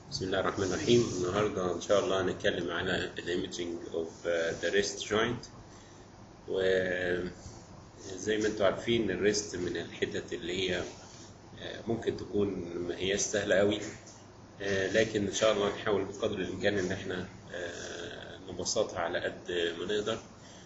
بسم الله الرحمن الرحيم. النهارده ان شاء الله هنتكلم على الايميجينج اوف ذا ريست جوينت. وزي ما انتم عارفين الريست من الحتت اللي هي ممكن تكون ما هي سهله قوي، لكن ان شاء الله نحاول بقدر الامكان ان احنا نبسطها على قد ما نقدر،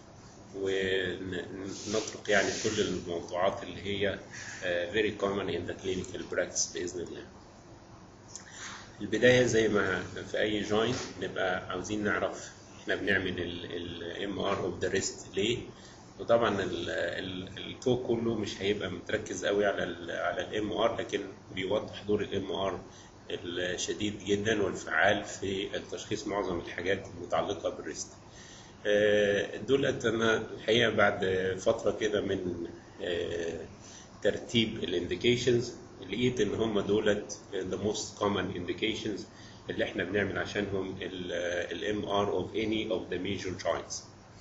ونطرق يعني كل الموضوعات اللي هي very common in the clinical practice باذن الله. البداية زي ما في أي جوينت نبقى عاوزين نعرف احنا بنعمل ال MR of the wrist ليه، وطبعا التوك كله مش هيبقى متركز قوي على ال MR، لكن بيوضح دور ال MR الشديد جدا والفعال في التشخيص معظم الحاجات المتعلقة بالريست. دولت أنا الحقيقة بعد فترة كده من ترتيب الانديكيشنز لقيت ان هم دولت the most common indications اللي احنا بنعمل عشانهم ال MR of any of the major joints.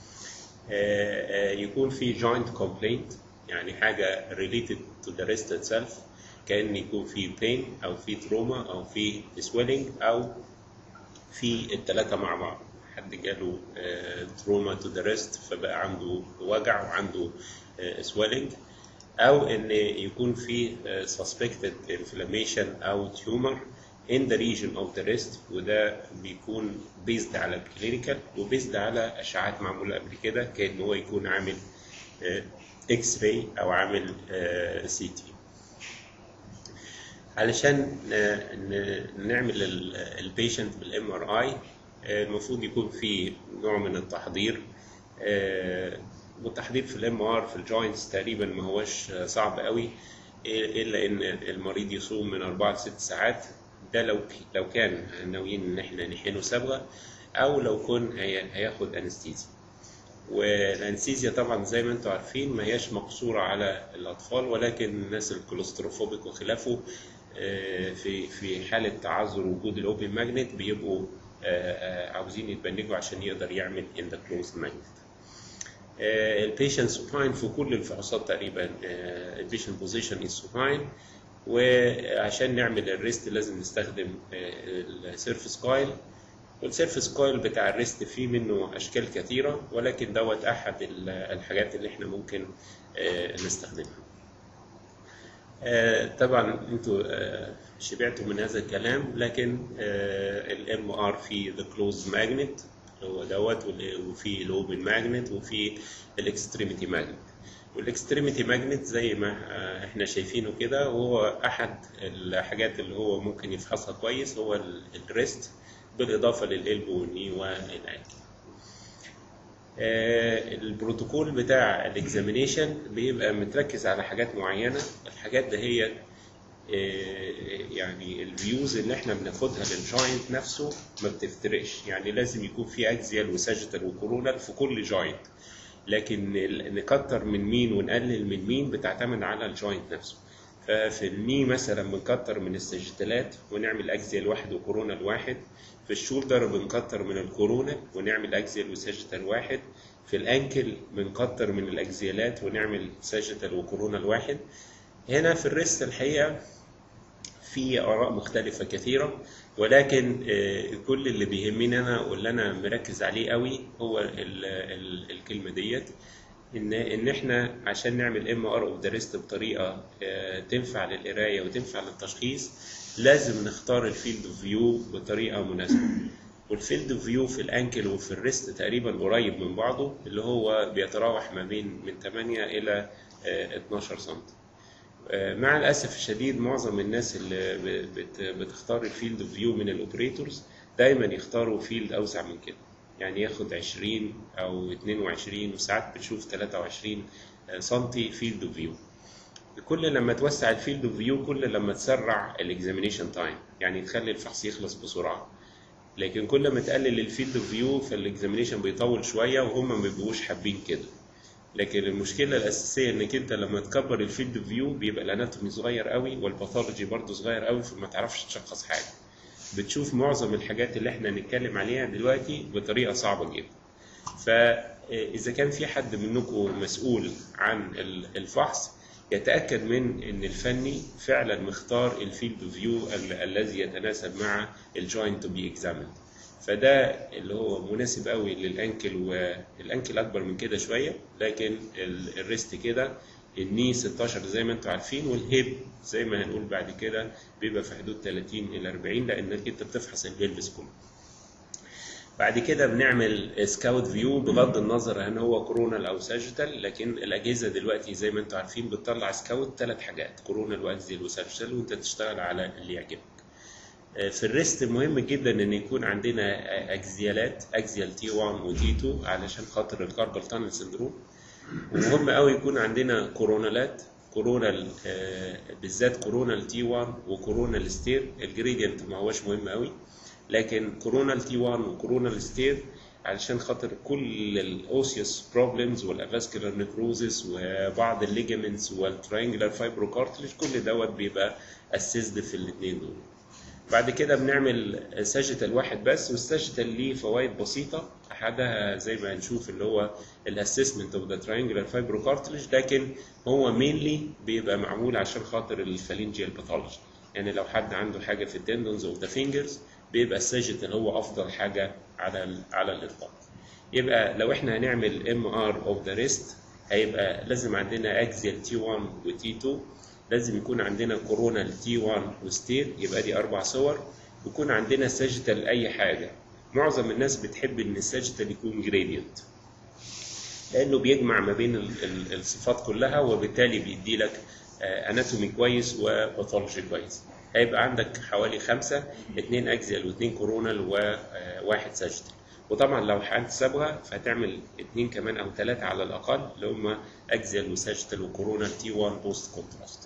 يكون في joint complaint، يعني حاجة related to the wrist itself، كأن يكون في pain أو في trauma أو في swelling أو في الثلاثة مع بعض. حد جاله trauma to the wrist فبقى عنده وجع وعنده swelling، أو إن يكون في suspected inflammation أو tumor in the region of the wrist، وده بيكون based على الكلينيكال وبيزد على أشعات معمولة قبل كده، كأن هو يكون عامل اكس راي أو عامل سي تي. علشان نعمل البيشنت بالام ار اي المفروض يكون في نوع من التحضير، والتحضير في الام ار في الجوينتس تقريبا ما هوش صعب قوي، الا ان المريض يصوم من 4 ل 6 ساعات. ده لو كان ناويين ان احنا نحقنه صبغه، او لو كان هياخد انستيزيا. والانستيزيا طبعا زي ما انتم عارفين ما هياش مقصوره على الاطفال، ولكن الناس الكولوستروفوبيك وخلافه في حاله تعذر وجود الاوبن ماجنت بيبقوا عاوزين يتبنجوا عشان يقدر يعمل ان ذا كلوز ماجنت. البيشنت سوباين في كل الفحوصات تقريبا، البيشنت بوزيشن از سوباين، وعشان نعمل الريست لازم نستخدم السيرفس كويل. والسيرفس كويل بتاع الريست فيه منه اشكال كثيره، ولكن دوت احد الحاجات اللي احنا ممكن نستخدمها. طبعا انتوا شبعتوا من هذا الكلام، لكن الام ار في ذا كلوز ماجنت هو دوت، وفي الاوبن ماجنت، وفي الاكستريميتي ماجنت. والاكستريميتي ماجنت زي ما احنا شايفينه كده وهو احد الحاجات اللي هو ممكن يفحصها كويس، هو الريست بالاضافه للالبو والني والانكل. البروتوكول بتاع الاكزامينيشن بيبقى متركز على حاجات معينه. الحاجات ده هي يعني الفيوز اللي احنا بناخدها للجوينت نفسه ما بتفترقش، يعني لازم يكون في اكزيال وساجيتال وكورونال في كل جوينت، لكن نكتر من مين ونقلل من مين بتعتمد على الجوينت نفسه. ففي الني مثلا بنكتر من الساجيتالات ونعمل اكزيال واحد وكورونال واحد، في الشولدر بنكتر من الكورونال ونعمل اكزيال وساجيتال واحد، في الانكل بنكتر من الاكزيالات ونعمل ساجيتال وكورونال واحد. هنا في الريست الحقيقه في آراء مختلفة كثيرة، ولكن كل اللي بيهمني أنا واللي أنا مركز عليه قوي هو الكلمة ديت، إن إحنا عشان نعمل MR of the wrist بطريقة تنفع للقراية وتنفع للتشخيص لازم نختار الفيلد اوف فيو بطريقة مناسبة. والفيلد اوف فيو في الأنكل وفي الريست تقريبا قريب من بعضه، اللي هو بيتراوح ما بين من 8 إلى 12 سم. مع الاسف الشديد معظم الناس اللي بتختار الفيلد اوف فيو من الاوبريتورز دايما يختاروا فيلد اوسع من كده، يعني ياخد 20 او 22 وساعات بتشوف 23 سنتي فيلد اوف فيو. كل لما توسع الفيلد اوف فيو كل لما تسرع الاكزامينيشن تايم، يعني تخلي الفحص يخلص بسرعه. لكن كل ما تقلل الفيلد اوف فيو فالاكزامينيشن بيطول شويه، وهم ما بيبقوش حابين كده. لكن المشكله الاساسيه انك انت لما تكبر الفيلد فيو بيبقى الاناتومي صغير قوي والباثولوجي برضه صغير قوي، فما تعرفش تشخص حاجه. بتشوف معظم الحاجات اللي احنا هنتكلم عليها دلوقتي بطريقه صعبه جدا. فاذا كان في حد منكم مسؤول عن الفحص، يتأكد من ان الفني فعلا مختار الفيلد فيو الذي يتناسب مع الجوينت تو بي اكزاميند. فده اللي هو مناسب قوي للانكل، والانكل اكبر من كده شويه، لكن الريست كده، الني 16 زي ما انتم عارفين، والهيب زي ما هنقول بعد كده بيبقى في حدود 30 الى 40 لانك انت بتفحص البلفس كله. بعد كده بنعمل سكاوت فيو بغض النظر هل هو كورونال او ساجيتال، لكن الاجهزه دلوقتي زي ما انتم عارفين بتطلع سكاوت 3 حاجات، كورونال واكزيال وساجيتال، وانت تشتغل على اللي يعجبك. في الريست مهم جدا ان يكون عندنا اكزيالات، اكزيال تي 1 وتي 2 علشان خاطر الكاربال تانل سندروم. ومهم قوي يكون عندنا كورونالات، كورونال بالذات كورونال تي 1 وكورونال ستير. الجريدينت ما هوش مهم قوي، لكن كورونال تي 1 وكورونال ستير علشان خاطر كل الاوسيوس بروبلمز والافاسكولار نيكروزس وبعض الليجامنتس والترينجلر فايبروكارتلج، كل دوت بيبقى اسيسد في الاثنين دول. بعد كده بنعمل ساجيتال واحد بس، والساجيتال ليه فوائد بسيطه، احدها زي ما هنشوف اللي هو الاسسمنت اوف ذا ترينجلر فايبروكارتلج، لكن هو مينلي بيبقى معمول عشان خاطر الفالنجيال باثولوجي. يعني لو حد عنده حاجه في التندونز اوف ذا فينجرز بيبقى الساجيتال هو افضل حاجه على الاطلاق. يبقى لو احنا هنعمل ام ار اوف ذا ريست هيبقى لازم عندنا اكزيال تي 1 وتي 2، لازم يكون عندنا كورونال تي 1 وستير، يبقى دي 4 صور، ويكون عندنا ساجيتال اي حاجه. معظم الناس بتحب ان الساجيتال يكون جريدينت لانه بيجمع ما بين الصفات كلها، وبالتالي بيدي لك اناتومي كويس وباثولوجي كويس. هيبقى عندك حوالي 5، 2 اكزيال و2 كورونال وواحد ساجيتال. وطبعا لو هتسابها فهتعمل 2 كمان او 3 على الاقل اللي هم اكزيال وساجيتال وكورونال تي 1 بوست كونتراست.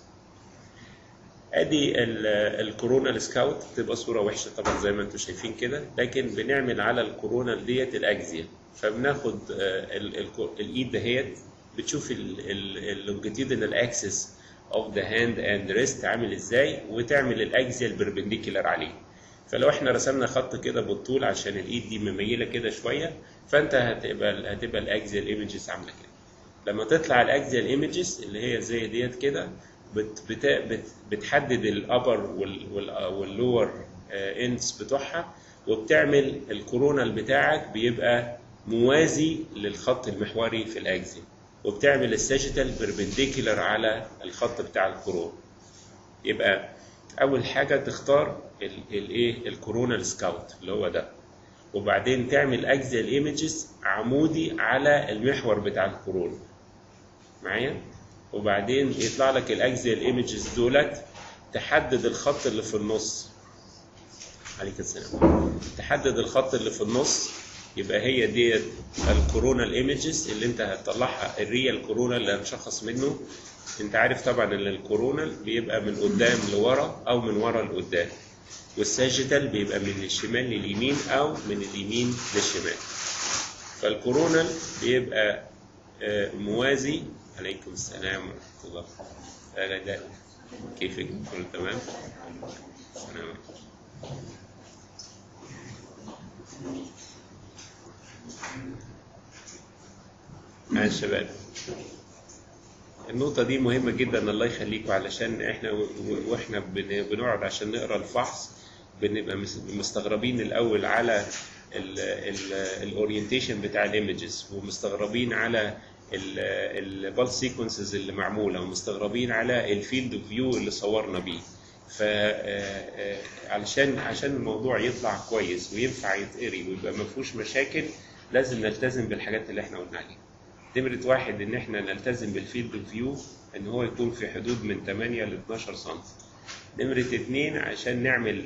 ادي الكورونال سكاوت، تبقى صوره وحشه طبعا زي ما انتم شايفين كده، لكن بنعمل على الكورونال ديت الاكزيال. فبناخد الايد دهيت، بتشوف اللونجيتيودنال اكسس اوف ذا هاند اند ريست عامل ازاي، وتعمل الاكزيال بيربنديكولار عليه. فلو احنا رسمنا خط كده بالطول عشان الايد دي مميله كده شويه، فانت هتبقى الاكزيال ايمجز عامله كده. لما تطلع الاكزيال ايمجز اللي هي زي ديت كده، بتحدد الابر واللور اندز بتوعها، وبتعمل الكورونال بتاعك بيبقى موازي للخط المحوري في الاكزيال، وبتعمل الساجيتال بيربنديكولار على الخط بتاع الكورون. يبقى اول حاجه تختار الايه الكورونال سكاوت اللي هو ده، وبعدين تعمل اكزيال ايمجز عمودي على المحور بتاع الكورون معايا، وبعدين يطلع لك الاكزيال ايمجز دولت، تحدد الخط اللي في النص. عليك السلام. تحدد الخط اللي في النص، يبقى هي دي الكورونال ايمجز اللي انت هتطلعها، الريال كورونال اللي هنشخص منه. انت عارف طبعا ان الكورونال بيبقى من قدام لورا او من ورا لقدام، والساجيتال بيبقى من الشمال لليمين او من اليمين للشمال. فالكورونال بيبقى موازي. عليكم السلام ورحمه الله. غداء كيفك؟ كله تمام؟ السلام عليكم. يا شباب، النقطة دي مهمة جدا، الله يخليكم، علشان احنا واحنا بنقعد عشان نقرا الفحص بنبقى مستغربين الاول على الاورينتيشن بتاع الايمجز، ومستغربين على البالس سيكونسز اللي معموله، ومستغربين على الفيلد اوف فيو اللي صورنا بيه. ف عشان الموضوع يطلع كويس وينفع يتقري ويبقى ما فيهوش مشاكل، لازم نلتزم بالحاجات اللي احنا قلنا عليها. نمرة 1 ان احنا نلتزم بالفيلد اوف فيو ان هو يكون في حدود من 8 ل 12 سم. نمرة 2 عشان نعمل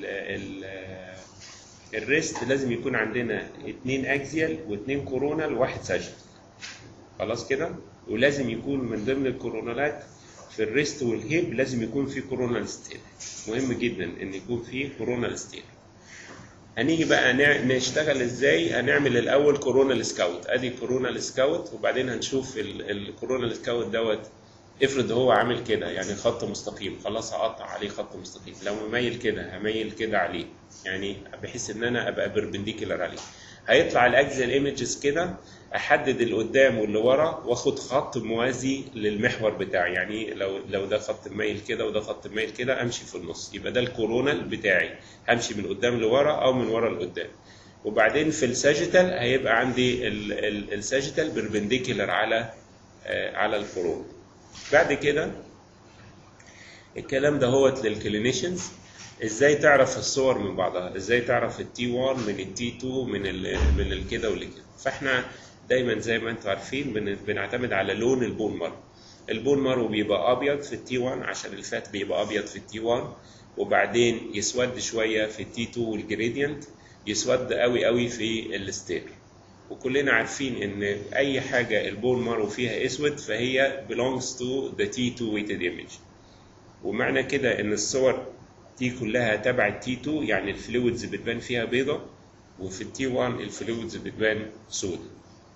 الريست لازم يكون عندنا 2 اكزيال و2 كورونال و1 ساجيتال. خلاص كده. ولازم يكون من ضمن الكورونالات في الريست والهيب لازم يكون في كورونال ستير. مهم جدا ان يكون في كورونال ستير. هنيجي بقى نشتغل ازاي. هنعمل الاول كورونال سكاوت. ادي كورونال سكاوت، وبعدين هنشوف الكورونال سكاوت دوت. افرض هو عامل كده يعني خط مستقيم، خلاص هقطع عليه خط مستقيم. لو مميل كده هميل كده عليه، يعني بحيث ان انا ابقى بيربنديكولار عليه. هيطلع الاكزيال ايمجز كده، احدد اللي قدام واللي ورا واخد خط موازي للمحور بتاعي. يعني لو ده خط مايل كده وده خط مايل كده، امشي في النص، يبقى ده الكورونال بتاعي، همشي من قدام لورا او من ورا لقدام. وبعدين في الساجيتال هيبقى عندي الساجيتال بيربنديكولار على الكورونا. بعد كده الكلام ده هوت للكلينيشنز. ازاي تعرف الصور من بعضها، ازاي تعرف التي 1 من التي 2 من الكده واللي كده. فاحنا دايما زي ما انتم عارفين بنعتمد على لون البون مارو. البون مارو بيبقى ابيض في التي 1 عشان الفات بيبقى ابيض في التي 1، وبعدين يسود شويه في التي 2 والجريدينت، يسود قوي قوي في الستير. وكلنا عارفين ان اي حاجه البون مارو فيها اسود فهي belongs to the T2 weighted image. ومعنى كده ان الصور دي كلها تبع التي 2، يعني الفلويدز بتبان فيها بيضة، وفي التي 1 الفلويدز بتبان سودة.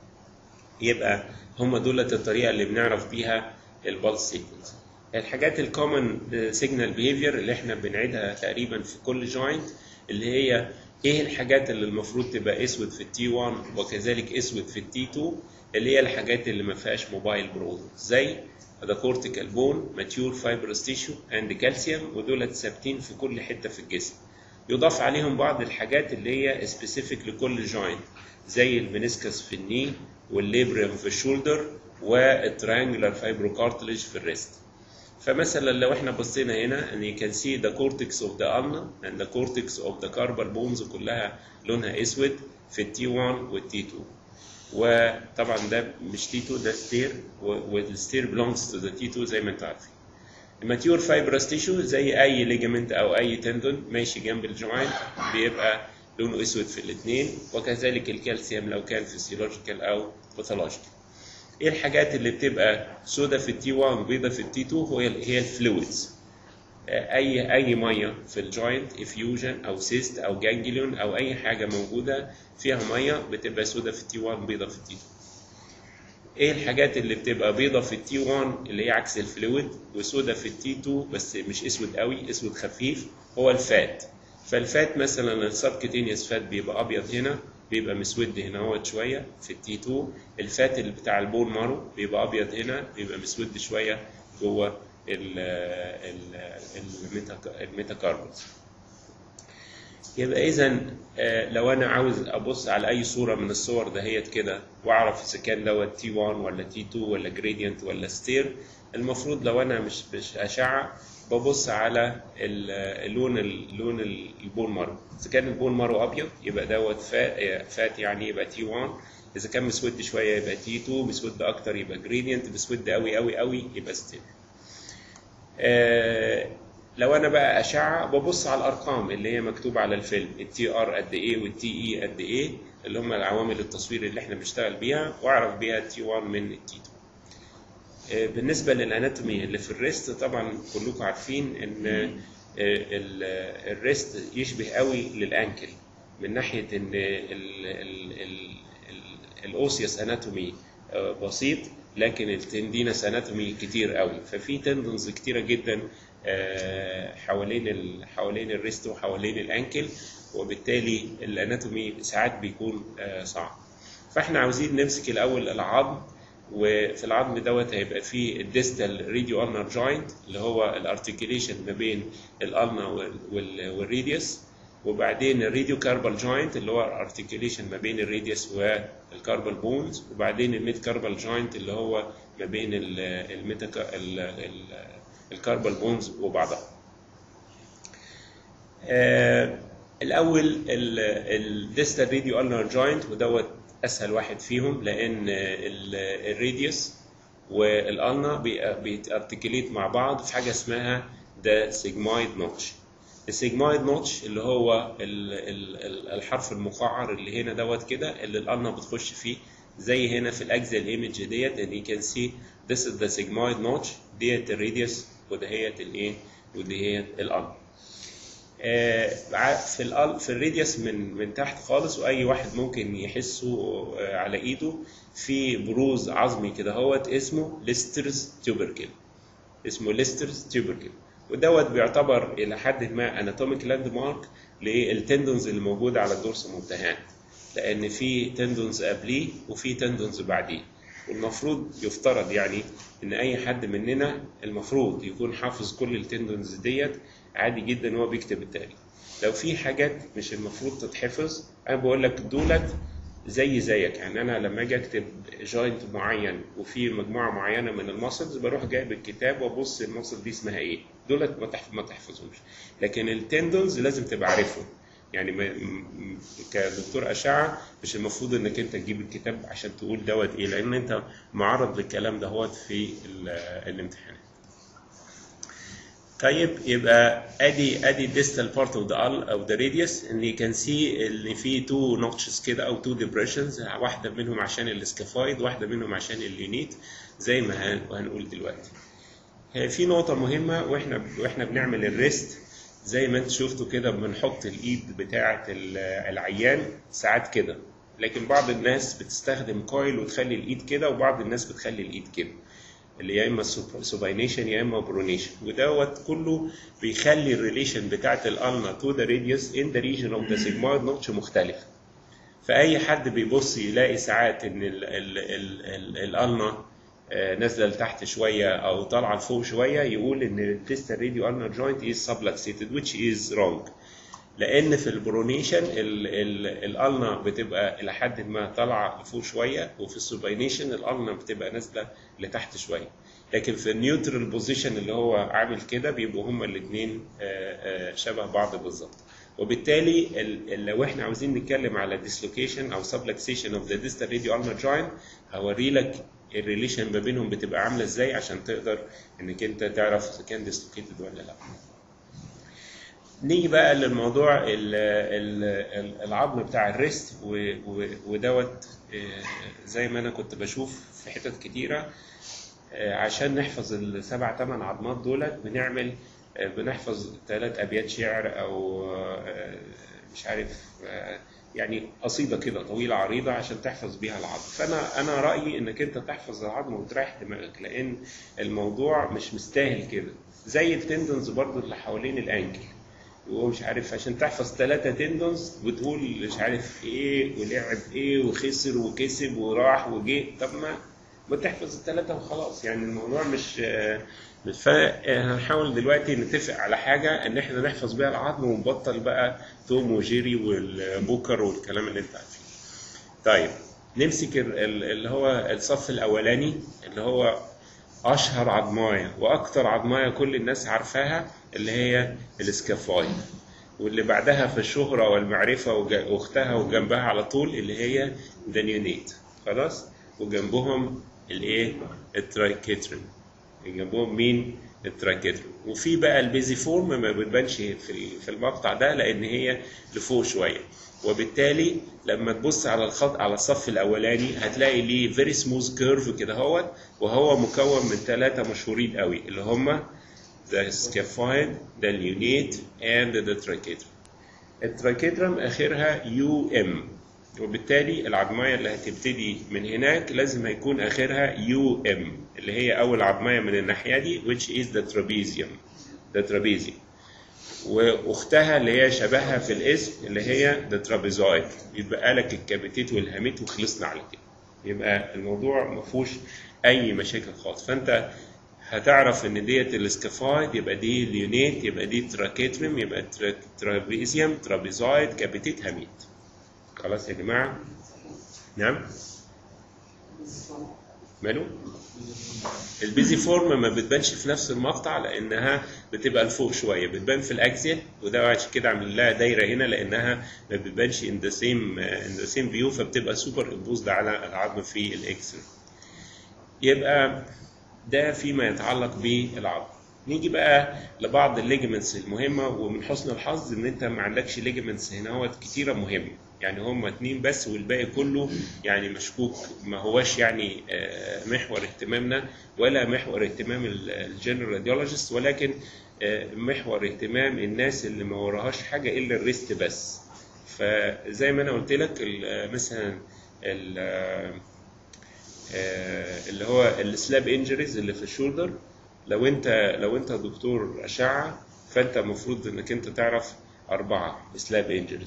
يبقى هم دولت الطريقة اللي بنعرف بيها البلس سيكونس. الحاجات الكومن سيجنال بيهيفير اللي احنا بنعيدها تقريبا في كل جوينت، اللي هي ايه الحاجات اللي المفروض تبقى اسود في التي 1 وكذلك اسود في التي 2، اللي هي الحاجات اللي ما فيهاش موبايل برود، زي the cortical bone, mature fibrous tissue and calcium، ودولت ثابتين في كل حتة في الجسم. يضاف عليهم بعض الحاجات اللي هي specific لكل جوينت، زي المنسكس في الني والليبريم في الشولدر والتريانجولار فايبروكارتليج في الريست. فمثلا لو احنا بصينا هنا ان you can see the cortex of the ulna and the cortex of the carpal bones كلها لونها اسود في التي 1 والتي 2. وطبعا ده مش تي 2، ده ستير، والستير belongs to the T2 زي ما انتم عارفين. الماتيور فايبرس تيشو زي اي ليجامنت او اي تندون ماشي جنب الجوينت بيبقى لونه اسود في الاثنين، وكذلك الكالسيوم لو كان فيسيولوجيكال او باثولوجيكال. ايه الحاجات اللي بتبقى سودا في التي 1 وبيضه في التي 2؟ هي الفلويدز. اي ميه في الجوينت، افيوجن او سيست او جانجليون او اي حاجه موجوده فيها ميه بتبقى سودا في التي 1 بيضه في التي 2. ايه الحاجات اللي بتبقى بيضه في التي 1 اللي هي عكس الفلويد، وسودا في التي 2 بس مش اسود قوي، اسود خفيف؟ هو الفات. فالفات مثلا السبكتينيوس فات بيبقى ابيض هنا، بيبقى مسود هنا هو شويه في التي 2. الفات اللي بتاع البون مارو بيبقى ابيض هنا، بيبقى مسود شويه جوه الميتاكاربونز. يبقى اذا لو انا عاوز ابص على اي صوره من الصور دهيت كده واعرف اذا كان دوت تي 1 ولا تي 2 ولا جريدينت ولا ستير، المفروض لو انا مش اشعه ببص على لون البون مارو. اذا كان البون مارو ابيض يبقى دوت فات يعني يبقى تي 1. اذا كان مسود شويه يبقى تي 2، مسود اكتر يبقى جريدينت، مسود قوي قوي قوي يبقى ستير. لو انا بقى اشعه ببص على الارقام اللي هي مكتوبه على الفيلم، التي ار قد ايه والتي اي قد ايه، اللي هم العوامل التصوير اللي احنا بنشتغل بيها، واعرف بيها التي 1 من التي 2. بالنسبه للاناتومي اللي في الريست، طبعا كلكم عارفين ان الريست يشبه قوي للانكل من ناحيه ان الاوسيوس اناتومي بسيط، لكن التندينس اناتومي كتير قوي. ففي تندنز كتيره جدا حوالين الريست وحوالين الانكل، وبالتالي الاناتومي ساعات بيكون صعب. فاحنا عاوزين نمسك الاول العظم، وفي العظم دوت هيبقى فيه الديستال ريديو النر جوينت اللي هو الارتكيوليشن ما بين الالنا والريديوس، وبعدين الريديو كاربال جوينت اللي هو الارتكيوليشن ما بين الريديوس والكاربال بونز، وبعدين الميد كاربال جوينت اللي هو ما بين الكاربال بونز وبعضها. الاول الديستال ريديو النر جوينت، ودوت اسهل واحد فيهم لان الريديوس والالنا بيتارتكليت مع بعض في حاجه اسمها ده سيجمويد نوتش. السيجمويد نوتش اللي هو الحرف المقعر اللي هنا دوت كده، اللي الالنا بتخش فيه، زي هنا في الاكزيال ايمج ديت ان يو كان سي this is the sigmoid notch، ديت الريديوس ودهيت الايه ودهيت الالنا. في الريديوس من تحت خالص، واي واحد ممكن يحسه على ايده، في بروز عظمي كده هوت اسمه ليسترز تيوبركل، اسمه ليسترز تيوبركل، ودوت بيعتبر الى حد ما اناتوميك لاند مارك للتندونز اللي موجوده على الدورس مونتاهان. لان في تندونز قبليه وفي تندونز بعديه، والمفروض يفترض يعني ان اي حد مننا المفروض يكون حافظ كل التندونز ديت عادي جدا وهو بيكتب التقرير. لو في حاجات مش المفروض تتحفظ انا بقول لك دولت زيك، يعني انا لما اجي اكتب جوينت معين وفي مجموعه معينه من الماسلز بروح جايب الكتاب وابص الماسل دي اسمها ايه، دولت ما تحفظهمش. لكن التندونز لازم تبقى عارفهم، يعني كدكتور اشعه مش المفروض انك انت تجيب الكتاب عشان تقول دوت ايه، لان انت معرض للكلام دهوت في الامتحانات. طيب يبقى ادي distal part of the radius ان you can see اللي فيه two notches كده او two depressions، واحده منهم عشان السكافويد واحده منهم عشان اليونيت زي ما هنقول دلوقتي. في نقطه مهمه واحنا بنعمل الريست زي ما انت شفتوا كده، بنحط الايد بتاعه العيان ساعات كده، لكن بعض الناس بتستخدم كويل وتخلي الايد كده، وبعض الناس بتخلي الايد كده اللي يا اما سوباينيشن يا اما برونيشن، ودوت كله بيخلي الريليشن بتاعت الالنا تو ذا راديوس ان ذا ريجن اوف ذا سيجمويد نوتش مختلفه. فاي حد بيبص يلاقي ساعات ان الالنا نازله لتحت شويه او طالعه لفوق شويه يقول ان الديستال راديو النر جوينت از سبلكسيتد which is wrong، لان في البرونيشن الالنا بتبقى الى حد ما طالعه لفوق شويه، وفي السوباينيشن الالنا بتبقى نازله لتحت شويه، لكن في النيوترال بوزيشن اللي هو عامل كده بيبقوا هما الاثنين شبه بعض بالظبط. وبالتالي لو احنا عاوزين نتكلم على ديسلوكيشن او سبلكسيشن اوف ذا ديستال راديو النر جوينت هوري لك الريليشن ما بينهم بتبقى عامله ازاي عشان تقدر انك انت تعرف اذا كان ديسلوكيتد ولا لا. نيجي بقى للموضوع العظم بتاع الريست، ودوت زي ما انا كنت بشوف في حتت كتيره عشان نحفظ السبع ثمان عظمات دولت بنحفظ 3 ابيات شعر او مش عارف يعني قصيده كده طويله عريضه عشان تحفظ بيها العظم. فانا رايي انك انت تحفظ العظم وتريح دماغك، لان الموضوع مش مستاهل كده. زي التندنز برضو اللي حوالين الانكل، ومش عارف عشان تحفظ 3 تندونز بتقول مش عارف ايه ولعب ايه وخسر وكسب وراح وجه، طب ما تحفظ ال3 وخلاص. يعني الموضوع مش هنحاول دلوقتي نتفق على حاجه ان احنا نحفظ بيها العظم ونبطل بقى توم وجيري والبوكر والكلام اللي انت عارفينه. طيب نمسك اللي هو الصف الاولاني اللي هو اشهر عظمايه واكتر عظمايه كل الناس عارفاها اللي هي السكافويد، واللي بعدها في الشهره والمعرفه واختها وجنبها على طول اللي هي دانيونيت، خلاص، وجنبهم الايه الترايكيترون، جنبهم مين الترايكيترون. وفي بقى البيزيفورم ما بتبانش في المقطع ده لان هي لفوق شويه، وبالتالي لما تبص على الخط على الصف الاولاني هتلاقي ليه فيري سموث كيرف كده اهوت، وهو مكون من 3 مشهورين قوي اللي هم the scaphoid, the lunate and the triquetrum. الترايكيترم اخرها UM، وبالتالي العظمايه اللي هتبتدي من هناك لازم هيكون اخرها UM اللي هي اول عظمايه من الناحيه دي which is the trapezium، the trapezium. واختها اللي هي شبهها في الاسم اللي هي the trapezoid. يبقى لك الكابيتيت والهاميت وخلصنا على كده، يبقى الموضوع ما فيهوش اي مشاكل خالص. فانت هتعرف ان ديت السكافويد، يبقى دي اليونيت، يبقى دي تراكيتريم، يبقى ترابيزيوم، ترابيزويد، كابيتيت، هاميت. خلاص يا جماعه؟ نعم؟ ماله؟ البيزي فورم ما بتبانش في نفس المقطع لانها بتبقى لفوق شويه، بتبان في الاكسيال، وده عشان كده عامل لها دايره هنا لانها ما بتبانش ان ذا سيم فيو، فبتبقى سوبر امبوزد على العظم في الاكسل. يبقى ده فيما يتعلق بالعظم. نيجي بقى لبعض الليجمنتس المهمه، ومن حسن الحظ ان انت ما عندكش ليجمنتس هنا كتيره مهمه، يعني هم 2 بس والباقي كله يعني مشكوك، ما هواش يعني محور اهتمامنا ولا محور اهتمام الجنرال راديولوجيست، ولكن محور اهتمام الناس اللي ما وراهاش حاجه الا الريست بس. فزي ما انا قلت لك مثلا اللي هو السلاب انجريز اللي في الشولدر، لو انت دكتور اشعه فانت المفروض انك انت تعرف 4 سلاب انجريز.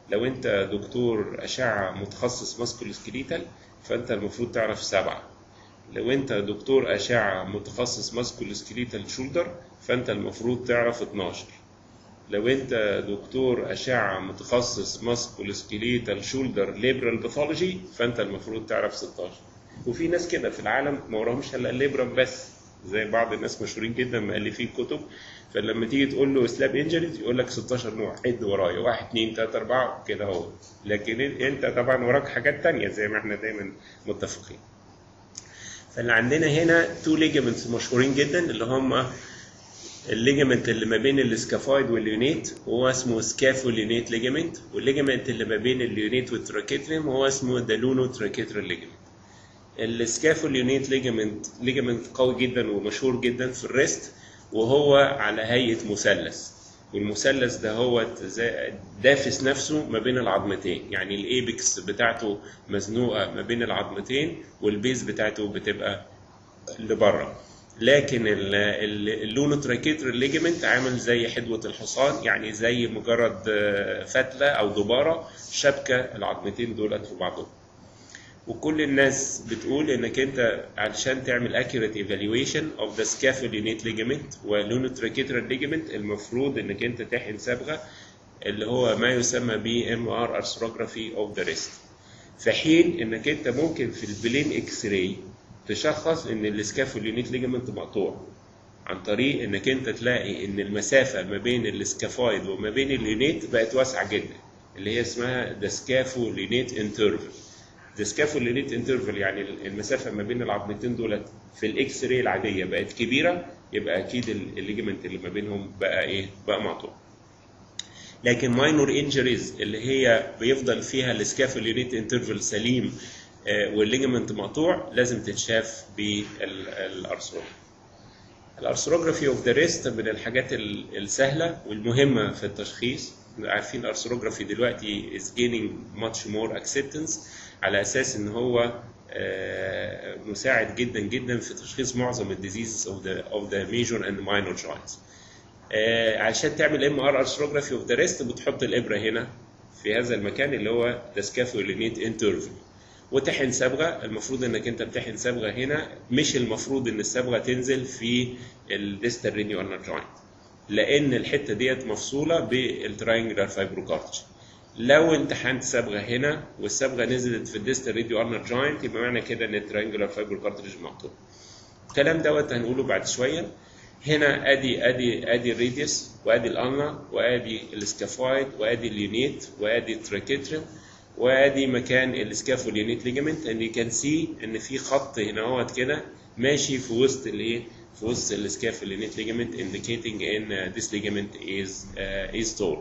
لو انت دكتور اشعه متخصص ماسكولوسكليتال فانت المفروض تعرف 7. لو انت دكتور اشعه متخصص ماسكولوسكليتال شولدر فانت المفروض تعرف 12. لو انت دكتور اشعه متخصص ماسكولوسكليتال شولدر ليبرال باثولوجي فانت المفروض تعرف 16. وفي ناس كده في العالم ما وراهمش الا الليبرال بس، زي بعض الناس مشهورين جدا مؤلفين كتب، فلما تيجي تقول له سلاب انجريز يقول لك 16 نوع، عد ورايا 1 2 3 4 كده اهو. لكن انت طبعا وراك حاجات تانية زي ما احنا دايما متفقين. فاللي عندنا هنا تو ليجمنتس مشهورين جدا اللي هم الليجمنت اللي ما بين السكافويد واليونيت وهو اسمه سكافولينيت ليجمنت، والليجمنت اللي ما بين اليونيت والتراكيتريم وهو اسمه دالونو تراكيترال ليجمنت. السكافولينيت ليجمنت قوي جدا ومشهور جدا في الريست، وهو على هيئة مثلث، والمثلث ده هو دافس نفسه ما بين العظمتين، يعني الايبكس بتاعته مزنوقة ما بين العظمتين والبيز بتاعته بتبقى لبره. لكن اللونوتراكيترال ليجمنت عامل زي حدوة الحصان، يعني زي مجرد فتلة أو دبارة شبكة العظمتين دولت في بعضهم. وكل الناس بتقول انك انت علشان تعمل accurate evaluation of the scapholunate ligament واللونوتراكيترال ligament المفروض انك انت تحقن صبغه اللي هو ما يسمى ب MR arthrography of the wrist، في حين انك انت ممكن في البلين اكس راي تشخص ان السكافولينيت ليجمنت مقطوع عن طريق انك انت تلاقي ان المسافه ما بين السكافويد وما بين اليونيت بقت واسعه جدا، اللي هي اسمها the scapholunate interval. the scapholunate interval يعني المسافه ما بين العظمتين دولت في الاكس راي العاديه بقت كبيره، يبقى اكيد الليجمنت اللي ما بينهم بقى ايه؟ بقى مقطوع. لكن minor injuries اللي هي بيفضل فيها السكافولينيت انترفال سليم والليجمنت مقطوع لازم تتشاف بالارثروجرافي. الارثروجرافي اوف ذا ريست من الحاجات السهله والمهمه في التشخيص. عارفين الارثروجرافي دلوقتي is gaining much more acceptance على اساس ان هو مساعد جدا جدا في تشخيص معظم الديزيزز of the major and minor joints. عشان تعمل MR arthrography of the wrist بتحط الابره هنا في هذا المكان اللي هو the scapholunate interval وتحقن صبغه. المفروض انك انت بتحقن صبغه هنا، مش المفروض ان الصبغه تنزل في الديستال راديو ulnar joint لان الحته ديت مفصوله بالتراينجلر فايبروكارتج. لو انت حقنت صبغه هنا والصبغه نزلت في الديستال راديو ulnar joint يبقى معنى كده ان التراينجلر فايبروكارتج مقطوع. الكلام دوت هنقوله بعد شويه. هنا ادي الراديوس وادي الالنا وادي السكافويد وادي اليونيت وادي التراكيتريم وادي مكان السكافولينيت ليجمنت، and you can see ان في خط هنا اهوت كده ماشي في وسط الايه؟ في وسط السكافولينيت ليجمنت indicating ان this ligament is tall.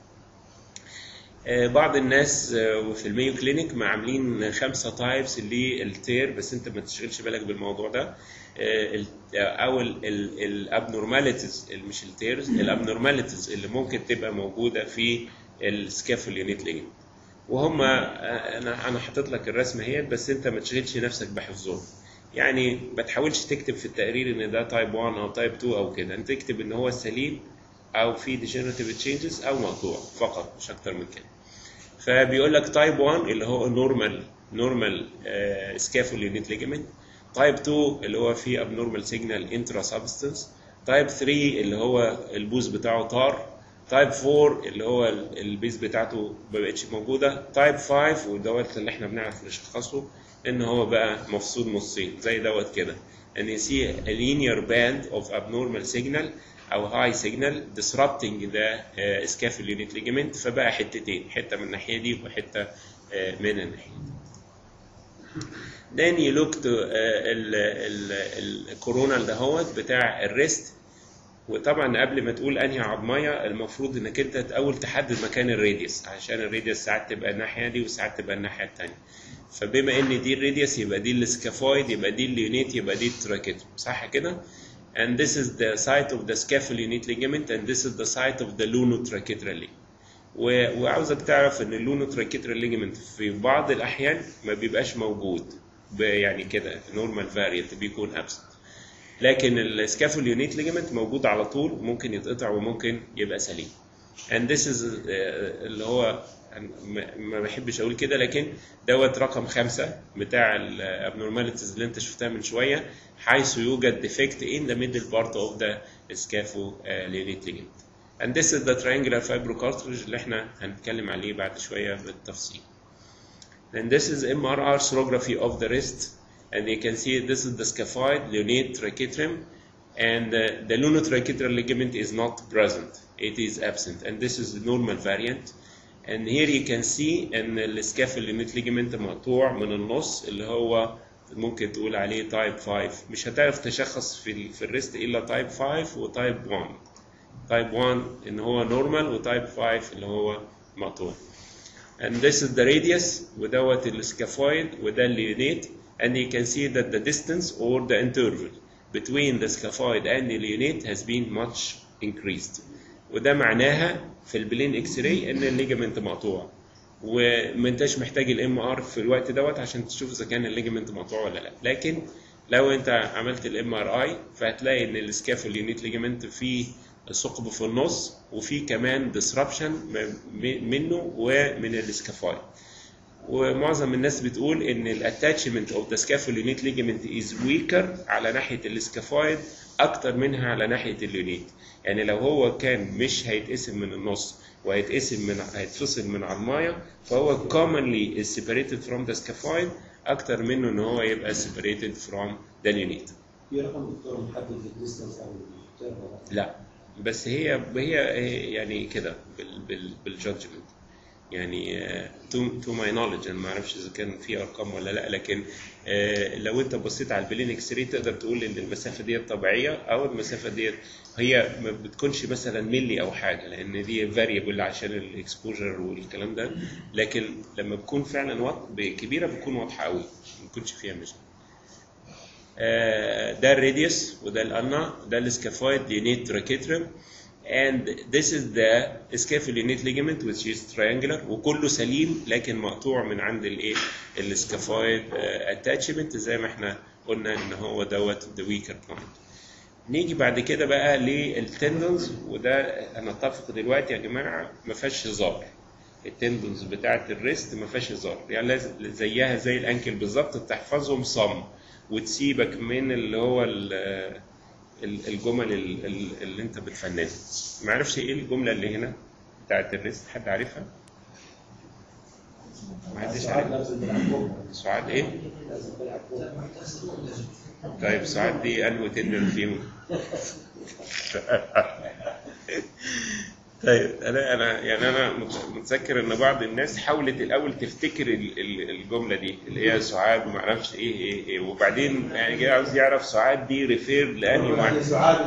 بعض الناس في الميو كلينيك ما عاملين 5 تايبس للتير، بس انت ما تشغلش بالك بالموضوع ده. او الابنورماليتيز، مش التيرز، الابنورماليتيز اللي ممكن تبقى موجوده في السكافولينيت ليجمنت، وهم انا حاطط لك الرسمه اهي، بس انت ما تشغلش نفسك بحفظهم. يعني ما تحاولش تكتب في التقرير ان ده تايب 1 او تايب 2 او كده، انت تكتب ان هو سليم او في ديجنراتيف تشينجز او مقطوع فقط، مش اكتر من كده. فبيقول لك تايب 1 اللي هو نورمال سكافولينيت ليجمنت، تايب 2 اللي هو فيه ابنورمال سيجنال انترا سبستنس، تايب 3 اللي هو البوز بتاعه طار، تايب 4 اللي هو البيز بتاعته ما بقتش موجوده، تايب 5 ودوت اللي احنا بنعرف نشخصه ان هو بقى مفصول نصين زي دوت كده، ان you see a linear band of abnormal signal او high signal disrupting the scapholunate ligament، فبقى حتتين، حته من الناحيه دي وحته من الناحيه دي. then you look to الكورونال دهوت بتاع الريست. وطبعا قبل ما تقول انهي عظميه المفروض انك انت الاول تحدد مكان الراديوس، عشان الراديوس ساعات تبقى الناحيه دي وساعات تبقى الناحيه الثانيه. فبما ان دي الراديوس يبقى دي السكافويد، يبقى دي اليونيت، يبقى دي التراكيتوم، صح كده؟ and this is the site of the scapholunate ligament and this is the site of the lunotracheteral ligament. وعاوزك تعرف ان اللونوتراكيترال ليجمنت في بعض الاحيان ما بيبقاش موجود، يعني كده نورمال فاريانت بيكون ابسنت، لكن السكافوليونيت ليجمنت موجود على طول، ممكن يتقطع وممكن يبقى سليم. and this is اللي هو ما بحبش اقول كده، لكن دوت رقم 5 بتاع الابنورماليتيز اللي انت شفتها من شويه، حيث يوجد defect in the middle part of the scapholeonate ligament. And this is the triangular fibrocartilage اللي احنا هنتكلم عليه بعد شويه بالتفصيل. And this is MRI sonography of the wrist, and you can see this is the scaphoid leonate triquetrum, and the lunotriquetral ligament is not present, it is absent, and this is the normal variant. And here you can see ان السكافوليونيت ليجمنت مقطوع من النص، اللي هو ممكن تقول عليه تايب 5. مش هتعرف تشخص في الريست الا تايب 5 وتايب 1. تايب 1 ان هو نورمال، وتايب 5 اللي هو مقطوع. And this is the radius ودوت السكافويد وده الليونيت. And you can see that the distance or the interval between the scaphoid and the leonate has been much increased. وده معناها في البلين اكس راي ان الليجمنت مقطوع، وما انتش محتاج الام ار في الوقت دوت عشان تشوف اذا كان الليجمنت مقطوع ولا لا. لكن لو انت عملت الام ار اي فهتلاقي ان السكافوليونيت ليجمنت فيه ثقب في النص، وفيه كمان disruption منه ومن السكافويد. ومعظم الناس بتقول ان الاتاتشمنت اوف ذا سكافوليونيت ليجمنت از ويكر على ناحيه السكافويد اكتر منها على ناحيه الليونيت. يعني لو هو كان مش هيتقسم من النص هيتفصل من على المايه، فهو commonly is separated from the scaphoid اكتر منه ان هو يبقى separated from the leonate. في رقم دكتور محدد للديستنس او لا، بس هي يعني كده بالجادجمنت، يعني to my knowledge انا ما اعرفش اذا كان في ارقام ولا لا، لكن لو انت بصيت على البلين اكس راي تقدر تقول ان المسافه ديت طبيعيه، او المسافه ديت هي ما بتكونش مثلا ملي او حاجه، لان دي فاريبل عشان الاكسبوجر والكلام ده. لكن لما بتكون فعلا كبيره بتكون واضحه قوي، ما بتكونش فيها مشكله. ده الراديوس وده الالنا، ده السكافويد leonate triquetrum. And this is the scapholionate ligament which is triangular وكله سليم، لكن مقطوع من عند الايه السكافويد attachment زي ما احنا قلنا ان هو دوت the weaker point. نيجي بعد كده بقى للتندونز، وده هنتفق دلوقتي يا جماعه ما فيهاش هزار. التندونز بتاعه الريست ما فيهاش هزار، يعني لازم زيها زي الانكل بالظبط تحفظهم صم، وتسيبك من اللي هو الجمل اللي انت بتفننها. ما اعرفش ايه الجمله اللي هنا بتاعت الريست، حد عارفها؟ ما حدش عارف. سعاد ايه؟ طيب سعاد دي انهي تندن فيهم؟ طيب انا متذكر ان بعض الناس حاولت الاول تفتكر الجمله دي اللي هي سعاد وما اعرفش ايه وبعدين يعني جاي عاوز يعرف سعاد دي ريفير لاني واحد.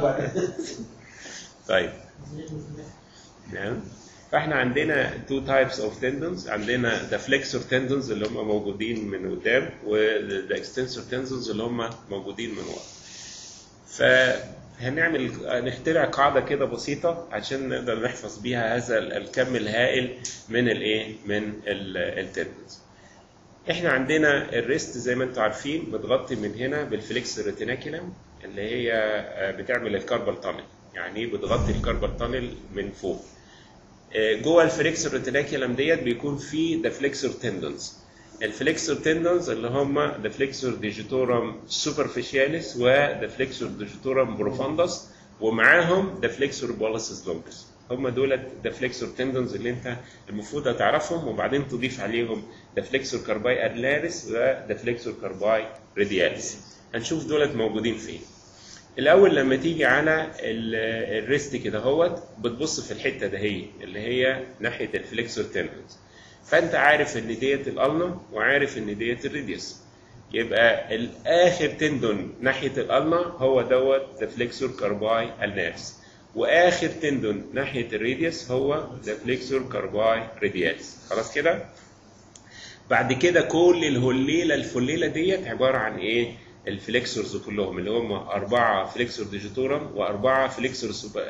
طيب نعم. فاحنا عندنا two types of tendons، عندنا the flexor tendons اللي هم موجودين من قدام، و the extensor tendons اللي هم موجودين من ورا. هنخترع قاعده كده بسيطه عشان نقدر نحفظ بيها هذا الكم الهائل من التندونز. احنا عندنا الريست زي ما انتم عارفين متغطي من هنا بالفليكسور ريتيناكولم اللي هي بتعمل الكاربال تانل. يعني ايه بتغطي الكاربال تانل من فوق؟ جوه الفليكسور ريتيناكولم ديت بيكون فيه ذا فليكسور تندونز. الفليكسور تندونز اللي هم ذا فليكسور ديجيتورم سوبرفيشياليس وذا فليكسور ديجيتورم بروفاندس، ومعاهم ذا فليكسور بوليسس لونجس. هم دول ذا فليكسور تندونز اللي انت المفروض هتعرفهم، وبعدين تضيف عليهم ذا فليكسور كارباي ارلاريس وذا فليكسور كارباي رادياليس. هنشوف دولت موجودين فين. الاول لما تيجي على الريست كده اهوت بتبص في الحته دهي اللي هي ناحيه الفليكسور تندونز، فانت عارف ان ديت الالنا وعارف ان ديت الراديوس. يبقى الاخر تندون ناحيه الالنا هو دوت ذا فليكسور كارباي النارس، واخر تندون ناحيه الراديوس هو ذا فليكسور كارباي رادياليس. خلاص كده. بعد كده كل الفليله ديت عباره عن ايه؟ الفليكسورز كلهم اللي هم 4 فليكسور ديجيتورم و4 فليكسور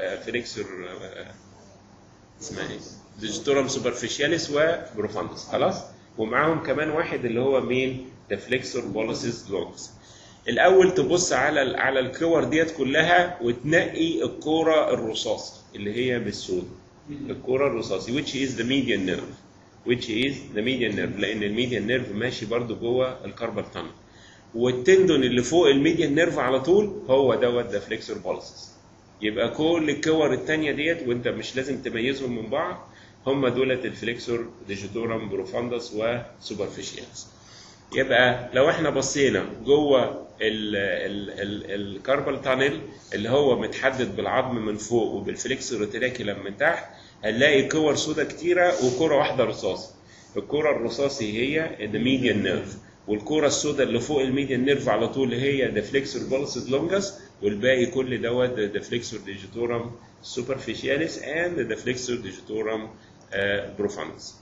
اسمها ايه؟ ديجيتورم سوبرفيشياليس وبروفاندس. خلاص. ومعاهم كمان واحد اللي هو مين؟ ذا فليكسور بوليسس لونجس. الاول تبص على الكور ديت كلها وتنقي الكوره الرصاصي اللي هي بالسود، الكوره الرصاصي which is the median nerve. which is the median nerve، لان الميديان نيرف ماشي برضو جوه الكاربال تانل، والتندون اللي فوق الميديان نيرف على طول هو دوت ده فليكسور بالسز. يبقى كل الكور الثانيه ديت وانت مش لازم تميزهم من بعض، هم دولت الفليكسور ديجيتورم بروفاندس وسوبرفيشيالس. يبقى لو احنا بصينا جوه الكاربال تانل اللي هو متحدد بالعظم من فوق وبالفليكسور ريتينيكولم من تحت، هنلاقي كور سودا كتيره وكره واحده رصاصي. الكره الرصاصي هي الميديان نيرف، والكره السوداء اللي فوق الميديان نيرف على طول هي ده فليكسور بالسز لونجس، والباقي كل دوت ده فليكسور ديجيتورم سوبرفيشياليس اند ده فليكسور ديجيتورم بروفاندس.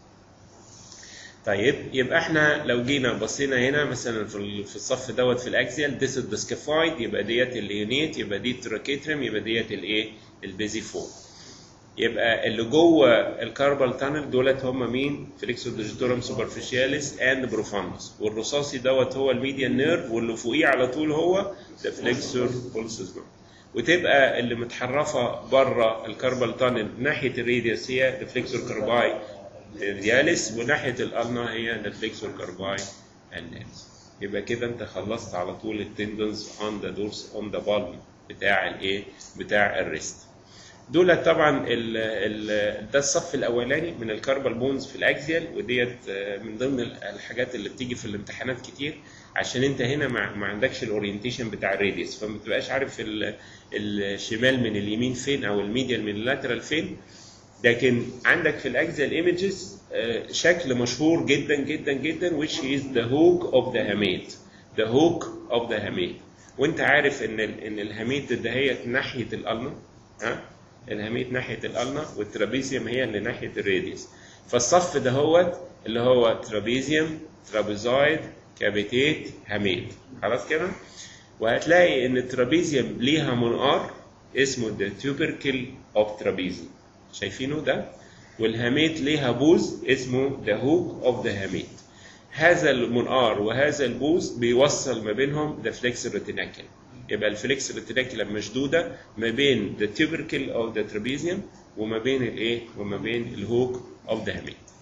طيب يبقى احنا لو جينا بصينا هنا مثلا في الصف دوت في الاكزيال ديس الديسكفايد، يبقى ديت اليونيت، يبقى دي التراكيتريم، يبقى ديت الايه البيزي فور. يبقى اللي جوه الكاربال تانل دولت هم مين؟ فليكسور ديجيتورم سوبرفيشياليس اند بروفاندس، والرصاصي دوت هو الميديان نيرف، واللي فوقيه على طول هو ده فليكسور بالسز. وتبقى اللي متحرفه بره الكاربال تانل ناحيه الراديوس هي الفليكسور كارباي رادياليس، وناحيه الالنا هي الفليكسور كارباي الناليس. يبقى كده انت خلصت على طول التندنز اون ذا دورس اون ذا بالم بتاع الايه؟ بتاع الريست. دول طبعا ده الصف الاولاني من الكاربال بونز في الاكزيال، وديت من ضمن الحاجات اللي بتيجي في الامتحانات كتير، عشان انت هنا ما عندكش الاورينتيشن بتاع الراديوس، فما بتبقاش عارف الشمال من اليمين فين او الميديال من اللاترال فين. لكن عندك في الاكزيال ايمجز شكل مشهور جدا جدا جدا which is the hook of the hamate، the hook of the hamate. وانت عارف ان الهاميت ده هي ناحيه الالنا، ها الهاميت ناحيه الالنا، والترابيزيوم هي اللي ناحيه الراديوس. فالصف ده هو اللي هو ترابيزيوم، ترابيزويد، كابيتيت، هاميت. خلاص كده؟ وهتلاقي ان الترابيزيوم ليها منقار اسمه ده tubercle of trapezium، شايفينه ده؟ والهاميت ليها بوز اسمه the hook of the hamate. هذا المنقار وهذا البوز بيوصل ما بينهم the flexor retinaculum. يبقى الفليكسور ريتينيكولم مشدوده ما بين the tubercle of the trapezium وما بين الايه؟ وما بين الهوك of the hamate.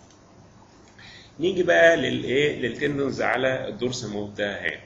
نيجي بقى للايه؟ للتندنز على الدورسم اوف ذا هاند.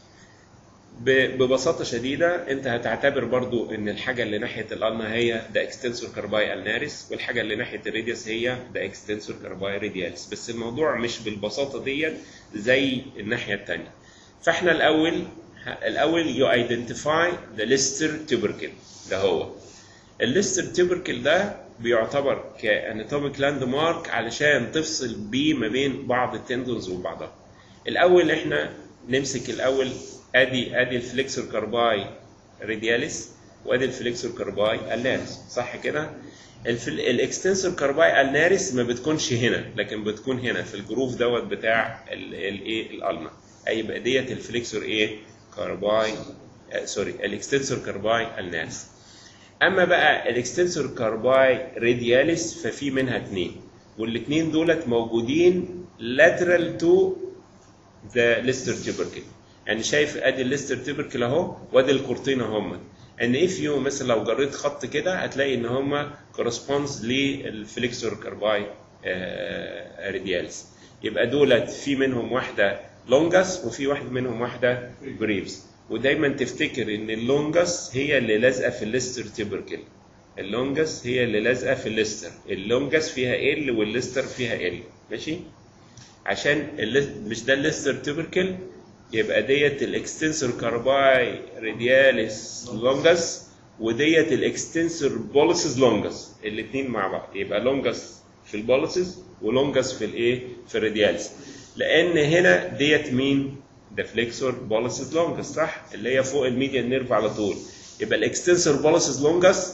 ببساطه شديده انت هتعتبر برضو ان الحاجه اللي ناحيه الالنا هي ده اكستنسور كارباي الناريس، والحاجه اللي ناحيه الراديوس هي ده اكستنسور كارباي رادياليس، بس الموضوع مش بالبساطه ديت زي الناحيه الثانيه. فاحنا الاول يو ايدنتيفاي ذا ليستر تيوبركل. ده هو الليستر تيوبركل ده بيعتبر كاناتوميك لاند مارك علشان تفصل بيه ما بين بعض التندونز وبعضها. الاول احنا نمسك الاول ادي الفليكسور كارباي رادياليس وادي الفليكسور كارباي الناريس، صح كده؟ الاكستنسور كارباي الناريس ما بتكونش هنا، لكن بتكون هنا في الجروف دوت بتاع الايه الالنا. يبقى ديت الفليكسور ايه؟ كارباي الاكستنسور كارباي الناريس. اما بقى الاكستنسور كارباي رادياليس ففي منها اثنين، والاثنين دولت موجودين lateral to the lister tubercle. يعني شايف ادي الليستر تيبركل اهو وادي الكورتين هم. ان اف يو مثلا لو جريت خط كده هتلاقي ان هم كورسبوندز للفليكسور كارباي رادياليس. يبقى دولت في منهم واحده لونجس وفي واحد منهم واحده بريفز. ودايما تفتكر ان اللونجس هي اللي لازقه في الليستر تيبركل. اللونجس هي اللي لازقه في الليستر، اللونجس فيها ال والليستر فيها ال، ماشي؟ عشان مش ده الليستر تيبركل، يبقى ديت الاكستنسور كارباي رادياليس لونجس وديت الاكستنسور بوليسز لونجس، الاثنين مع بعض. يبقى لونجس في البوليسز ولونجس في الايه؟ في الرادياليس. لان هنا ديت مين؟ ده فليكسور بوليسز لونجس، صح؟ اللي هي فوق الميديان نيرف على طول. يبقى الاكستنسور بوليسز لونجس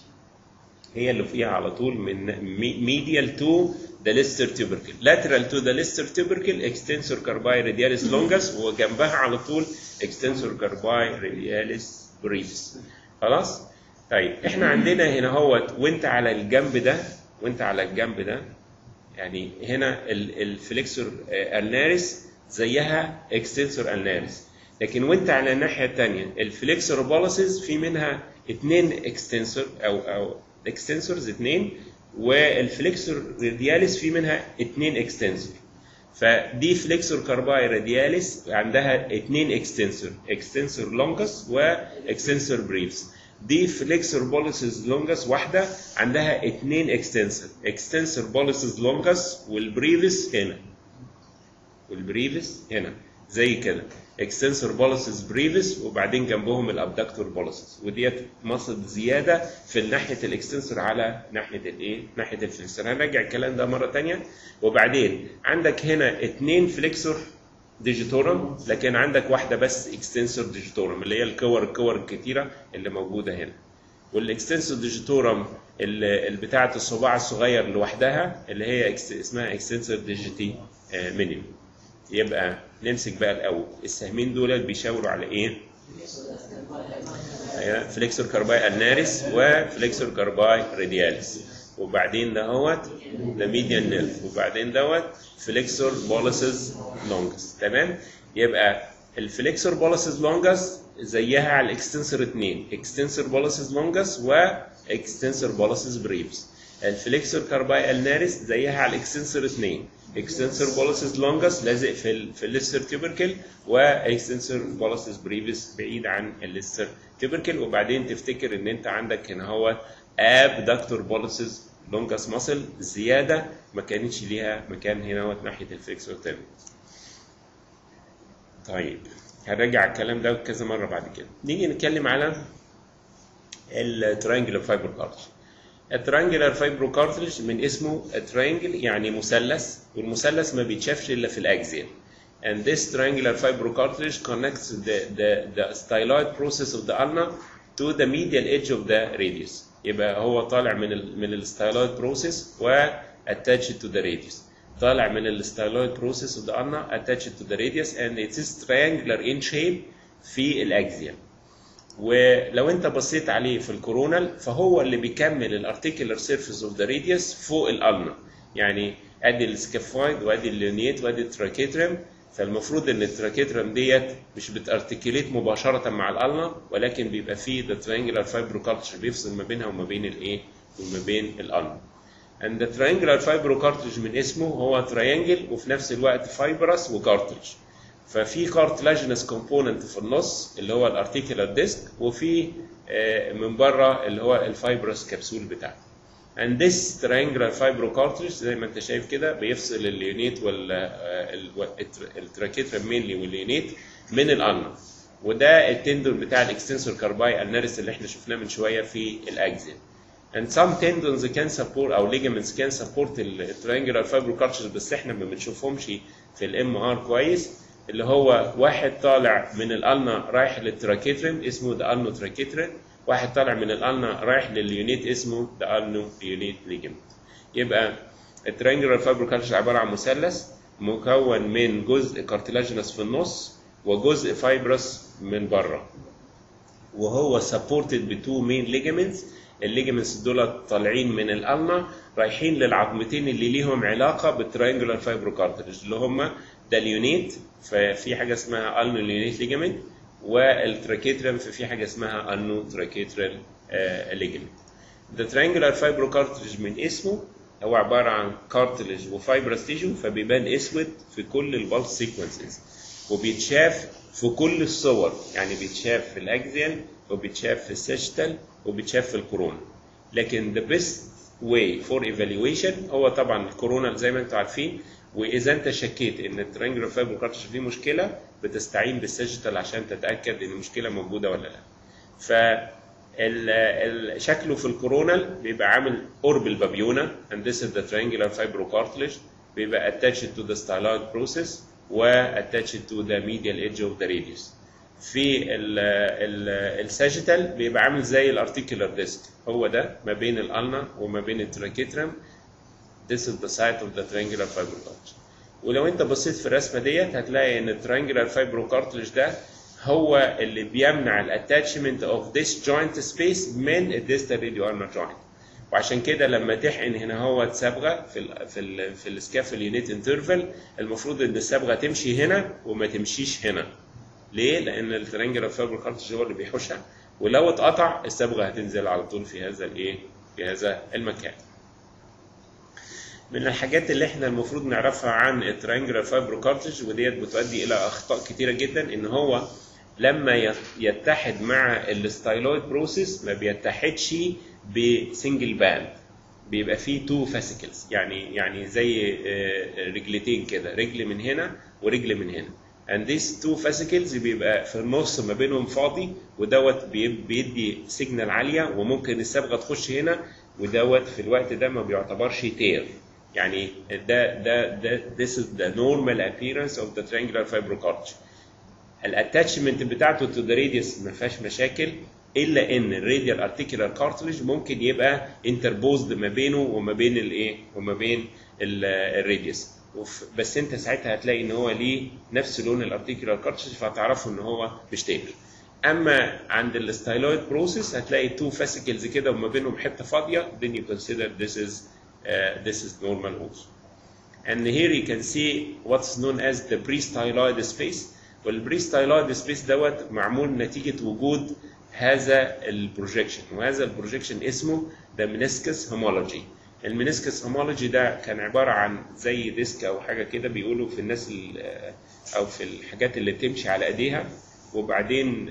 هي اللي فيها على طول من ميديال تو the lister tubercle، lateral to the lister tubercle extensor carpi radialis longus، وجنبها على طول extensor carpi radialis brevis. خلاص؟ طيب احنا عندنا هنا اهوت وانت على الجنب ده يعني هنا الفليكسور الناريس زيها extensor الناريس، لكن وانت على الناحيه الثانيه الفليكسور بوليسز في منها اثنين extensor او extensors اثنين والفليكسور رادياليس في منها 2 اكستنسور. فدي فليكسور كارباي رادياليس عندها 2 اكستنسور، اكستنسور لونجس واكستنسور بريفس. دي فليكسور بوليسز لونجس واحده عندها 2 اكستنسور، اكستنسور بوليسز لونجس والبريفس هنا، والبريفس هنا زي كده، اكستنسور بوليسز بريفس وبعدين جنبهم الابدكتور بوليسز، وديت مصل زياده في ناحيه الاكستنسور على ناحيه الايه؟ ناحيه الفليكسور. هنرجع الكلام ده مره ثانيه. وبعدين عندك هنا 2 فليكسور ديجيتورم، لكن عندك واحده بس اكستنسور ديجيتورم اللي هي الكور الكتيره اللي موجوده هنا. والاكستنسور ديجيتورم اللي بتاعه الصباع الصغير لوحدها اللي هي اسمها اكستنسور ديجيتي مينيمم. يبقى نمسك بقى الاول السهمين دول بيشاوروا على ايه؟ فليكسور كارباي الناريس وفليكسور كارباي رادياليس، وبعدين دهوت ده ميديان نيرف، وبعدين دوت فليكسور بوليسز لونجس. تمام؟ يبقى الفليكسور بوليسز لونجس زيها على الاكستنسور 2، اكستنسور بوليسز لونجس واكستنسور بوليسز بريفس. الفليكسور كارباي الناريس زيها على الاكستنسور 2، اكستنسور بوليسز لونجس لازق في الليستر تيوبركل، واكستنسور بوليسز بريفس بعيد عن الليستر تيوبركل. وبعدين تفتكر ان انت عندك هنا هو ابدكتور بوليسز لونجس ماسل زياده ما كانتش ليها مكان هنا ناحيه الفليكسور تيرمينس. طيب هنرجع الكلام ده كذا مره بعد كده. نيجي نتكلم على التريانجلر فايبر كارتلج. التريانجلر فايبرو كارتلج من اسمه تريانجل يعني مثلث، والمثلث ما بيتشافش الا في الاكزيال. And this triangular fibro cartilage connects the styloid process of the ulna to the medial edge of the radius. يبقى هو طالع من الستايلويد بروسيس و attached to the radius. طالع من الستايلويد بروسيس of the ulna attached to the radius and it is triangular in shape في الاكزيال. ولو انت بصيت عليه في الكورونال فهو اللي بيكمل الارتيكولار سيرفيس اوف ذا راديوس فوق الالنا، يعني ادي السكافويد وادي الليونيت وادي التراكيترم. فالمفروض ان التراكيترم ديت مش بتارتيكوليت مباشره مع الالنا، ولكن بيبقى فيه ذا تريانجلر فايبرو كارتلج بيفصل ما بينها وما بين الايه؟ وما بين الالنا. and the triangular fibro cartilage من اسمه هو تريانجل وفي نفس الوقت فايبرس وكارتلج. ففي كارتلاجينس كومبوننت في النص اللي هو الارتيكولار ديسك، وفي من بره اللي هو الفايبرس كبسول بتاعته. and this triangular fibro cartilage زي ما انت شايف كده بيفصل الليونيت والتراكيترم مينلي والليونيت من الالنا، وده التندون بتاع الاكستنسور كارباي الناريس اللي احنا شفناه من شويه في الاكزيال. and some tendons can support او ligaments can support التريانجلر فايبرو كارتلج، بس احنا ما بنشوفهمش في الام ار كويس. اللي هو واحد طالع من الالنا رايح للتراكيترم اسمه ده النو تراكيترم، واحد طالع من الالنا رايح لليونيت اسمه ده النو يونيت ليجمنت. يبقى التريانجلر فايبرو كارتلج عباره عن مثلث مكون من جزء كارتلاجينس في النص وجزء فايبرس من بره، وهو سبورتد بتو مين ليجمنتس. الليجمنتس دول طالعين من الالنا رايحين للعظمتين اللي ليهم علاقه بالتريانجلر فايبرو كارتلج اللي هم ده اليونيت، ففي حاجه اسمها النو ليونيت ليجمنت، والتراكيترم ففي حاجه اسمها النو تراكيترال ليجمنت. ده triangular fibro cartilage من اسمه هو عباره عن كارتلج وفايبرس تيشو، فبيبان اسود في كل البلس سيكونسز، وبيتشاف في كل الصور، يعني بيتشاف في الاكزيال وبيتشاف في السيجيتال وبيتشاف في الكورونا. لكن the best way for evaluation هو طبعا الكورونا زي ما انتم عارفين، واذا انت شكيت ان التريانجلر فايبرو كارتلج فيه مشكله بتستعين بالسيجيتال عشان تتاكد ان المشكله موجوده ولا لا. ف شكله في الكورونال بيبقى عامل قرب البابيونا and this is the triangular fibro cartilage، بيبقى attached to the styloid process و attached to the medial edge of the radius. في الساجيتال بيبقى عامل زي الارتيكولار ديسك، هو ده ما بين الالنا وما بين التراكيترم. this is the site of the triangular fibro cartilage. ولو انت بصيت في الرسمه ديت هتلاقي ان التريانجلر فايبرو كارتلج ده هو اللي بيمنع الاتاتشمنت اوف ذيس جوينت سبيس من الديستال راديو ارنر جوينت، وعشان كده لما تحقن هنا هو صبغه في السكافل يونيت انترفال المفروض ان الصبغه تمشي هنا وما تمشيش هنا. ليه؟ لان التريانجلر فايبرو كارتلج هو اللي بيحوشها، ولو اتقطع الصبغه هتنزل على طول في هذا الايه؟ في هذا المكان. من الحاجات اللي احنا المفروض نعرفها عن التريانجلر فايبروكارتج وديت بتؤدي الى اخطاء كتيره جدا، ان هو لما يتحد مع الستايلويد بروسيس ما بيتحدش بسنجل باند، بيبقى فيه تو فاسيكلز، يعني زي رجلتين كده، رجل من هنا ورجل من هنا. and these two fascicles بيبقى في النص ما بينهم فاضي، ودوت بيدي سيجنال عاليه، وممكن الصبغه تخش هنا، ودوت في الوقت ده ما بيعتبرش تير. يعني ده this is the normal appearance of the triangular fibrocartilage. الاتاتشمنت بتاعته to the radius ما فيهاش مشاكل، الا ان الراديال ارتيكولار كارتلج ممكن يبقى انتربوزد ما بينه وما بين الايه وما بين الراديوس، بس انت ساعتها هتلاقي ان هو ليه نفس لون الارتيكولار كارتلج، فهتعرفوا ان هو مش تير. اما عند الستايلويد بروسيس هتلاقي تو فاسيكلز كده وما بينهم حته فاضيه، then you consider this is normal also. And here you can see what's known as the pre-styloid space. والبري-styloid space دوت معمول نتيجه وجود هذا البروجيكشن، وهذا البروجيكشن اسمه the meniscus homology. المينيسكس homology ده كان عباره عن زي ديسك او حاجه كده، بيقولوا في الناس او في الحاجات اللي بتمشي على ايديها، وبعدين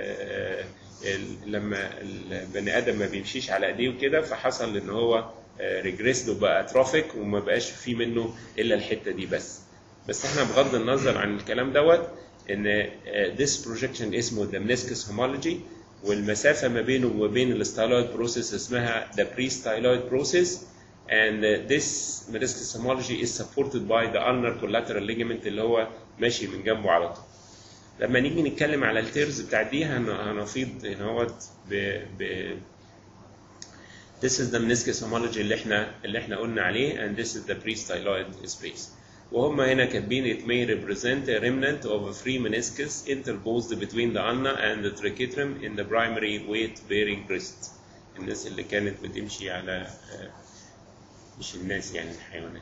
لما البني ادم ما بيمشيش على ايديه وكده، فحصل ان هو ريجريسد وبقى اتروفيك وما بقاش فيه منه الا الحته دي بس احنا بغض النظر عن الكلام دوت، ان this projection اسمه the meniscus homology، والمسافه ما بينه وما بين الستايلويد بروسيس اسمها the pre-styloid process. and this meniscus homology is supported by the ulnar collateral ligament اللي هو ماشي من جنبه على طول. لما نيجي نتكلم على التيرز بتاع دي هنفيض هنا اهوت this is the meniscus homology اللي احنا قلنا عليه، and this is the pre-styloid space. وهم هنا كاتبين it may represent a remnant of a free meniscus interposed between the ulna and the trachytrum in the primary weight bearing breast. الناس اللي كانت بتمشي على مش الناس يعني الحيوانات.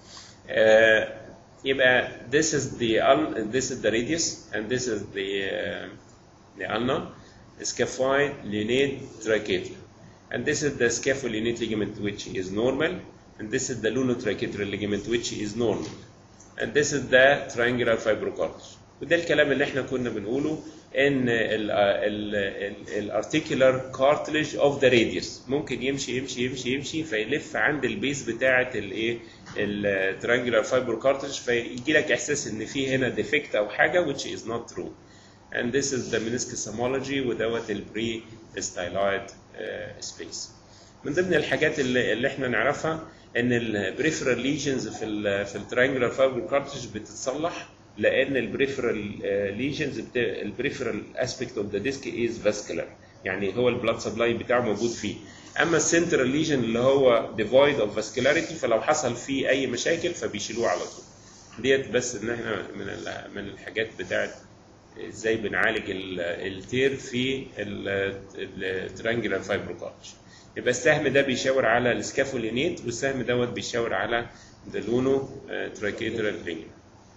يبقى this is the radius and this is the ulna, scaphoid lunate trachytrum, and this is the scapholunate ligament which is normal, and this is the lunotrachytral ligament which is normal, and this is the triangular fibrocartilage. وده الكلام اللي احنا كنا بنقوله، ان الارتيكولار كارتلج اوف ذا راديوس ممكن يمشي يمشي يمشي يمشي فيلف عند البيز بتاعه الايه التريانجولار فايبروكارتلج، فيجي لك احساس ان في هنا ديفكت او حاجه which is not true. and this is the meniscus homology ودوت البري ستايلويد سبيس. من ضمن الحاجات اللي احنا نعرفها ان البريفرال ليجنز في التريانجولار فايبروكارتلج بتتصلح، لان البريفرال ليجنز البريفرال اسبيكت اوف ذا ديسك از فاسكولار، يعني هو البلاد سبلاي بتاعه موجود فيه. اما السنترال ليجن اللي هو ديفويد اوف فاسكولاريتي، فلو حصل فيه اي مشاكل فبيشيلوه على طول. ديت بس ان احنا من الحاجات بتاعت ازاي بنعالج التير في التريانجولار فايبروكارتلج. يبقى السهم ده بيشاور على السكافولينيت، والسهم دوت بيشاور على اللونو تراكيترال ليجمنت.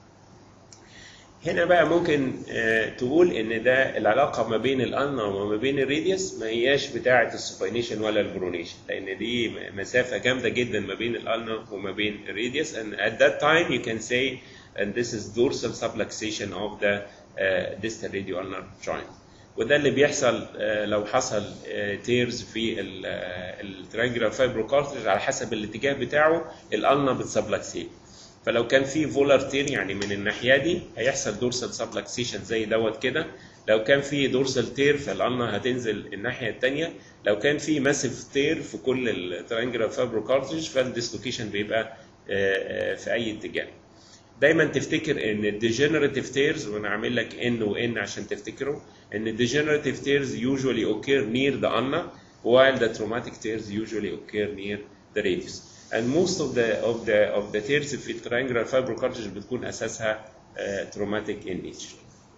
هنا بقى ممكن تقول ان ده العلاقه ما بين الالنا وما بين الراديوس ما هياش بتاعه السوباينيشن ولا البرونيشن، لان دي مسافه جامده جدا ما بين الالنا وما بين الراديوس. and at that time you can say and this is dorsal subluxation of the distal radioulnar joint. وده اللي بيحصل لو حصل تيرز في التريانجولار فايبروكارتلج على حسب الاتجاه بتاعه الالنا بتسبلكسيت. فلو كان في فولار تير يعني من الناحيه دي هيحصل دورسال سبلكسيشن زي دوت كده، لو كان في دورسال تير فالالنا هتنزل الناحيه الثانيه، لو كان في ماسيف تير في كل التريانجولار فايبروكارتلج فالديسلوكيشن بيبقى في اي اتجاه. دايما تفتكر ان الديجنراتيف تيرز، وانا عامل لك ان وان عشان تفتكروا ان الديجنراتيف تيرز usually occur near the ulna while the traumatic tears usually occur near the radius. and most of the tears في التريانجولار فايبروكارتلج بتكون اساسها traumatic in nature.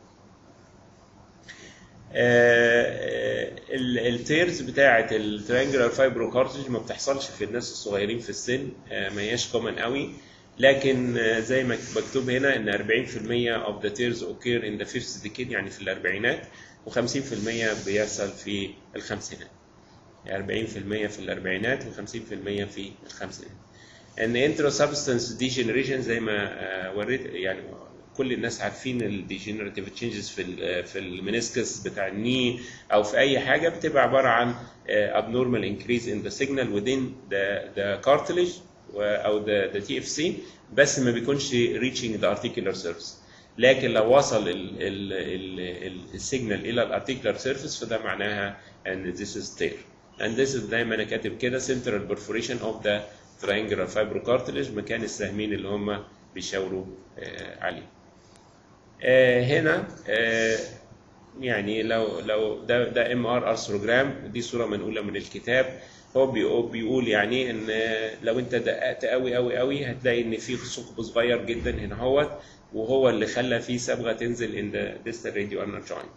التيرز بتاعه التريانجولار فايبروكارتلج ما بتحصلش في الناس الصغيرين في السن، ما هياش كومن قوي، لكن زي ما مكتوب هنا ان 40% of the tears occur in the fifth decade يعني في الاربعينات، و50% بيحصل في الخمسينات. 40% في الاربعينات و50% في الخمسينات. ان انترو سبستانس ديجنريشن زي ما وريت يعني كل الناس عارفين الديجنريتيف تشينجز في المينيسكس بتاع الني او في اي حاجه بتبقى عباره عن abnormal increase in the signal within the cartilage او the TFC، بس ما بيكونش reaching the articular surface. لكن لو وصل السيجنال الى الارتيكولار سيرفيس فده معناها ان this is tear. and this is زي ما انا كاتب كده central perforation of the triangular fibrocartilage، مكان السهمين اللي هم بيشاوروا عليه. هنا يعني لو ده MR ارثروجرام، دي صوره منقوله من الكتاب. هو بيقول يعني ان لو انت دققت قوي قوي قوي هتلاقي ان في ثقب صغير جدا هنا اهوت، وهو اللي خلى فيه صبغه تنزل in the distal radioulnar joint.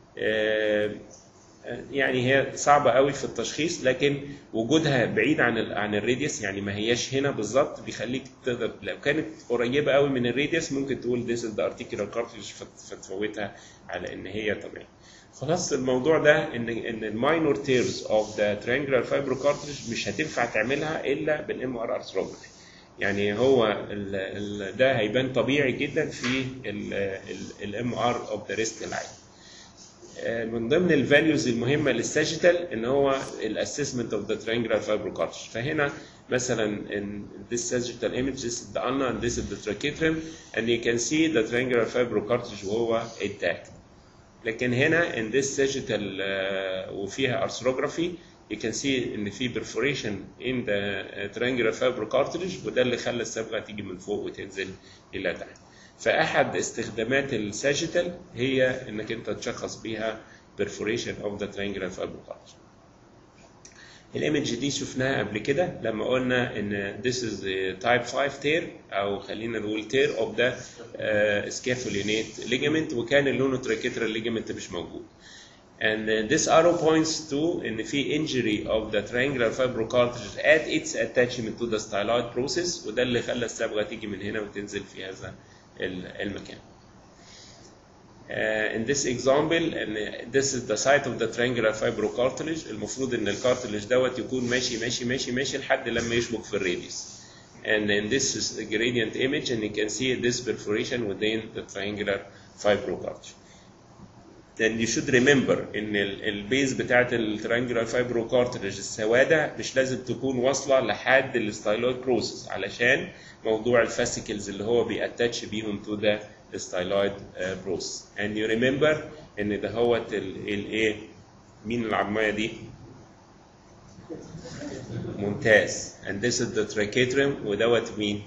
يعني هي صعبه قوي في التشخيص، لكن وجودها بعيد عن الراديوس، يعني ما هياش هنا بالظبط، بيخليك تقدر لو كانت قريبه قوي من الراديوس ممكن تقول this is the articular cartilage فتفوتها على ان هي طبيعي. خلاص الموضوع ده ان الماينور تيرز اوف ذا تريانجولار فايبروكارتلج مش هتنفع تعملها الا بالام ار ارثروجرافي. يعني هو ده هيبان طبيعي جدا في الام ار اوف ذا ريست العادي. من ضمن الفاليوز المهمه للساجيتال ان هو الاسسمنت اوف ذا تريانجولار فايبروكارتلج. فهنا مثلا in this sagittal image this is the ulna and this is the trachytrum and you can see the triangular fibrocartilage وهو intact. لكن هنا in this sagittal وفيها arthrography you can see ان في perforation in the triangular fibrocartilage، وده اللي خلى الصبغه تيجي من فوق وتنزل الى تحت. فاحد استخدامات الساجيتال هي انك انت تشخص بيها perforation of the triangular fibrocartilage. الايمج دي شفناها قبل كده لما قلنا ان this is type 5 tear او خلينا نقول tear of the scapholunate ligament، وكان اللونوتراكيترال ligament مش موجود. and this arrow points to ان في injury of the triangular fibrocartilage at its attachment to the styloid process، وده اللي خلى الصبغه تيجي من هنا وتنزل في هذا المكان. In this example and this is the site of the triangular fibrocartilage. المفروض ان الكارتلج دوت يكون ماشي ماشي ماشي ماشي لحد لما يشبك في الراديوس. And in this is a gradient image and you can see this perforation within the triangular fibrocartilage. Then you should remember ان البيز بتاعت التريانجولار فايبروكارتلج السوادة مش لازم تكون واصلة لحد الستايلويد بروسيس، علشان موضوع الفاسيكلز اللي هو بيأتاتش بيهم to the styloid process. and you remember ان ده هو الايه مين العظميه دي؟ ممتاز. and this is the trachytrum ودوت مين؟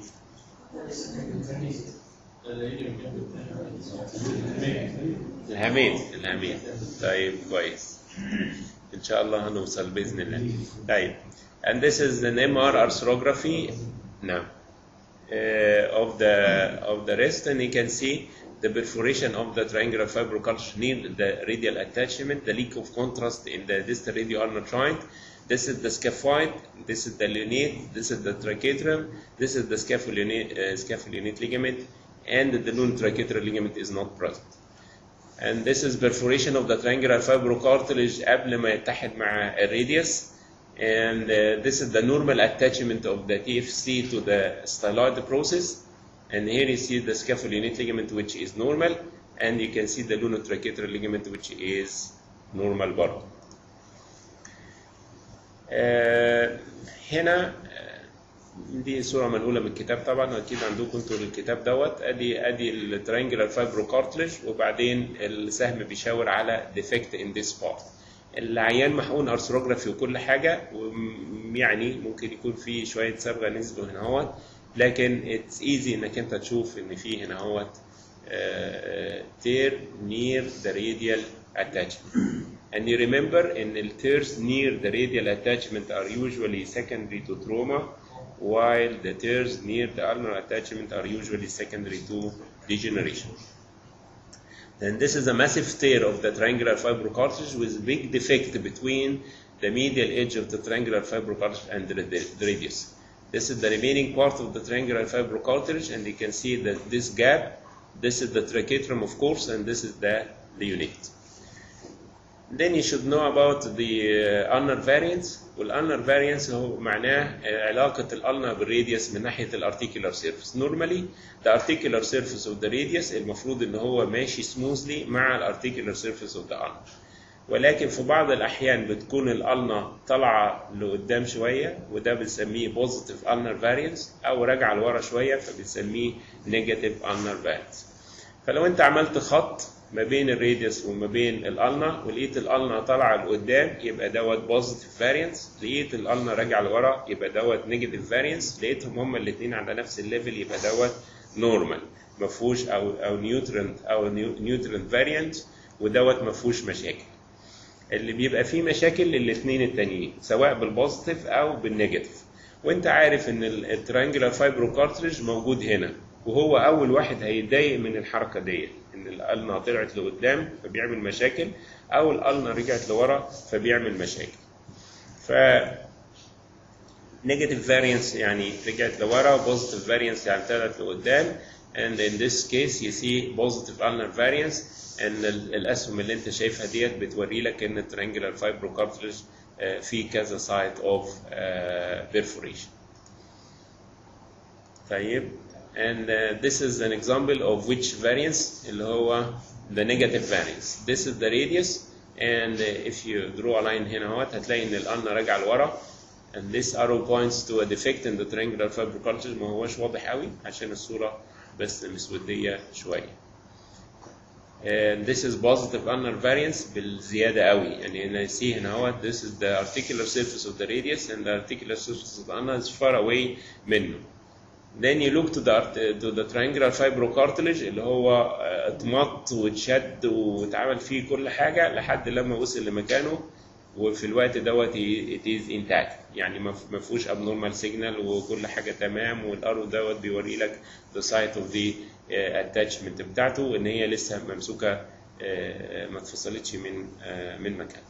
الهامين. طيب كويس، ان شاء الله هنوصل باذن الله. طيب and this is an MR arthrography now of the wrist, and you can see the perforation of the triangular fibrocartilage near the radial attachment, the lack of contrast in the distal radioulnar joint. This is the scaphoid, this is the lunate, this is the trachytrum, this is the scapholunate ligament, and the lunotrachytral ligament is not present. And this is perforation of the triangular fibrocartilage قبل ما يتحد مع الراديوس. And this is the normal attachment of the TFC to the styloid process. And here you see the scapholunate ligament which is normal, and you can see the lunotrachytral ligament which is normal برضه. هنا دي صورة منقولة من الكتاب طبعا، أكيد عندكم انتوا الكتاب دوت. أدي التريانجولار فايبروكارتلج، وبعدين السهم بيشاور على defect in this part. العيان محقون ارثروجرافي وكل حاجه، ويعني ممكن يكون في شويه صبغه نزلوا هنا اهوت، لكن اتس ايزي انك انت تشوف ان في هنا اهوت tear near the radial attachment. and you remember ان ال tears near the radial attachment are usually secondary to trauma, while the tears near the ulnar attachment are usually secondary to degeneration. And this is a massive tear of the triangular fibrocartilage with big defect between the medial edge of the triangular fibrocartilage and the radius. This is the remaining part of the triangular fibrocartilage, and you can see that this gap, this is the trachytrum of course, and this is the lunate. Then you should know about the ulnar variance. والulnar variance هو معناه علاقة الulnar بالradius من ناحية الارتيكولار surface. Normally the articular surface of the radius المفروض ان هو ماشي smoothly مع الارتيكولار surface of the ulnar. ولكن في بعض الأحيان بتكون الألنا طالعة لقدام شوية وده بنسميه positive ulnar variance، أو راجعة لورا شوية فبنسميه negative ulnar variance. فلو أنت عملت خط ما بين الراديوس وما بين الألنا ولقيت الألنا طالعة لقدام يبقى دوت positive variance، لقيت الألنا راجعة لورا يبقى دوت negative variance، لقيتهم هما الاتنين على نفس الليفل يبقى دوت normal مفهوش أو neutral variance، ودوت مفهوش مشاكل. اللي بيبقى فيه مشاكل للاثنين التانيين سواء بالبوزيتيف او بالنيجاتيف. وانت عارف ان التريانجلر فايبروكارتريج موجود هنا وهو اول واحد هيتضايق من الحركه دي، ان الالنا طلعت لقدام فبيعمل مشاكل او الالنا رجعت لورا فبيعمل مشاكل. ف negative variance يعني رجعت لورا، positive variance يعني طلعت لقدام. and in this case you see positive ulnar variance. ان الاسهم اللي انت شايفها ديت بتوري لك ان التريانجلر فايبروكارتريج في كذا سايت اوف perforation. طيب and this is an example of which variance اللي هو the negative variance. This is the radius and if you draw a line هنا اهوت هتلاقي ان الالنا راجعه لورا and this arrow points to a defect in the triangular fibrocartilage. ما هوش واضح قوي عشان الصوره بس مسوديه شويه. And this is positive ulnar variance بالزيادة قوي، يعني أنا see هنا هو this is the articular surface of the radius and the articular surface of the ulna is far away منه. Then you look to the triangular fibrocartilage اللي هو اتمط واتشد واتعمل فيه كل حاجة لحد لما وصل لمكانه وفي الوقت دوت it is intact، يعني ما فيهوش abnormal signal وكل حاجة تمام، والارو دوت بيوري لك the site of the attachment بتاعته ان هي لسه ممسوكة ما اتفصلتش من مكان.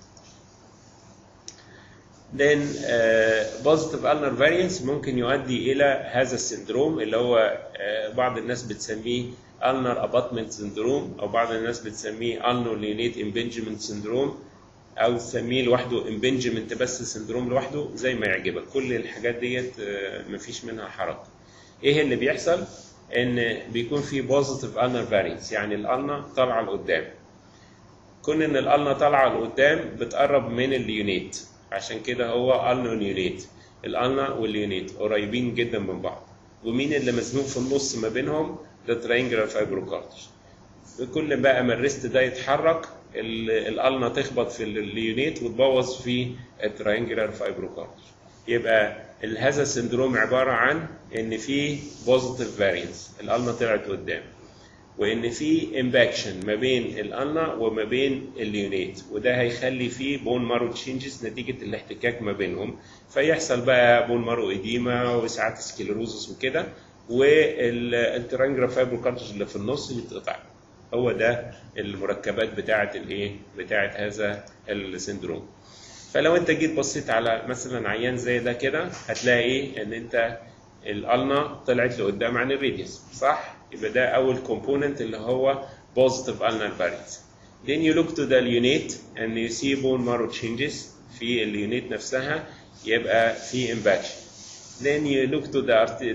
Then positive ulnar variance ممكن يؤدي إلى هذا السندروم اللي هو بعض الناس بتسميه ulnar abutment syndrome أو بعض الناس بتسميه ulnar lunate impingement syndrome أو تسميه لوحده impingement بس سندروم لوحده زي ما يعجبك. كل الحاجات ديت مفيش منها حركة. إيه اللي بيحصل؟ إن بيكون في positive ulnar variance يعني الألنا طالعة لقدام. كون إن الألنا طالعة لقدام بتقرب من اليونيت، عشان كده هو النا ونيونيت. الالنا واليونيت قريبين جدا من بعض، ومين اللي مزنوق في النص ما بينهم؟ ده تريانجلر فايبروكارتريج. كل بقى ما الريست ده يتحرك الالنا تخبط في اليونيت وتبوظ في التريانجلر فايبروكارتريج. يبقى هذا السندروم عباره عن ان في بوزيتيف فارينس الالنا طلعت قدام، وان في امباكشن ما بين الالنا وما بين اليونيت، وده هيخلي فيه بون مارو تشينجز نتيجه الاحتكاك ما بينهم، فيحصل بقى بون مارو اديما وساعات سكليروزس وكده، والتريانجلر فايبروكارتريج اللي في النص يتقطع. هو ده المركبات بتاعه الايه؟ بتاعه هذا السندروم. فلو انت جيت بصيت على مثلا عيان زي ده كده هتلاقي ايه؟ ان انت الالنا طلعت لقدام عن الراديوس، صح؟ يبقى ده أول component اللي هو positive ulnar variance. Then you look to the lunate and you see bone marrow changes في اليونيت نفسها، يبقى في impaction. Then you look to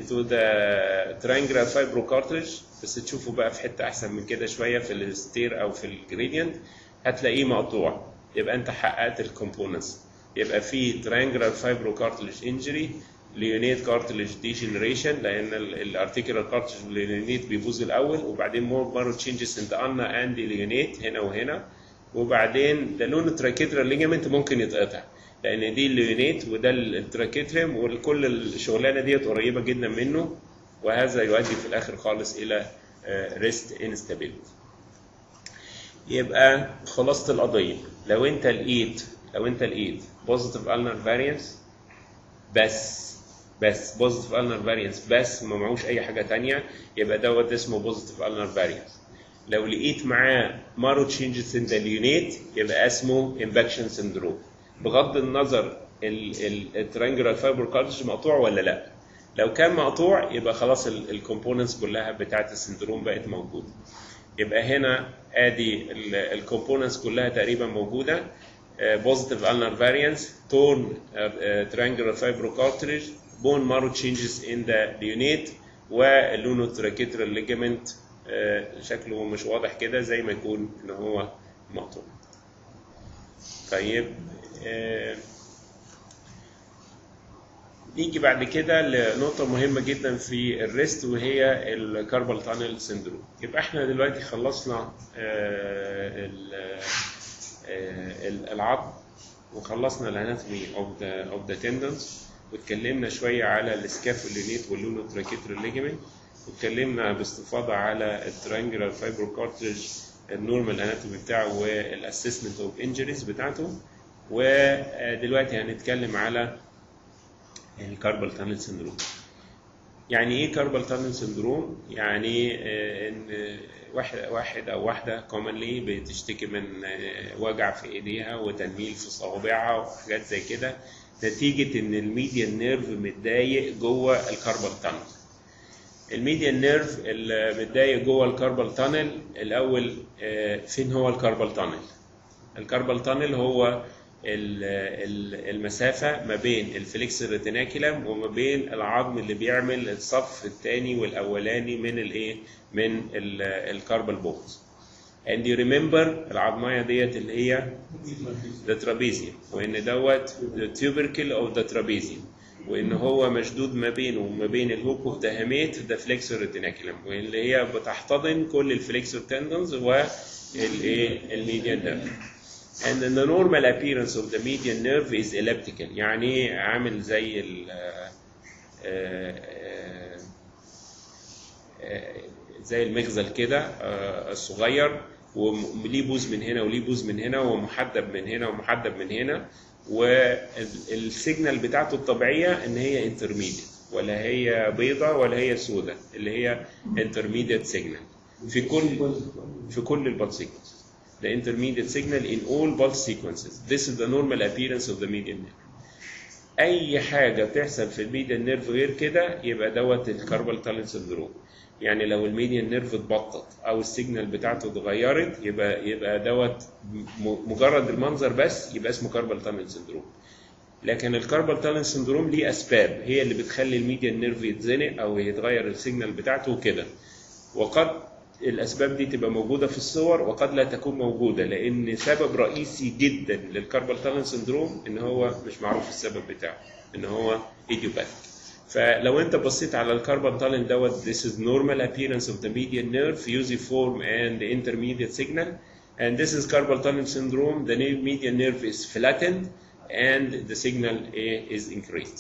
the triangular fibrocartilage، بس تشوفوا بقى في حتة أحسن من كده شوية في الستير أو في الجريدينت هتلاقيه مقطوع، يبقى أنت حققت الكومبوننتس. يبقى في triangular fibrocartilage injury، ليونيت كارتلج ديجنريشن لان الارتيكولار كارتلج ليونيت بيبوظ الاول، وبعدين مارو تشينجز ان ذا النا اند ليونيت هنا وهنا، وبعدين ده لون التراكيترال ليجامنت ممكن يتقطع لان دي الليونيت وده التراكيتريم، وكل الشغلانه ديت قريبه جدا منه، وهذا يؤدي في الاخر خالص الى ريست انستابيليتي. يبقى خلاصه القضيه لو انت لقيت بوزيتيف النر فاريانس بس بوزيتيف النر فاريانس بس ما معهوش اي حاجه ثانيه، يبقى دوت اسمه بوزيتيف النر فاريانس. لو لقيت معاه مارو تشينجز ان ذا اليونيت يبقى اسمه امباكشن سندروم، بغض النظر التريانجلر فايبروكارتلج مقطوع ولا لا. لو كان مقطوع يبقى خلاص الكومبوننتس كلها بتاعه السندروم بقت موجوده. يبقى هنا ادي الكومبوننتس كلها تقريبا موجوده. بوزيتيف ulnar variance, torn triangular fibrocartilage, bone marrow changes in the neonate، واللونوتراكيترال ليجامنت شكله مش واضح كده زي ما يكون ان هو مقطوع. طيب نيجي بعد كده لنقطة مهمة جدا في الريست وهي الكاربال تانل سيندروم. يبقى احنا دلوقتي خلصنا العظم، وخلصنا الاناتومي اوف ذا تندنز، واتكلمنا شوية على السكافولينيت واللونوتراكيترال ليجامنت، واتكلمنا باستفاضة على التريانجولار فايبروكارتلج النورمال اناتومي بتاعه والاسسمنت اوف انجريز بتاعته. ودلوقتي هنتكلم على الكاربال تانل سيندروم. يعني ايه كاربال تانل سيندروم؟ يعني ان واحد او واحده كومنلي بتشتكي من وجع في ايديها وتنميل في صوابعها وحاجات زي كده، نتيجه ان الميديان نيرف متضايق جوه الكاربال تانل. الميديان نيرف المتضايق جوه الكاربال تانل، الاول فين هو الكاربال تانل؟ الكاربال تانل هو المسافة ما بين الفليكسر ريتيناكولم وما بين العظم اللي بيعمل الصف الثاني والأولاني من الايه؟ من الكاربال بونز. and you remember العظمية ديت اللي هي the trapezium، وإن دوت the tubercle of the trapezium، وإن هو مشدود ما بينه وما بين الهوك اوف ذا هاميت the flexor retinaculum، واللي هي بتحتضن كل الفليكسور تندنز والايه؟ الميديان نيرف. And the normal appearance of the median nerve is elliptical، يعني عامل زي زي المغزل كده الصغير، وليه بوز من هنا وليه بوز من هنا ومحدب من هنا ومحدب من هنا، والسيجنال بتاعته الطبيعية ان هي intermediate، ولا هي بيضة ولا هي سوداء، اللي هي intermediate signal في كل البلس سيكونس. The intermediate signal in all pulse sequences. This is the normal appearance of the median nerve. أي حاجة تحصل في الميديان نيرف غير كده يبقى دوت الكاربال تانل سيندروم. يعني لو الميديان نيرف اتبطط أو السيجنال بتاعته اتغيرت يبقى دوت مجرد المنظر بس يبقى اسمه كاربال تانل سيندروم. لكن الكاربال تانل سيندروم ليه أسباب هي اللي بتخلي الميديان نيرف يتزنق أو يتغير السيجنال بتاعته وكده. وقد الأسباب دي تبقى موجودة في الصور وقد لا تكون موجودة، لأن سبب رئيسي جدا للكاربال تانل سيندروم إن هو مش معروف السبب بتاعه، إن هو إيديوباثيك. فلو أنت بصيت على الكاربال تانل دوت this is normal appearance of the median nerve fusiform and the intermediate signal, and this is carpal tunnel syndrome. The median nerve is flattened and the signal is increased.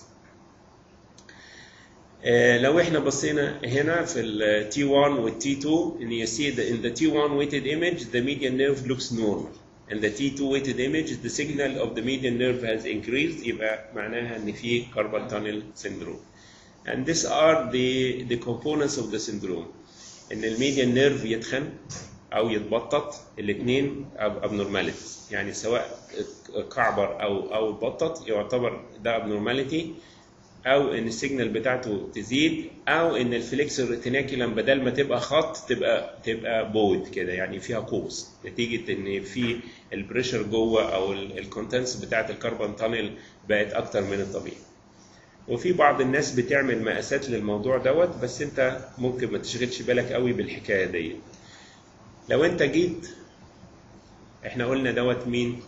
لو احنا بصينا هنا في ال T1 وال T2 and you see that in the T1 weighted image the median nerve looks normal, and the T2 weighted image the signal of the median nerve has increased، يبقى معناها ان في carpal tunnel syndrome. And these are the components of the syndrome. ان الميديان نيرف يتخن او يتبطط، الاثنين abnormalities، يعني سواء كعبر او اتبطط يعتبر ده abnormality، او ان السيجنال بتاعته تزيد، او ان الفليكسور ريتيناكولم بدل ما تبقى خط تبقى بود كده، يعني فيها قوس، نتيجه ان في البريشر جوه او الكونتنس بتاعه الكاربال تانل بقت اكتر من الطبيعي. وفي بعض الناس بتعمل مقاسات للموضوع دوت، بس انت ممكن ما تشغلش بالك قوي بالحكايه دي. لو انت جيت احنا قلنا دوت مين؟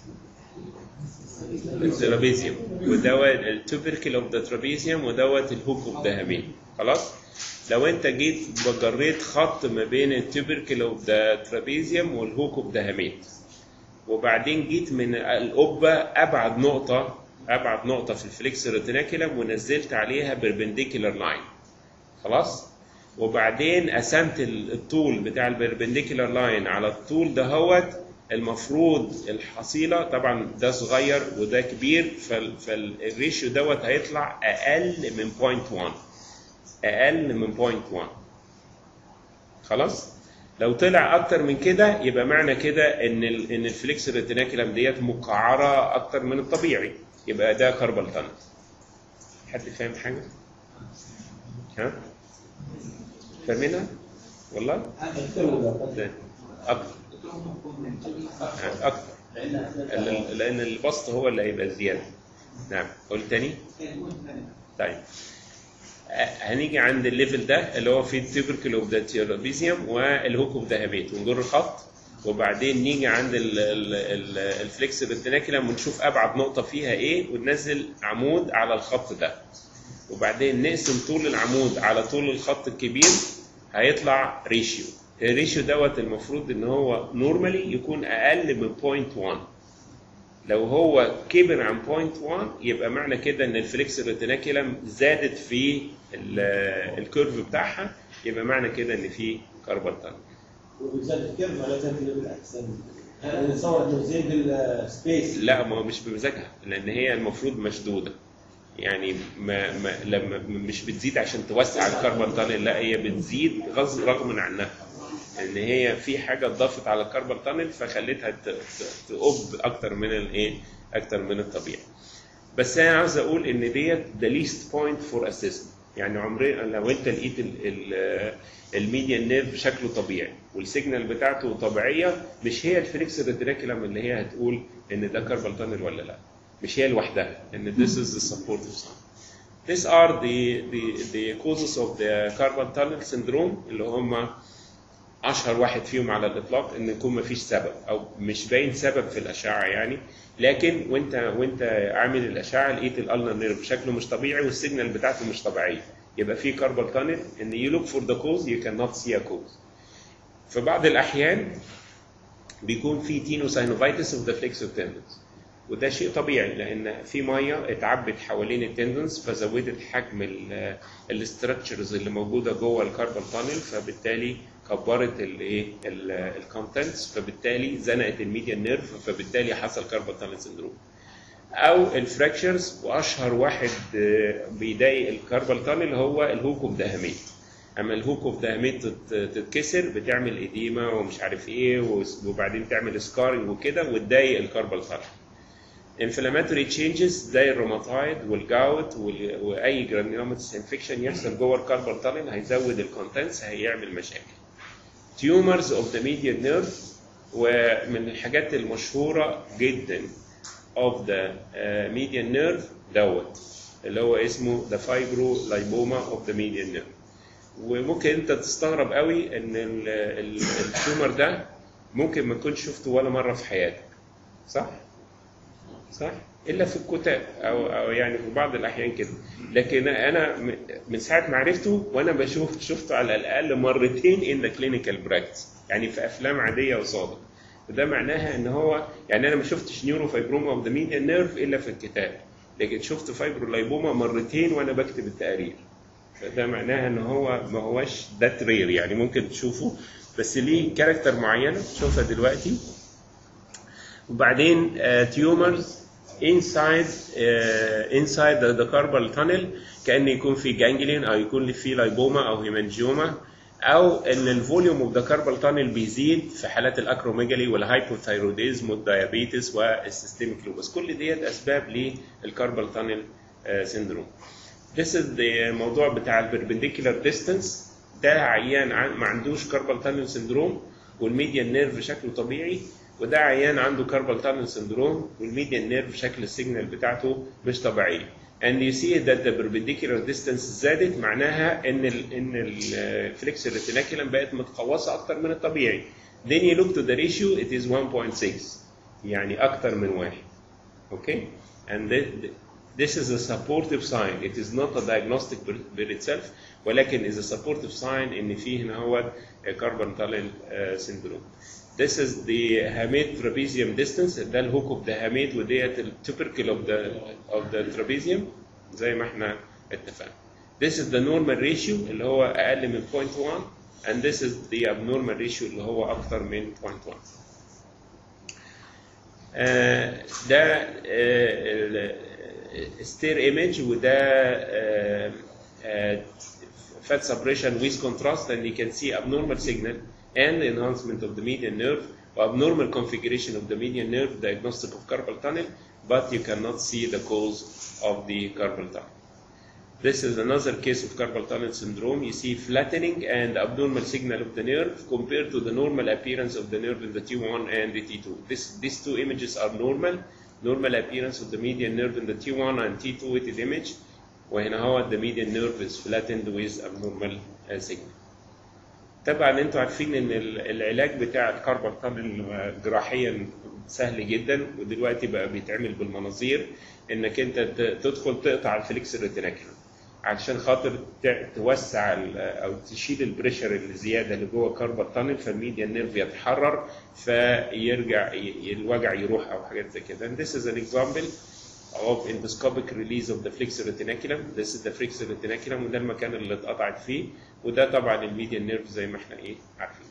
الترابيزيوم، ودوت التوبركل اوف ذا ترابيزيوم، ودوت الهوك اوف ذا هامين. خلاص؟ لو انت جيت وجريت خط ما بين التوبركل اوف ذا ترابيزيوم والهوك اوف ذا هامين، وبعدين جيت من القبه ابعد نقطه في الفليكسور ريتيناكولم ونزلت عليها بيربنديكولار لاين. خلاص؟ وبعدين قسمت الطول بتاع البيربنديكولار لاين على الطول دهوت، المفروض الحصيله طبعا ده صغير وده كبير، فالريشيو دوت هيطلع اقل من 0.1. خلاص؟ لو طلع اكتر من كده يبقى معنى كده ان الفليكسور ريتيناكولم ديت مقعره اكتر من الطبيعي، يبقى ده كاربال تانل. حد فاهم حاجه؟ ها؟ فاهمينها؟ والله اكثر ولا اقل؟ اكتر اكتر لان البسط هو اللي هيبقى زياده. نعم قول تاني. طيب هنيجي عند الليفل ده اللي هو فيه التيبركل اوف ذا ترابيزيوم والهوك اوف ذا هاميت ونجر الخط، وبعدين نيجي عند الفليكس ريتيناكولم ونشوف ابعد نقطه فيها ايه وننزل عمود على الخط ده، وبعدين نقسم طول العمود على طول الخط الكبير هيطلع ريشيو. الريشيو دوت المفروض ان هو نورمالي يكون اقل من 0.1. لو هو كبر عن 0.1 يبقى معنى كده ان الفليكس ريتيناكولم زادت في الكيرف بتاعها، يبقى معنى كده ان في كاربال تانل. وبالذات الكيرف معناتها بالعكس، انا نتصور انه زيد السبيس. لا، ما هو مش بمزاجها، لان هي المفروض مشدوده. يعني لما مش بتزيد عشان توسع الكاربال تانل، لا هي بتزيد رغم عنها، ان هي في حاجه اتضافت على الكاربال تانل فخلتها تقب اكتر من الايه، اكتر من الطبيعي. بس انا عاوز اقول ان ديت ذا ليست بوينت فور اسسمنت. يعني عمري لو انت لقيت الميديان نيرف شكله طبيعي والسيجنال بتاعته طبيعيه، مش هي الفليكس ريتيناكولم اللي هي هتقول ان ده كاربال تانل ولا لا، مش هي لوحدها، ان this is the supportive sign. These are the causes of the carpal tunnel syndrome اللي هم اشهر واحد فيهم على الاطلاق، ان يكون مفيش سبب او مش باين سبب في الاشعه يعني، لكن وانت عامل الاشعه لقيت الالنر نيرف شكله مش طبيعي والسيجنال بتاعته مش طبيعيه، يبقى في كاربال تانل. ان you look for the cause you cannot see a cause. في بعض الاحيان بيكون في تينوساينوفايتس اوف ذا فليكسور تندنز، وده شيء طبيعي لان في ميه اتعبت حوالين التندنز فزودت حجم الاستراكشرز اللي موجوده جوه الكاربال تانل، فبالتالي كبرت الايه الكونتنتس، فبالتالي زنقت الميديان نيرف، فبالتالي حصل كاربال تانل سندروم. او الفراكشرز، واشهر واحد بيضايق الكاربال تانل هو الهوك اوف ذا هاميت. اما الهوك اوف ذا هاميت تتكسر بتعمل اديمه ومش عارف ايه، وبعدين تعمل سكارنج وكده وتضايق الكاربال تانل. inflammatory changes زي الروماتايد والجاوت واي جرانيوماتس انفكشن يحصل جوه الكاربال تانل هيزود الكونتنتس، هيعمل مشاكل. tumors of the median nerve، ومن الحاجات المشهوره جدا of the median nerve دوت اللي هو اسمه the fibrolipoma of the median nerve. وممكن انت تستغرب قوي ان التيومر ده ممكن ما تكونش شفته ولا مره في حياتك، صح؟ صح؟ الا في الكتاب او يعني في بعض الاحيان كده، لكن انا من ساعه ما عرفته وانا شفته على الاقل مرتين in the clinical practice، يعني في افلام عاديه وصادق. وده معناها ان هو يعني انا ما شفتش نيورو فايبروما اوف ذا ميديان نيرف الا في الكتاب، لكن شفت فايبرولايبوما مرتين وانا بكتب التقارير. فده معناها ان هو ما هوش ذات رير، يعني ممكن تشوفه بس ليه كاركتر معينه تشوفها دلوقتي. وبعدين تيومرز inside the carpal tunnel، كأن يكون في جانجلين او يكون في لايبوما او هيمانجيوما، او ان الفوليوم اوف ذا كاربال تانل بيزيد في حالات الاكروميجالي والهايبوثايروديزم والديابيتس والسيستميك لوبس. كل ديت اسباب للكاربال تانل سيندروم. This is the الموضوع بتاع البربنديكولار ديستانس. ده عيان ما عندوش كاربال تانل سيندروم والميديان نيرف شكله طبيعي، وده عيان عنده كاربال تانل سيندروم والميديان نيرف شكل السيجنال بتاعته مش طبيعيه. and you see that the perpendicular distance زادت، معناها ان الفليكس ريتيناكولم بقت متقوسه اكتر من الطبيعي. then you look to the ratio it is 1.6، يعني اكتر من واحد. okay and this is a supportive sign. It is not a diagnostic by itself، ولكن is a supportive sign ان فيه هنا هو carpal tunnel syndrome. This is the hamate trapezium distance، ده الهوك اوف ذا hamate، وديت التوبركل of the trapezium زي ما احنا اتفقنا. This is the normal ratio اللي هو اقل من 0.1 and this is the abnormal ratio اللي هو اكتر من 0.1. ده ستير ايمج، وده fat suppression with contrast and you can see abnormal signal and enhancement of the median nerve or abnormal configuration of the median nerve, diagnostic of carpal tunnel, but you cannot see the cause of the carpal tunnel. This is another case of carpal tunnel syndrome. You see flattening and abnormal signal of the nerve compared to the normal appearance of the nerve in the T1 and the T2. These two images are normal appearance of the median nerve in the T1 and T2 weighted image. وهنا هو the median nerve is flattened with abnormal signal. طبعا انتوا عارفين ان العلاج بتاع الكاربال تانل جراحيا سهل جدا، ودلوقتي بقى بيتعمل بالمناظير، انك انت تدخل تقطع الفليكس ريتيناكولم علشان خاطر توسع او تشيل البريشر الزياده اللي جوه الكاربال تانل، فالميديان نيرف يتحرر فيرجع الوجع يروح او حاجات زي كده. And this is an example of endoscopic release of the flexor retinaculum. This is the flexor retinaculum وده المكان اللي اتقطعت فيه، وده طبعا الميديان نيرف زي ما احنا عارفين.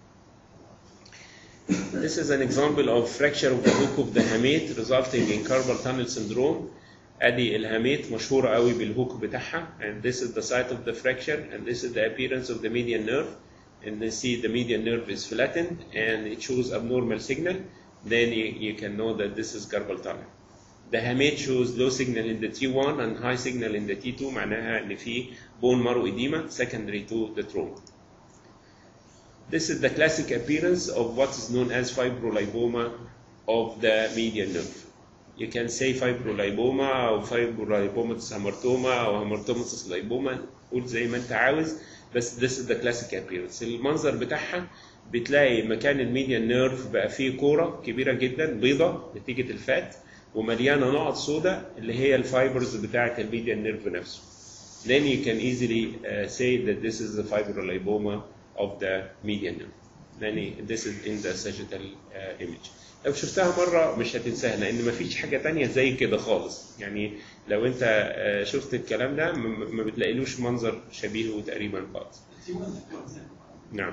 This is an example of fracture of the hook of the hamate resulting in carpal tunnel syndrome. ادي الهاميت مشهوره قوي بالهوك بتاعها. And this is the site of the fracture and this is the appearance of the median nerve. And you see the median nerve is flattened and it shows abnormal signal. Then you can know that this is carpal tunnel. The hamate shows low signal in the T1 and high signal in the T2. معناها ان في bone marrow edema secondary to the trauma. This is the classic appearance of what is known as fibrolipoma of the median nerve. You can say fibrolipoma أو fibrolipomatous hamartoma أو hamartomatous lipoma، قول زي ما أنت عاوز، بس this is the classic appearance. المنظر بتاعها بتلاقي مكان الميديان نيرف بقى فيه كورة كبيرة جدا بيضة نتيجة الفات ومليانة نقط سوداء اللي هي الفايبرز بتاعة الميديان نيرف نفسه. Then you can easily say that this is the fibrolipoma of the median nerve. Then this is in the sagittal image. لو شفتها مرة مش هتنساها لأن مفيش حاجة تانية زي كده خالص. يعني لو أنت شفت الكلام ده ما بتلاقيلوش منظر شبيهه تقريبا خالص. نعم.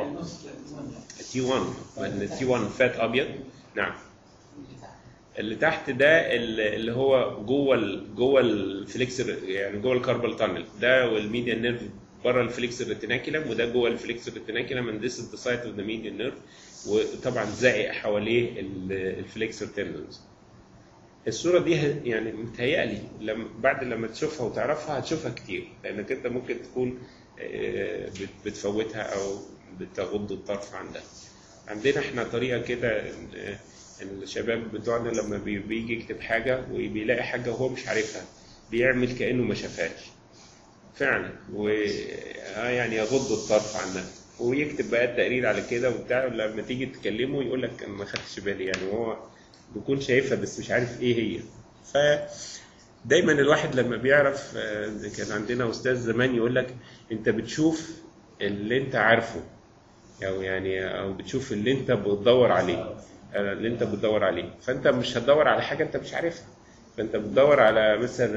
T1 فات أبيض. نعم. اللي تحت ده اللي هو جوه الفليكسر، يعني جوه الكاربال تانل ده، والميديان نيرف بره الفليكسر ريتيناكولم، وده جوه الفليكسر ريتيناكولم. and this is the site of the median nerve. وطبعا زائق حواليه الفليكسر تندونز. الصوره دي يعني متهيألي بعد لما تشوفها وتعرفها هتشوفها كتير، لانك انت ممكن تكون بتفوتها او بتغض الطرف عن ده. عندنا احنا طريقه كده، الشباب بتوعنا لما بيجي يكتب حاجه وبيلاقي حاجه وهو مش عارفها بيعمل كانه ما شافهاش فعلا، ويعني يغض الطرف عنها ويكتب بقى التقرير على كده وبتاع، ولما تيجي تكلمه يقول لك انا ما خدتش بالي، يعني هو بيكون شايفها بس مش عارف ايه هي. فدايما الواحد لما بيعرف، كان عندنا استاذ زمان يقول لك انت بتشوف اللي انت عارفه، او بتشوف اللي انت بتدور عليه، فانت مش هتدور على حاجه انت مش عارفها، فانت بتدور على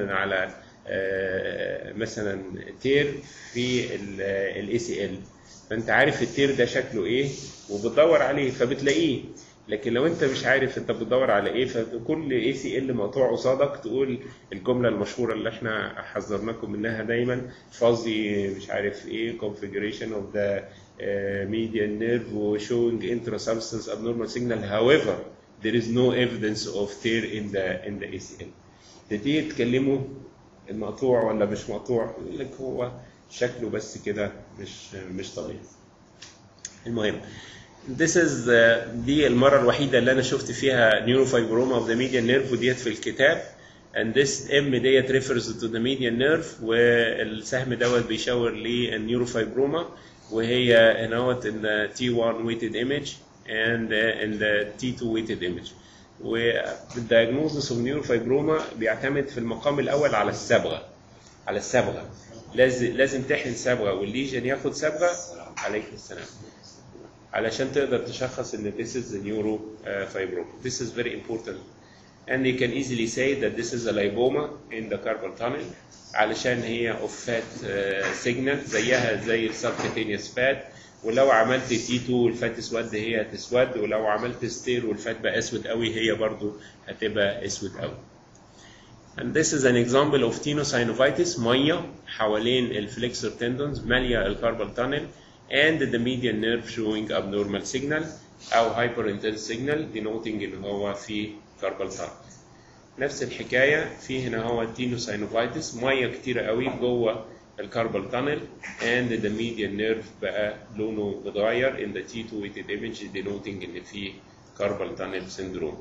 مثلا تير في الاي سي ال، فانت عارف التير ده شكله ايه وبتدور عليه فبتلاقيه. لكن لو انت مش عارف انت بتدور على ايه، فكل اي سي ال مقطوع قصادك تقول الجمله المشهوره اللي احنا حذرناكم منها دايما، فازي مش عارف ايه configuration of the median nerve showing intrasubstance abnormal signal. However, there is no evidence of tear in the ACL. تيجي تكلموا المقطوع ولا مش مقطوع يقول لك هو شكله بس كده مش طبيعي. المهم this is دي المرة الوحيدة اللي أنا شفت فيها neurofibroma of the median nerve وديت في الكتاب. and this M ديت refers to the median nerve والسهم دوت بيشاور للنيوروفايبروما، وهي هنا in the T1 weighted image and in the T2 weighted image. والdiagnosis of neurofibroma بيعتمد في المقام الأول على الصبغة. لازم تحقن صبغة والليجن ياخد صبغة. عليكم السلام. علشان تقدر تشخص ان this is the neurofibroma. This is very important. And you can easily say that this is a lipoma in the carpal tunnel علشان هي of fat signal زيها زي subcutaneous fat. ولو عملت T2 والفات اسود هي هتسود، ولو عملت ستير والفات بقى اسود قوي هي برضو هتبقى اسود قوي. And this is an example of tenosynovitis، ميه حوالين الفليكسور تندونز ماليه الكاربال tunnel and the median nerve showing abnormal signal أو hyperintense signal denoting إن هو في carpal tunnel. نفس الحكايه في هنا هو تينوساينوفايتس، ميه كتيره قوي جوه الكاربال تانل and the median nerve بقى لونه متغير in the T2 weighted image denoting ان في كاربال تانل سيندروم.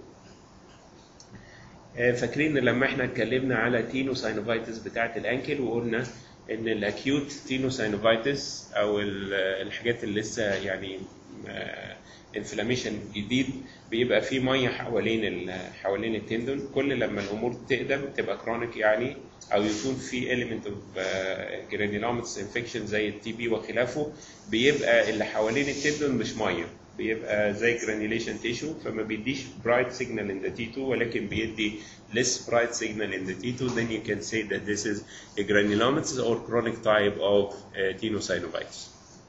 فاكرين لما احنا اتكلمنا على تينوساينوفايتس بتاعه الانكل وقلنا ان الاكيوت تينوساينوفايتس او الحاجات اللي لسه يعني انفلاميشن جديد بيبقى فيه ميه حوالين التندون، كل لما الامور تقدم تبقى كرونيك يعني او يكون في element of granulomatous infection زي التي بي وخلافه، بيبقى اللي حوالين التندون مش ميه، بيبقى زي granulation tissue، فما بيديش bright signal in the T2 ولكن بيدي less bright signal in the T2. then you can say that this is a granulomatous or chronic type of tenosynovitis.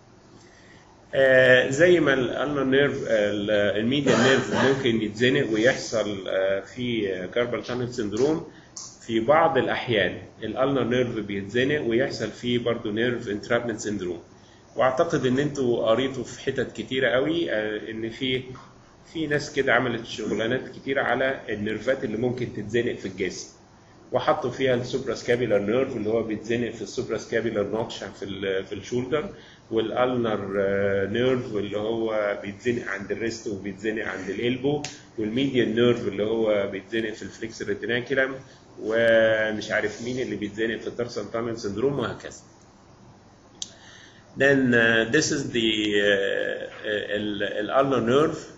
زي ما الالنر نيرف الميديان نيرف ممكن يتزنق ويحصل في كاربال تانل سندروم، في بعض الاحيان الالنر نيرف بيتزنق ويحصل فيه برضه نيرف انترابمنت سندروم. واعتقد ان انتوا قريتوا في حتت كتيره قوي ان في ناس كده عملت شغلانات كتيره على النيرفات اللي ممكن تتزنق في الجسم، وحطوا فيها السوبراسكابيلار نيرف اللي هو بيتزنق في السوبراسكابيلار نوتش في الشولدر، والالنر نيرف اللي هو بيتزنق عند الريست وبيتزنق عند الالبو، والميديان نيرف اللي هو بيتزنق في الفليكسر ريتيناكولم، ومش عارف مين اللي بيتزنق في التارسال تانل سندروم وهكذا. Then this is the الالنا نيرف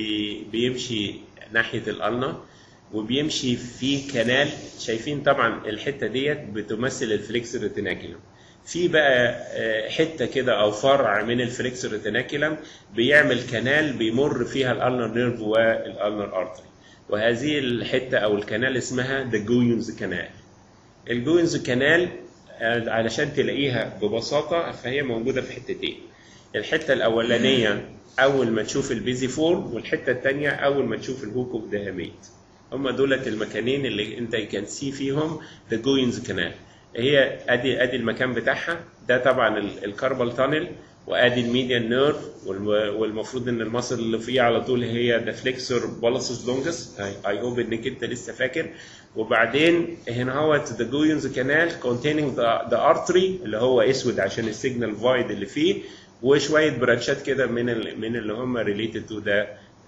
بيمشي ناحيه الالنا وبيمشي في كانال. شايفين طبعا الحته ديت بتمثل الفليكسر ريتيناكولم، في بقى حته كده او فرع من الفليكسر ريتيناكولم بيعمل كانال بيمر فيها الالنر نيرف والالنر ارتري، وهذه الحته او الكانال اسمها ذا جويونز كانال. الجويونز كانال علشان تلاقيها ببساطه فهي موجوده في حتتين، الحته الاولانيه اول ما تشوف البيزي فورم، والحته الثانيه اول ما تشوف الهوك اوف دهاميت. هم دولت المكانين اللي انت كان سي فيهم ذا جوينز كانال. هي ادي المكان بتاعها، ده طبعا الكاربال تانل، وادي الميديان نيرف، والمفروض ان المصل اللي فيه على طول هي ذا فليكسور بولسس لونجس. اي هوب انك انت لسه فاكر. وبعدين هنا هو ذا جوينز كانال كونتيننج ذا ارتري اللي هو اسود عشان السيجنال فايد اللي فيه، وشويه برانشات كده من اللي هم related to the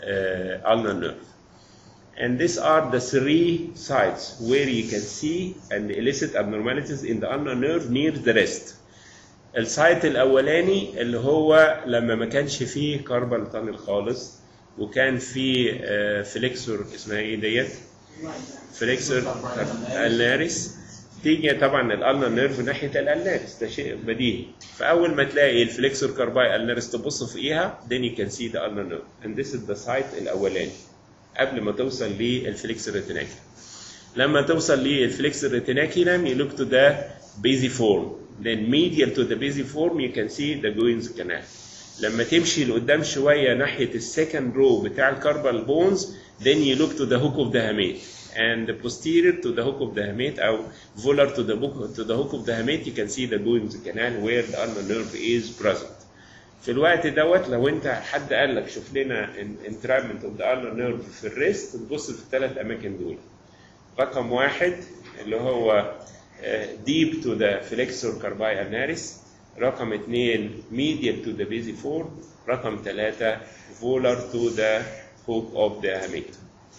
ulnar nerve. And these are the three sites where you can see and elicit abnormalities in the ulnar nerve near the wrist. السايت الاولاني اللي هو لما ما كانش فيه كاربال تانل خالص وكان فيه فليكسور، اسمها ايه ديت؟ فليكسور الناريس. تيجي طبعا الالنر نيرف ناحيه الالناريس، ده شيء بديهي. فاول ما تلاقي الفليكسور كارباي الناريس تبص فوقيها then you can see the ulnar nerve and this is the site الاولاني قبل ما توصل للفليكسور ريتيناكولم. لما توصل للفليكسور ريتيناكولم you look to the basiform, then medial to the basiform you can see the Goins canal. لما تمشي لقدام شويه ناحيه السكند رو بتاع الكاربال بونز then you look to the hook of the hamate, and the posterior to the hook of the hamate أو volar to the hook of the hamate you can see the Goins canal where the ulnar nerve is present. في الوقت دوت لو انت حد قال لك شوف لنا entrapment of the ulnar nerve في الريست، تبص في الثلاث اماكن دول. رقم واحد اللي هو deep to the flexor carpi ulnaris، رقم اثنين medial to the basiform، رقم ثلاثة volar to the hook of the hamate.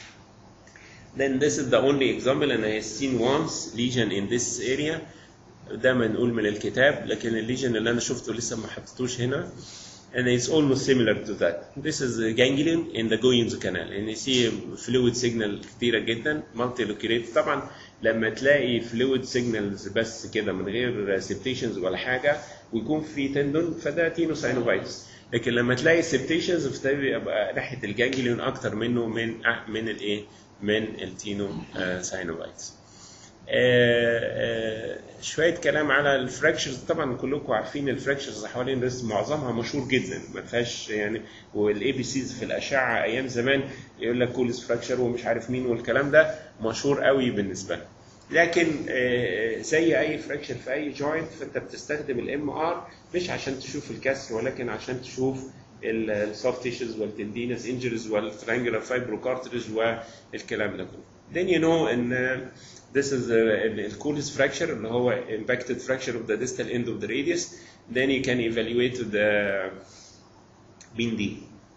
Then this is the only example and I have seen once lesion in this area. ده ما نقول من الكتاب، لكن الليجن اللي انا شفته لسه ما حطيتوش هنا and it's almost similar to that. This is a ganglion in the Goins canal and you see fluid signal كتيرة جدا multilocularity. طبعا لما تلاقي fluid signals بس كده من غير septations ولا حاجة ويكون في تندون فده تينوساينوفايتس، لكن لما تلاقي septations فبيبقى ناحية الجانجليون أكتر منه من الإيه؟ من التينوساينوفايتس. شويه كلام على الفراكشرز. طبعا كلكم عارفين الفراكشرز حوالين الريست معظمها مشهور جدا ما فيهاش يعني، والاي بي سيز في الاشعه ايام زمان يقول لك كوليس فراكشر ومش عارف مين والكلام ده مشهور قوي بالنسبه لنا. لكن زي اي فراكشر في اي جوينت فانت بتستخدم الام ار مش عشان تشوف الكسر ولكن عشان تشوف السوفت تيشوز والتندينس انجريز والترانجولار فايبروكارتريج والكلام ده كله. then you know ان this is the coolest fracture اللي هو impacted fracture of the distal end of the radius. then you can evaluate the مين دي؟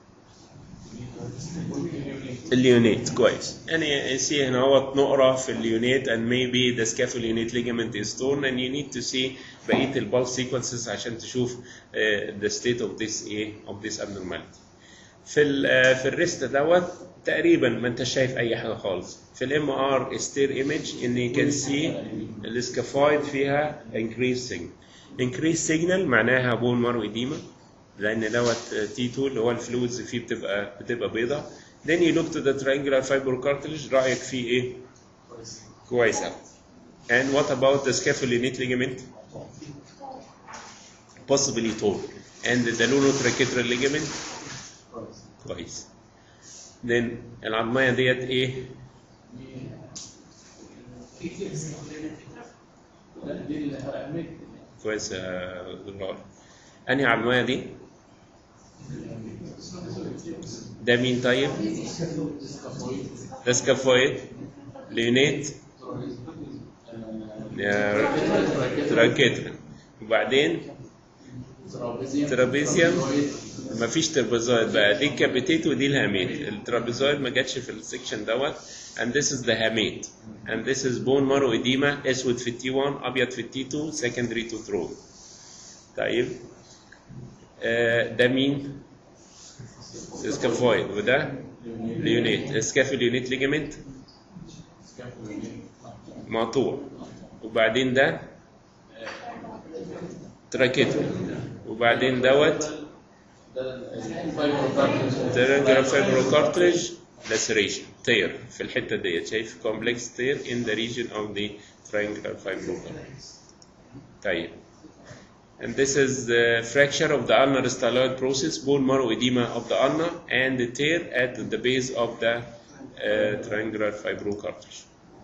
اليونيت. كويس. يعني see هنا هو نقرة في اليونيت and maybe the scaphounate ligament is torn and you need to see بقية البulse sequences عشان تشوف the state of this abnormality. في الريست دوت تقريبا ما انت شايف اي حاجه خالص. في الام ار ستير ايمج ان يو كان سي السكافويد فيها increase signal معناها بون مارو اديما لان دوت تي 2 اللي هو الفلويدز فيه بتبقى بيضاء. then you look to the triangular fibrocartilage رايك فيه ايه؟ كويس قوي. and what about the scaphounate ligament؟ possibly torn. and the lunotracheal ligament كويس. then العظمية ديت ايه؟ كويس يا دكتور. انهي عظمية دي؟ ده مين طيب؟ ده سكافويد ليونيت تراكيترا وبعدين ترابيزيوم. مفيش ترابيزويد بقى، دي الكابيتيت ودي الهاميت. الترابيزويد ما جاتش في السكشن دوت. and this is the hamate and this is bone marrow edema اسود في التي 1 ابيض في التي 2 secondary to throat. طيب ده مين؟ سكافويد وده ليونيت. سكافوليونيت ليجامنت مقطوع وبعدين ده تراكيتو وبعدين دوت triangular fibrocartilage laceration tear في الحته ديت. شايف complex tear in the region of the triangular fibrocartilage. طيب and this is the fracture of the ulnar styloid process, bone marrow edema of the ulna and the tear at the base of the triangular fibrocartilage.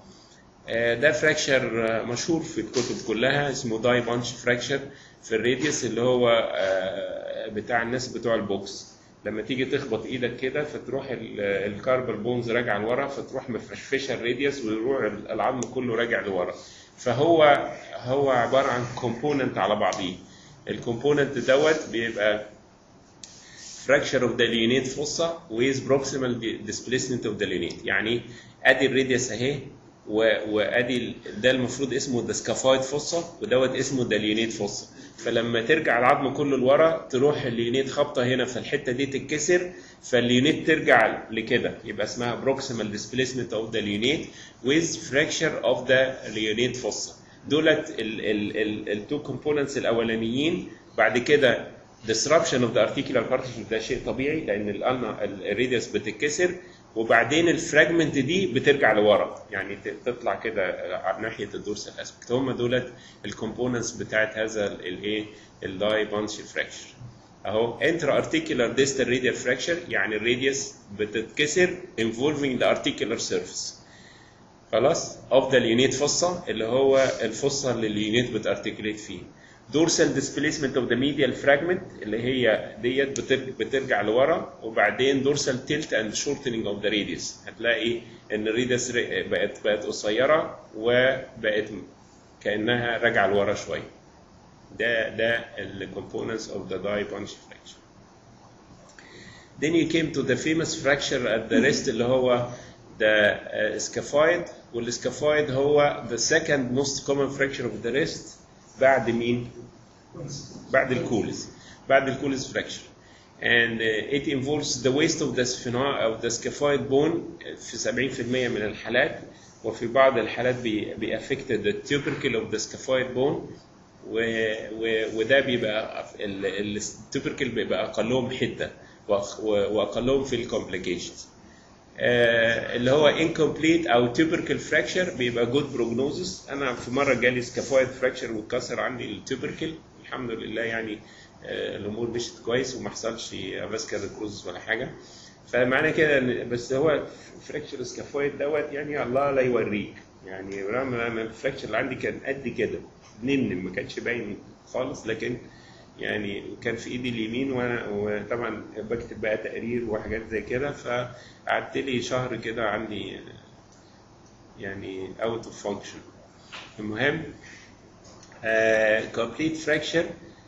ده fracture مشهور في الكتب كلها اسمه داي بانش fracture في الراديوس اللي هو بتاع الناس بتوع البوكس. لما تيجي تخبط ايدك كده فتروح الكاربال بونز راجعه لورا فتروح مفشفشه الراديوس ويروح العظم كله راجع لورا. فهو عباره عن كومبوننت على بعضيه. الكومبوننت دوت بيبقى fracture of the leonate fossa with proximal displacement of the leonate. يعني ادي الراديوس اهي وادي ده المفروض اسمه ده سكافويد فوسا ودوت اسمه ده ليونيت فوسا. فلما ترجع العظم كله لورا تروح الليونيت خبطه هنا في الحته دي تتكسر فالليونيت ترجع لكده يبقى اسمها بروكسيمال ديسبيسمنت اوف ذا ليونيت with fracture of the leonate fossa. دولت التو كومبوننتس الاولانيين. بعد كده disruption of the articular cartilage ده شيء طبيعي لان الراديوس بتتكسر وبعدين الفراجمنت دي بترجع لورا يعني تطلع كده ناحيه الدورسال اسبكت. هم دولت الكومبوننتس بتاعت هذا الايه الداي بانش فراكشر اهو. انترا ارتيكولار ديستال راديال فراكشر يعني الراديوس بتتكسر involving the articular surface خلاص of the leonate fossa اللي هو الفصه اللي اليونيت بتارتيكوليت فيه. dorsal displacement of the medial fragment اللي هي ديت بترجع لورا وبعدين dorsal tilt and shortening of the radius. هتلاقي ان الراديوس بقت قصيره وبقت كانها راجعه لورا شويه. ده ال components of the dye punch fracture. Then you came to the famous fracture at the wrist اللي هو the scaphoid. والسكافويد هو the second most common fracture of the wrist بعد مين؟ بعد الكولز fracture. and it involves the waist of the scaphoid bone في 70% من الحالات وفي بعض الحالات بيأفكت the tubercle of the scaphoid bone وده بيبقى التوبركل بيبقى أقلهم حدة وأقلهم في الكومبليكيشنز. اللي هو incomplete او tubercle fracture بيبقى good prognosis. انا في مره جالي سكافويد fracture واتكسر عندي التوبركل الحمد لله يعني الامور مشيت كويس وما حصلش فاسكولار كروز ولا حاجه. فمعنى كده بس هو fracture سكافويد دوت يعني الله لا يوريك يعني رغم ان الفراكشر اللي عندي كان قد كده نمنم ما كانش باين خالص لكن يعني كان في ايدي اليمين وانا وطبعا بكتب بقى تقرير وحاجات زي كده فقعدت لي شهر كده عندي يعني out of function. المهم complete fracture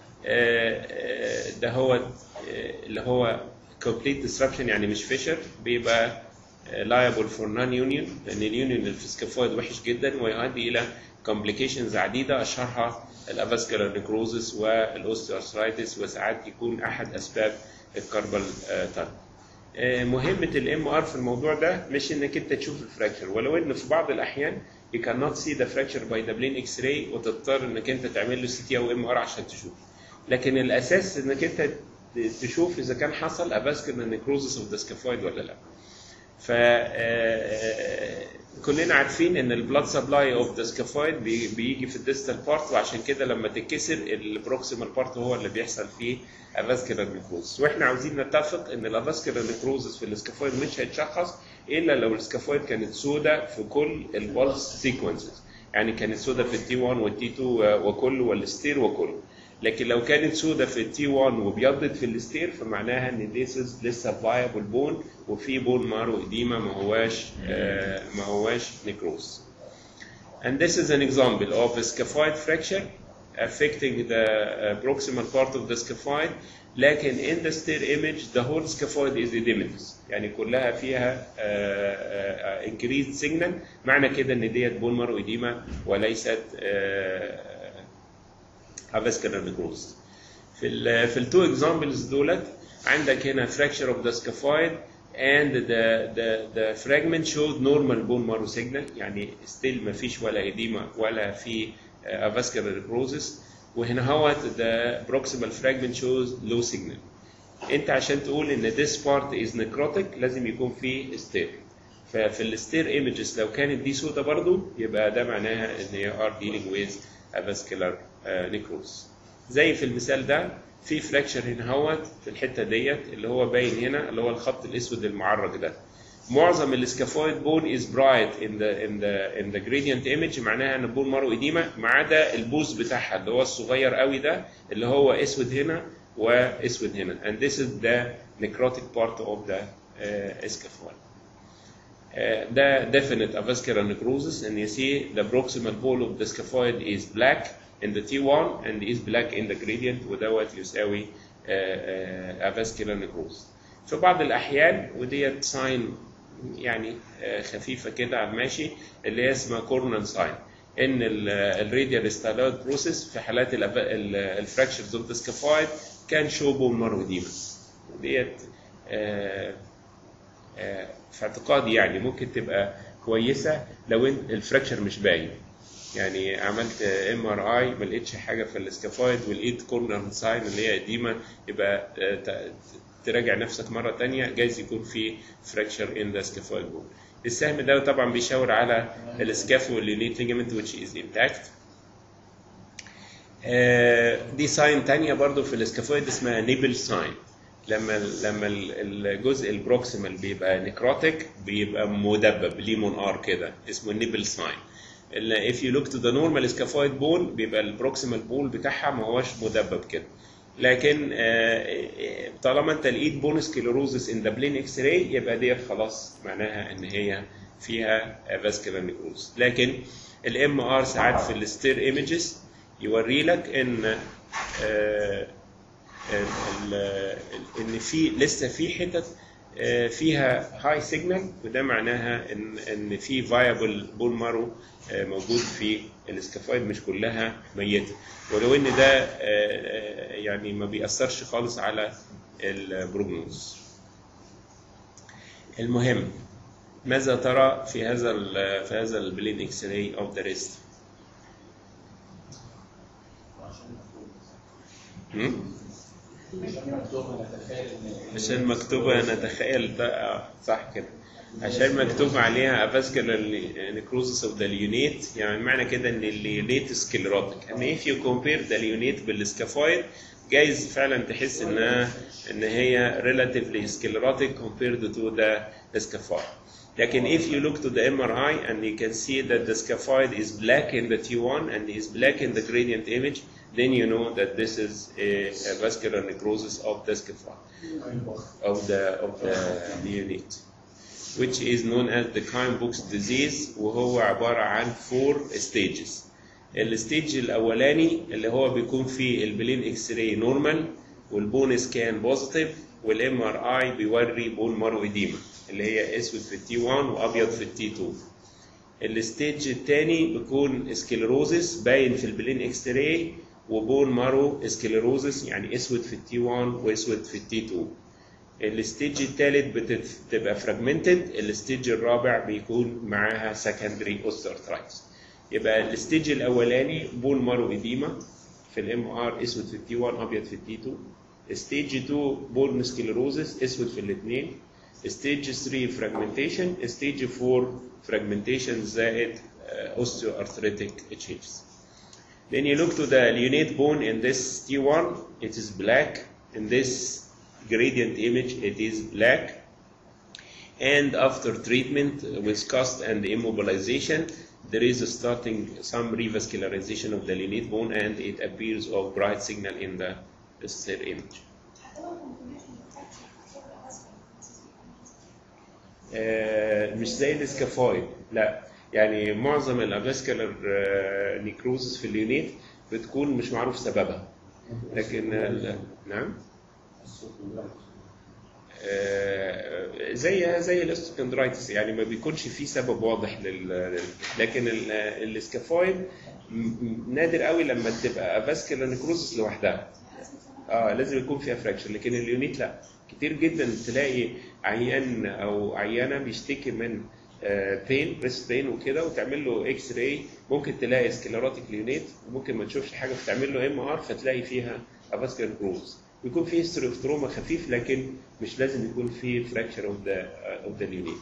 ده هو اللي هو complete disruption يعني مش فيشر، بيبقى liable for non-union لأن اليونيون اللي في السكافويد وحش جدا ويؤدي إلى complications عديدة أشهرها الافاسكولار نيكروزس والاوستيوارثرايتس، وساعات يكون أحد أسباب الكاربال تانل. مهمة الام ار في الموضوع ده مش انك انت تشوف الفراكشر، ولو ان في بعض الاحيان you cannot see the fracture by the plain x-ray وتضطر انك انت تعمل له سي تي او ام ار عشان تشوف، لكن الاساس انك انت تشوف اذا كان حصل avascular necrosis of the scaphoid ولا لا. ف كلنا عارفين ان البلاد سبلاي اوف ذا سكافويد بيجي في الديستال بارت، وعشان كده لما تتكسر البروكسيمال بارت هو اللي بيحصل فيه افاسكولار نيكروزس، واحنا عاوزين نتفق ان الافاسكولار نيكروزس في السكافويد مش هيتشخص الا لو السكافويد كانت سوداء في كل البلس سيكونسز، يعني كانت سوداء في التي 1 والتي 2 وكله والستير وكله، لكن لو كانت سوداء في التي 1 وبيضت في الستير فمعناها ان ديسز لسه فايبل بون وفي بون مارو اديما ما هواش نيكروز. And this is an example of a scaphoid fracture affecting the proximal part of the scaphoid، لكن in the stair image the whole scaphoid is edematous، يعني كلها فيها increased signal، معنى كده ان ديت بون مارو اديما وليست avascular necrosis. في التو اكزامبلز دولت عندك هنا fracture of the scaphoid and the fragment showed normal bone marrow signal، يعني still ما فيش ولا edema ولا في avascular necrosis، وهنا هو the proximal fragment shows low signal. انت عشان تقول ان this part is necrotic لازم يكون فيه stair، ففي الستير images لو كانت دي سودة برضو يبقى ده معناها ان هي are dealing with avascular necrosis. زي في المثال ده في فراكشر هنا هوت في الحته ديت اللي هو باين هنا اللي هو الخط الاسود المعرج ده. معظم السكافويد بون از برايت ان ذا جريدينت ايمج، معناها ان بون مارو اديما ما عدا البوز بتاعها اللي هو الصغير قوي ده اللي هو اسود هنا واسود هنا. and this is the necrotic part of the scaphoid. The definite avascular necrosis, and you see the proximal pole of the scaphoid is black in the T1 and is black in the gradient، ودوت يساوي avascular necrosis. في بعض الأحيان وديت ساين يعني خفيفة كده على الماشي اللي هي اسمها كورنال ساين، إن الراديال ستايلويد بروسيس في حالات الفراكشرز اوف ذا سكافويد كان شو بون مارو اديما. ديت في اعتقادي يعني ممكن تبقى كويسة لو الفراكشر مش باين، يعني عملت ام ار اي ما لقيتش حاجه في السكافويد ولقيت كورنر ساين اللي هي قديمه، يبقى تراجع نفسك مره ثانيه جايز يكون في فراكشر ان ذا سكافويد بون. السهم ده طبعا بيشاور على السكافولينيت ليجمنت which is intact. دي ساين ثانيه برضو في السكافويد اسمها نيبل ساين، لما الجزء البروكسيمال بيبقى نيكروتيك بيبقى مدبب ليه منقار كده اسمه نيبل ساين. if you look to the normal scaphoid bone بيبقى البروكسيمال بول بتاعها ما هوش مدبب كده، لكن طالما انت لقيت بون سكليروزس ان ذا بلين اكس راي يبقى ديت خلاص معناها ان هي فيها فاسكولار نيكروز. لكن الام ار ساعات في الستير ايمجز يوري لك ان ان في لسه في حتت فيها هاي سيجنال، وده معناها ان في فايبل بون مارو موجود في السكافويد مش كلها ميته، ولو ان ده يعني ما بيأثرش خالص على البروجنوز. المهم ماذا ترى في هذا البلين اكس راي اوف ذا ريست؟ عشان مكتوبة نتخيل ده صح كده، عشان مكتوب عليها avascular necrosis of the leonate، يعني معنى كده ان الليونيت سكليروتيك. يعني if you compare the leonate بالسكافويد جايز فعلا تحس ان هي relatively sclerotic compared to the scaphoid. لكن if you look to the MRI and you can see that the scaphoid is black in the T1 and is black in the gradient image, then you know that this is a vascular necrosis of the scaphoid of the unit. which is known as the Kienbocks disease، وهو عبارة عن 4 stages. الستيج الأولاني اللي هو بيكون فيه البلين اكس راي نورمال والبون سكان بوزيتيف والام ار اي بيوري بون مارو اديما اللي هي اسود في التي 1 وابيض في التي 2. الستيج الثاني بيكون سكليروزس باين في البلين اكس راي وبون مارو سكليروزس يعني اسود في التي 1 واسود في التي 2. الستيج الثالث بتبقى فراجمنتد. الستيج الرابع بيكون معاها سكندري اوستيوارثرايتس. يبقى الستيج الاولاني بون مارو اديما في الام ار اسود في التي 1 ابيض في التي 2. ستيج 2 بون سكليروزس اسود في الاثنين. ستيج 3 فراجمنتيشن. ستيج 4 فراجمنتيشن زائد osteoarthritic changes. Then you look to the lunate bone in this T1, it is black. In this gradient image, it is black. And after treatment with cast and immobilization, there is starting some revascularization of the lunate bone, and it appears of bright signal in the third image. مش زي الاسكافويد، لا. يعني معظم الافاسكولار نيكروزس في اليونيت بتكون مش معروف سببها، لكن نعم زي الاستوكندرايتس يعني ما بيكونش فيه سبب واضح لكن الاسكافويد نادر قوي لما تبقى افاسكولار نيكروزس لوحدها. لازم يكون فيها فراكشر، لكن اليونيت لا. كتير جدا تلاقي عيان او عيانه بيشتكي من بين بريست بين وكده وتعمل له اكس راي، ممكن تلاقي سكليروتيك ليونيت وممكن ما تشوفش حاجه فتعمل له ام ار فتلاقي فيها افاسكولار نيكروز. بيكون فيه هيستوري اوف تروما خفيف، لكن مش لازم يكون فيه فراكشر اوف ذا ليونيت.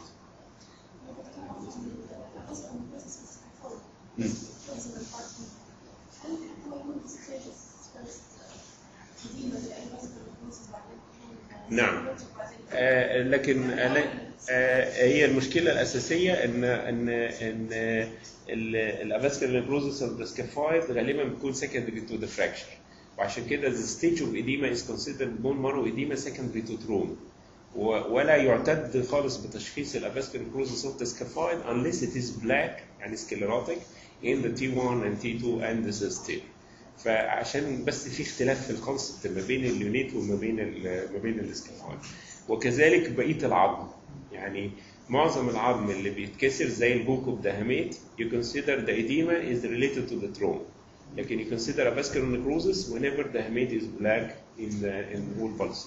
نعم. لكن هي المشكله الاساسيه ان الافاسكولار نيكروزس اوف ذا سكافويد غالبا بتكون secondary to the fracture، وعشان كده the stage of edema is considered bone marrow edema secondary to trauma، ولا يعتد خالص بتشخيص الافاسكولار نيكروزس اوف ذا سكافويد unless it is black يعني sclerotic in the T1 and T2 and the system. فعشان بس في اختلاف في الكونسبت ما بين اليونيت وما بين الاسكافويد. وكذلك بقيه العظم، يعني معظم العظم اللي بيتكسر زي البوك اوف ذا هاميت you consider the edema is related to the trauma، لكن you consider a vascular necrosis whenever the hamate is black in whole pulse.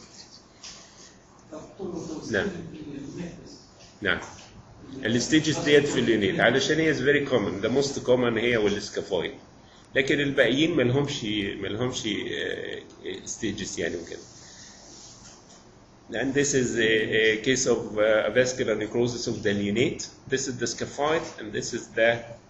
نعم نعم. الستيجز ديت في اليونيت علشان هي very common، the most common هي والاسكافويد، لكن الباقيين ملهمش stages يعني وكده. And this is a case of vascular necrosis of the lunate. This is the scaphoid, and this is the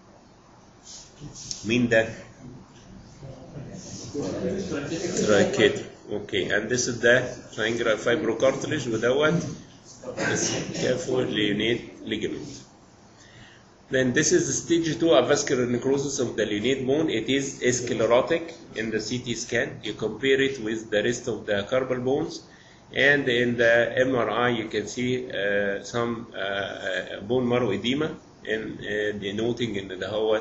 trichet. Okay, and this is the triangular fibrocartilage without the scaphoid lunate ligament. Then this is stage 2 of vascular necrosis of the lunate bone. It is sclerotic in the CT scan. You compare it with the rest of the carpal bones, and in the MRI you can see some bone marrow edema, and denoting in the هو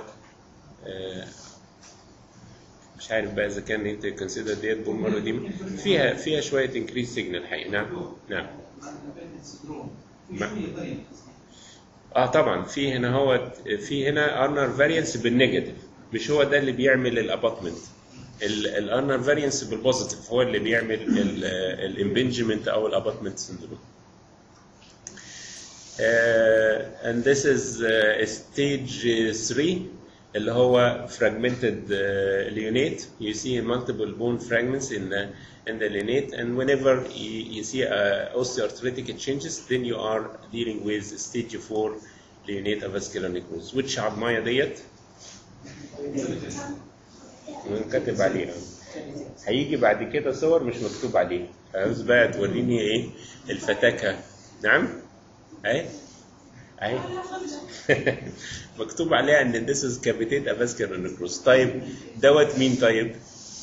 مش عارف بقى اذا كان انت consider ديت بون مارو edema. فيها شويه increase signal حقيقي. نعم. طبعا في هنا ارنر فاريانس بالنيجاتيف، مش هو ده اللي بيعمل الاباتمنت. الارنر فاريانس بالبوزيتيف هو اللي بيعمل الامبنجمنت او الاباتمنت سندروم. and this is stage 3 اللي هو fragmented lunate. You see multiple bone fragments in the lunate, and whenever you see osteoarthritic changes, then you are dealing with stage 4 lunate avascular necrosis. which عظمايه ديت كاتب عليها، هيجي بعد كده صور مش مكتوب عليها. عاوز بقى توريني ايه الفتاكه. نعم اهي مكتوب عليها ان this is cavitated avascular necrosis. طيب دوت مين؟ طيب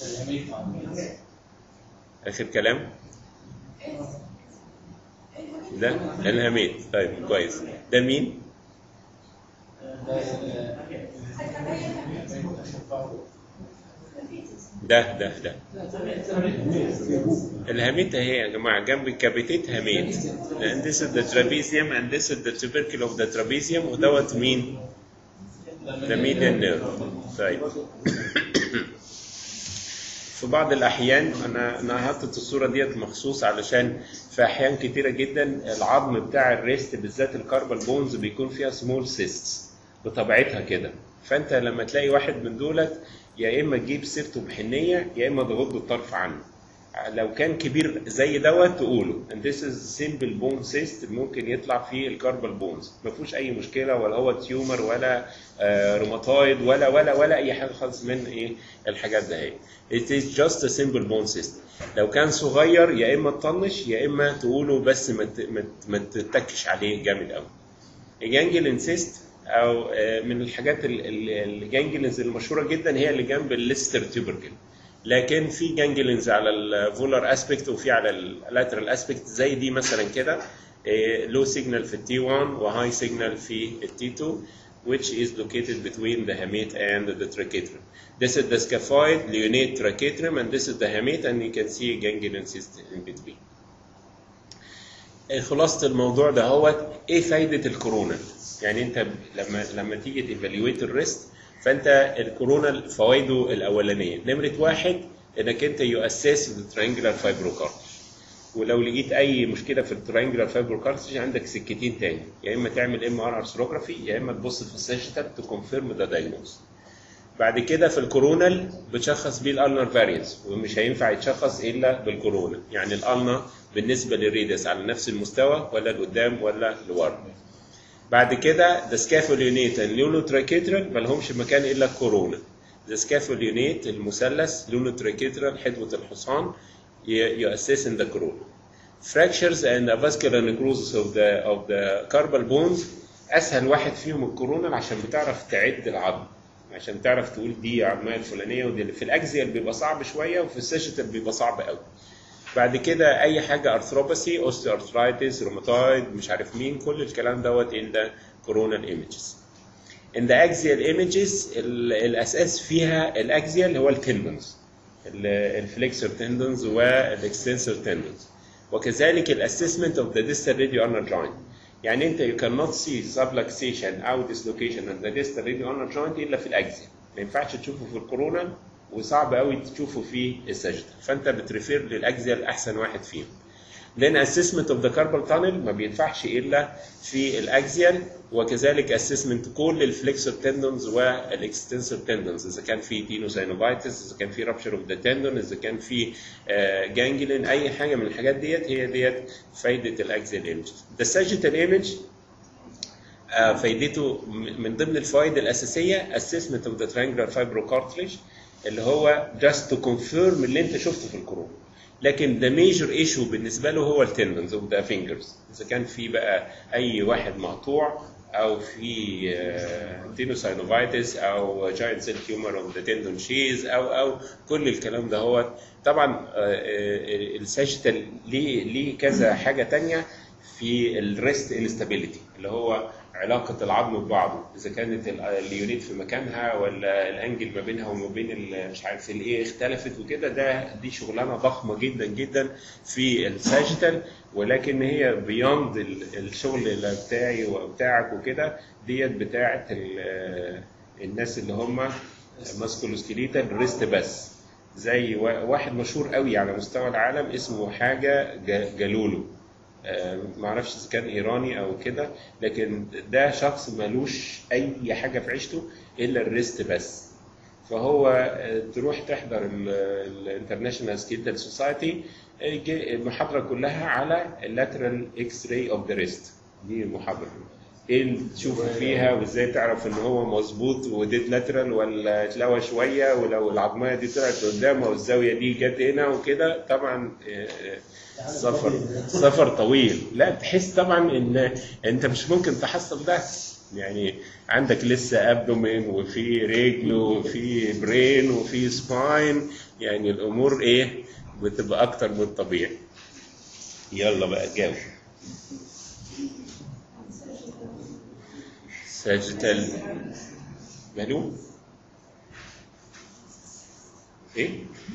اخر كلام. ده الهاميت. طيب كويس. ده مين؟ ده الهاميت اهي يا جماعه جنب الكابيتيت هاميت. and this is the trapezium and this is the tubercle of the trapezium ودوت مين؟ the median nerve. طيب في بعض الاحيان انا حاطط الصوره ديت مخصوص علشان في احيان كتيره جدا العظم بتاع الريست بالذات الكاربال بونز بيكون فيها سمول سيستس بطبيعتها كده. فانت لما تلاقي واحد من دولت يا اما تجيب سيرته بحنيه يا اما تغض الطرف عنه. لو كان كبير زي دوت تقوله and this is simple bone cyst ممكن يطلع فيه الكاربال بونز ما فيهوش اي مشكله ولا هو تيومر ولا روماتويد ولا اي حاجه خالص من ايه الحاجات ده هي. it is just a simple bone cyst. لو كان صغير يا اما تطنش يا اما تقوله بس ما تتكش عليه جامد قوي. الجانجلين سيست او من الحاجات الجانجلينز المشهوره جدا هي اللي جنب الليستر تيوبركل. لكن في جانجلينز على الفولر اسبكت وفي على اللاترال اسبكت زي دي مثلا كده لو سيجنال في التي 1 وهاي سيجنال في التي 2 which is located between the hamate and the trachetrum. This is the scaphoid leonate trachetrum and this is the hamate and you can see a ganglion cyst in between. خلاصة الموضوع ده هو ايه فايدة الكورونا؟ يعني انت لما تيجي تيفاليويت الريست فانت الكورونا فوائده الاولانيه نمره واحد انك انت يؤسس الترينجلر فايبروكارتج. ولو لقيت اي مشكله في الترينجلر فايبروكارتج عندك سكتين تاني يا اما تعمل ام ار ارثروجرافي يا اما تبص في الساجيتال تكونفيرم ذا دايجنوز. بعد كده في الكورونال بتشخص بيه الالنر فاريانس ومش هينفع يتشخص الا بالكورونا. يعني الالنا بالنسبه للريدس على نفس المستوى ولا لقدام ولا لورا. بعد كده the scapholionate and lunotracheiral ما لهمش مكان الا الكورونا. the scapholionate المثلث lunotracheiral حدوة الحصان يؤسس in the corona. fractures and avascular necrosis of the carpal bones اسهل واحد فيهم الكورونا عشان بتعرف تعد العظم عشان تعرف تقول دي عظمه الفلانيه ودي. في الاكزيال بيبقى صعب شويه وفي الساجيتال بيبقى صعب قوي. بعد كده اي حاجه ارثروباثي اوستيوارثرايتس روماتويد مش عارف مين كل الكلام دوت in the coronal images. in the axial images الاساس فيها الاكزيال هو التندونز الفليكسور تندونز والاكستنسور تندونز وكذلك الاسسمنت of the distal radio ulnar joint. يعني انت you cannot see subluxation او dislocation of the distal radio ulnar joint الا في الاكزيال. ما ينفعش تشوفه في الكورونال وصعب قوي تشوفه في الساجيتال. فانت بتريفير للاكزيال احسن واحد فيهم. then assessment of the carpal tunnel ما بينفعش الا في الاكزيال وكذلك assessment كل الفليكسور تندونز والاكستنسور تندونز اذا كان في تينوساينوفايتس اذا كان في rupture of the tendon اذا كان في جانجلين اي حاجه من الحاجات ديت هي ديت فايده الاكزيال ايمج. the sagittal image فايدته من ضمن الفوائد الاساسيه assessment of the triangular fibrocartilage اللي هو just to confirm اللي انت شفته في الكورونا. لكن the major issue بالنسبه له هو التندنز اوف ذا فينجرز اذا كان في بقى اي واحد مقطوع او في تينوساينوفايتس او جاينت سيل تيومر اوف ذا تندون شيز او كل الكلام ده هو. طبعا الساجيتال ليه كذا حاجه تانية في الريست انستابيليتي اللي هو علاقة العظم ببعضه إذا كانت اليونيت في مكانها ولا الأنجل ما بينها وما بين مش عارف الإيه اختلفت وكده. دي شغلانة ضخمة جدا جدا في الساجيتال ولكن هي بياند الشغل اللي بتاعي وبتاعك وكده ديت بتاعت الناس اللي هم ماسكولوسكيليتال ريست بس. زي واحد مشهور قوي على مستوى العالم اسمه حاجة جالولو ما اعرفش اذا كان ايراني او كده لكن ده شخص ملوش اي حاجه في عيشته الا الريست بس. فهو تروح تحضر الانترناشونال سكيلتال سوسايتي المحاضره كلها على اللاترال اكس راي اوف ذا ريست. دي المحاضره ايه اللي تشوف فيها وازاي تعرف ان هو مظبوط وديت لاترال ولا اتلوى شويه ولو العظميه دي طلعت قدام والزاويه دي جت هنا وكده. طبعا سفر طويل. لا تحس طبعا ان انت مش ممكن تحصل ده. يعني عندك لسه ابدومين وفي رجل وفي برين وفي سباين يعني الامور ايه بتبقى اكتر من الطبيعي. يلا بقى جاوب. ساجيتال ماله؟ ايه؟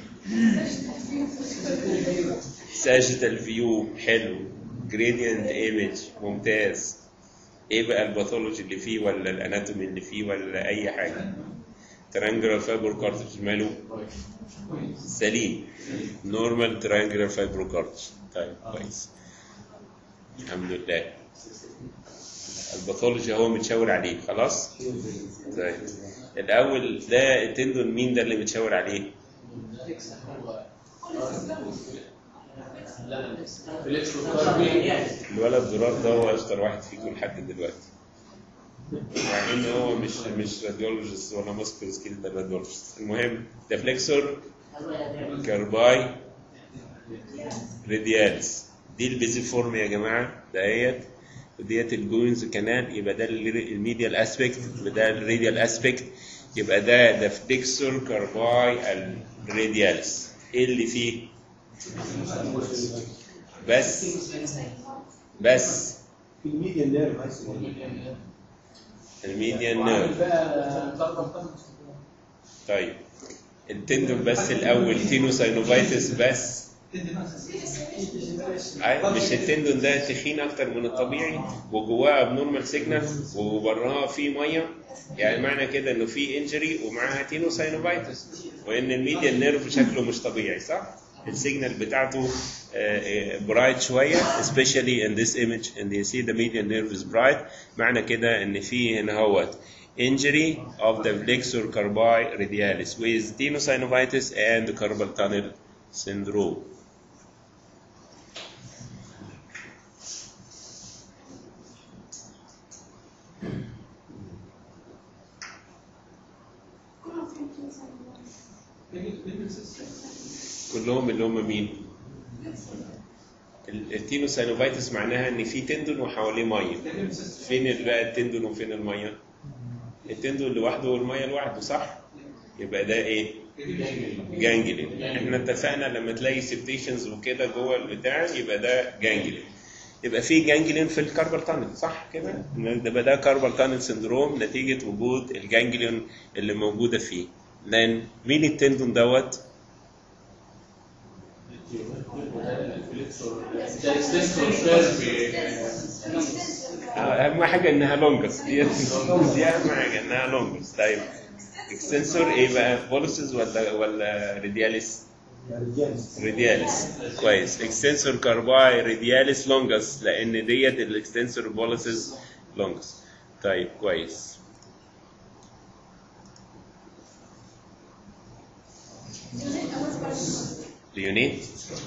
ساجيتال فيو حلو. جريدينت ايمج ممتاز. ايه بقى الباثولوجي اللي فيه ولا الاناتومي اللي فيه ولا اي حاجه؟ ترانجلر فايبر كارتج ماله؟ سليم. نورمال ترانجلر فايبر كارتج. طيب كويس الحمد لله. الباثولوجي هو متشاور عليه خلاص. طيب الاول ده التندون مين ده اللي متشاور عليه؟ الولد زرار ده هو اشطر واحد فيكم لحد دلوقتي، مع ان هو مش راديولوجيست ولا ماسكر سكيل ده راديولوجيست. المهم ده فليكسور كارباي راديالس. دي البيزيفورم يا جماعه دهيت، وديت الجوينز كانال. يبقى ده الميديال اسبيكت وده الراديال اسبيكت. يبقى ده فليكسور كارباي الراديالس. ايه اللي فيه؟ بس في الميديان نيرف. الميديان نيرف. طيب التندون بس الاول تينوساينوفايتس بس. مش التندون ده تخين اكتر من الطبيعي وجواه ابنورمال سيجنال وبراها فيه ميه، يعني معنى كده انه في انجري ومعاها تينوساينوفايتس، وان الميديان نيرف شكله مش طبيعي صح؟ السيجنال بتاعته برايت شويه especially in this image and you see the median nerve is bright. معنى كده ان في هنا هوت injury of the flexor carpi radialis with tenosynovitis and carpal tunnel syndrome. كلهم اللي هم مين؟ التينوساينوفايتس معناها ان في تندون وحواليه ميه. فين بقى التندون وفين الميه؟ التندون لوحده والميه لوحده صح؟ يبقى ده ايه؟ جانجلين. احنا اتفقنا لما تلاقي سيبتيشنز وكده جوه البتاع يبقى ده جانجلين. يبقى في جانجلين في الكاربال تانل صح كده؟ يبقى ده كاربال تانل سندروم نتيجه وجود الجانجلين اللي موجوده فيه. لان مين التندون دوت؟ اهم حاجه انها لونجس. دي اهم حاجه انها لونجس. طيب اكستنسور ايه بقى؟ بوليسز ولا ريدياليس؟ ريدياليس. كويس. اكستنسور كارباي ريدياليس لونجس لان ديت الاكستنسور بوليسز لونجس. طيب كويس. ليونيت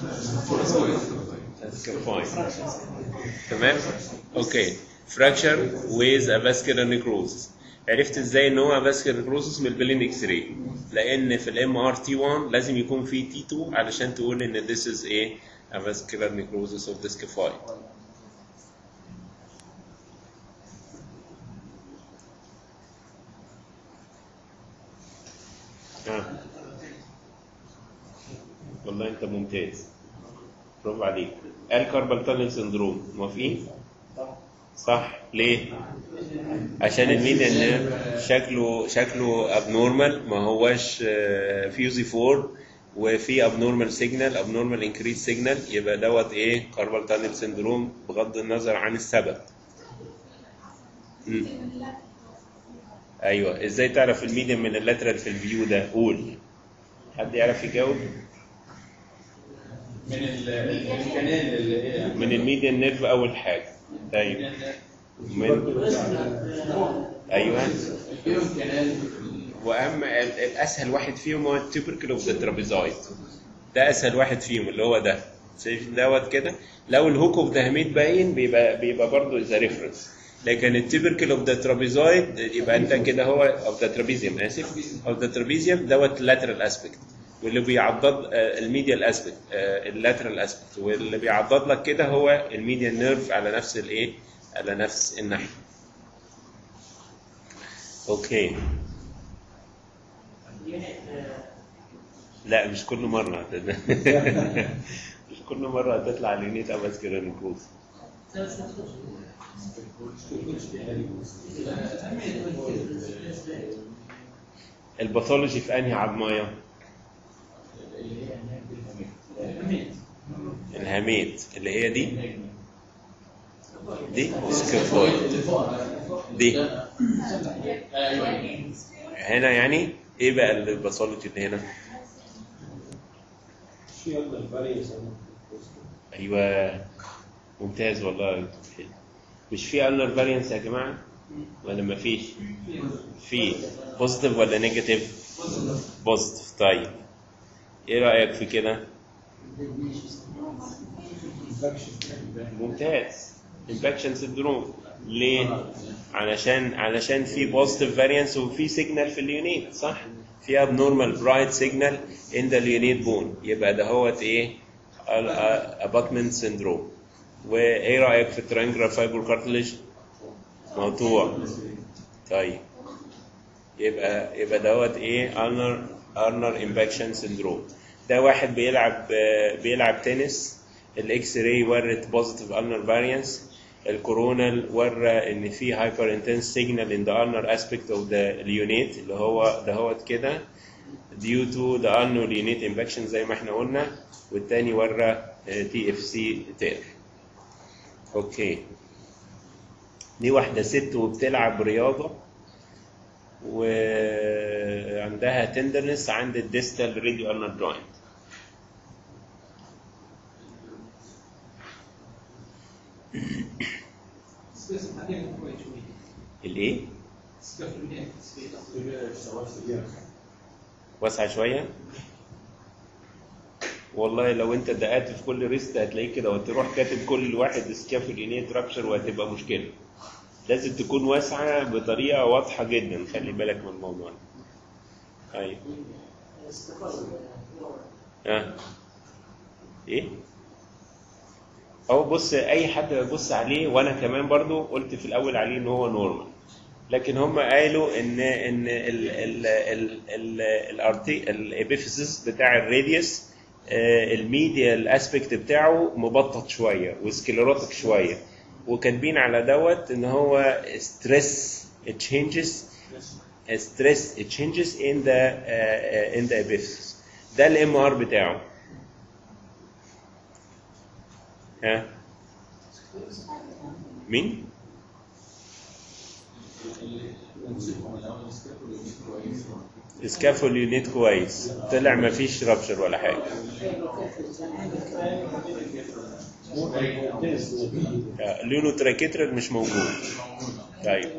تمام. اوكي. فراكشر ويز ا فاسكولار نيكروزس. عرفت ازاي ان هو فاسكولار نيكروزس من البلين اكس راي؟ لان في الام ار تي 1 لازم يكون في تي 2 علشان تقول ان this is a vascular necrosis of the scaphoid. والله انت ممتاز برافو عليك. الكاربال تانل سندروم موافقين؟ صح. ليه؟ عشان الميديان نيرف شكله ابنورمال، ما هواش فيوزي 4 وفي ابنورمال سيجنال، ابنورمال انكريس سيجنال. يبقى دوت ايه؟ كاربال تانل سندروم بغض النظر عن السبب. ايوه. ازاي تعرف الميديان من اللاترال في الفيو ده؟ قول. حد يعرف يجاوب؟ من الميديان نيرف اول حاجه. طيب ايوه. واما الاسهل واحد فيهم هو التوبركل اوف ذا ترابيزويد. ده اسهل واحد فيهم اللي هو ده. شايف دوت كده؟ لو الهوك اوف ذا هاميد باين بيبقى برضه ذا ريفرنس. لكن التوبركل اوف ذا ترابيزويد يبقى انت كده هو اوف ذا ترابيزيوم اوف ذا ترابيزيوم دوت اللاترال اسبكت، واللي بيعضد الميديال اسبكت اللاترال اسبكت، واللي بيعضد لك كده هو الميديال نيرف على نفس الايه؟ على نفس الناحيه. اوكي. لا مش كل مره مش كل مره هتطلع اليونيت افاسكولار نيكروز. الباثولوجي في انهي عظمايه؟ الهاميت اللي هي دي سكيفويد دي هنا. يعني ايه بقى الباثولوجي اللي هنا؟ ايوه ممتاز والله. مش في النر فاريانس يا جماعه ولا ما فيش؟ في بوزيتيف ولا نيجاتيف؟ بوزيتيف. طيب ايه رايك في كده؟ ممتاز. امباكشن سندروم ليه؟ علشان في بوزيتيف فاريانس وفي سيجنال في اليونيت، صح؟ في abnormal bright signal in the unit bone، يبقى ده هوت ايه؟ abutment syndrome. وايه رايك في الترينجرال فايبر كارتليج؟ موضوع. طيب يبقى دوت ايه؟ ulnar impaction syndrome. ده واحد بيلعب تنس، الاكس راي ورت بوزيتيف ulnar variance، الكورونال ورى ان في هايبر انتنس سيجنال ان ذا ulnar aspect of the unit اللي هو دهوت كده due to the ulnar unit impaction زي ما احنا قلنا، والتاني ورى تي اف سي تير. اوكي، دي واحده ست وبتلعب رياضه وعندها تندرنس عند الديستال راديو ulnar joint. الايه؟ واسعه شويه. والله لو انت دققت في كل ريست هتلاقيه كده، وتروح كاتب كل واحد سكافولينيت رابشر وهتبقى مشكله. لازم تكون واسعه بطريقه واضحه جدا، خلي بالك من الموضوع ده. ايوه. ايه؟ هو بص، اي حد يبص عليه، وانا كمان برضو قلت في الاول عليه ان هو نورمال، لكن هم قالوا ان الابيفيسيس بتاع الراديوس الميديال اسبكت بتاعه مبطط شويه وسكليروتيك شويه، وكاتبين على دوت ان هو stress changes in the epiphysis. ده الام ار بتاعه. ها مين؟ سكافول يونيت كويس، طلع ما فيش رابشر ولا حاجه. لونو تراكيترال مش موجود. طيب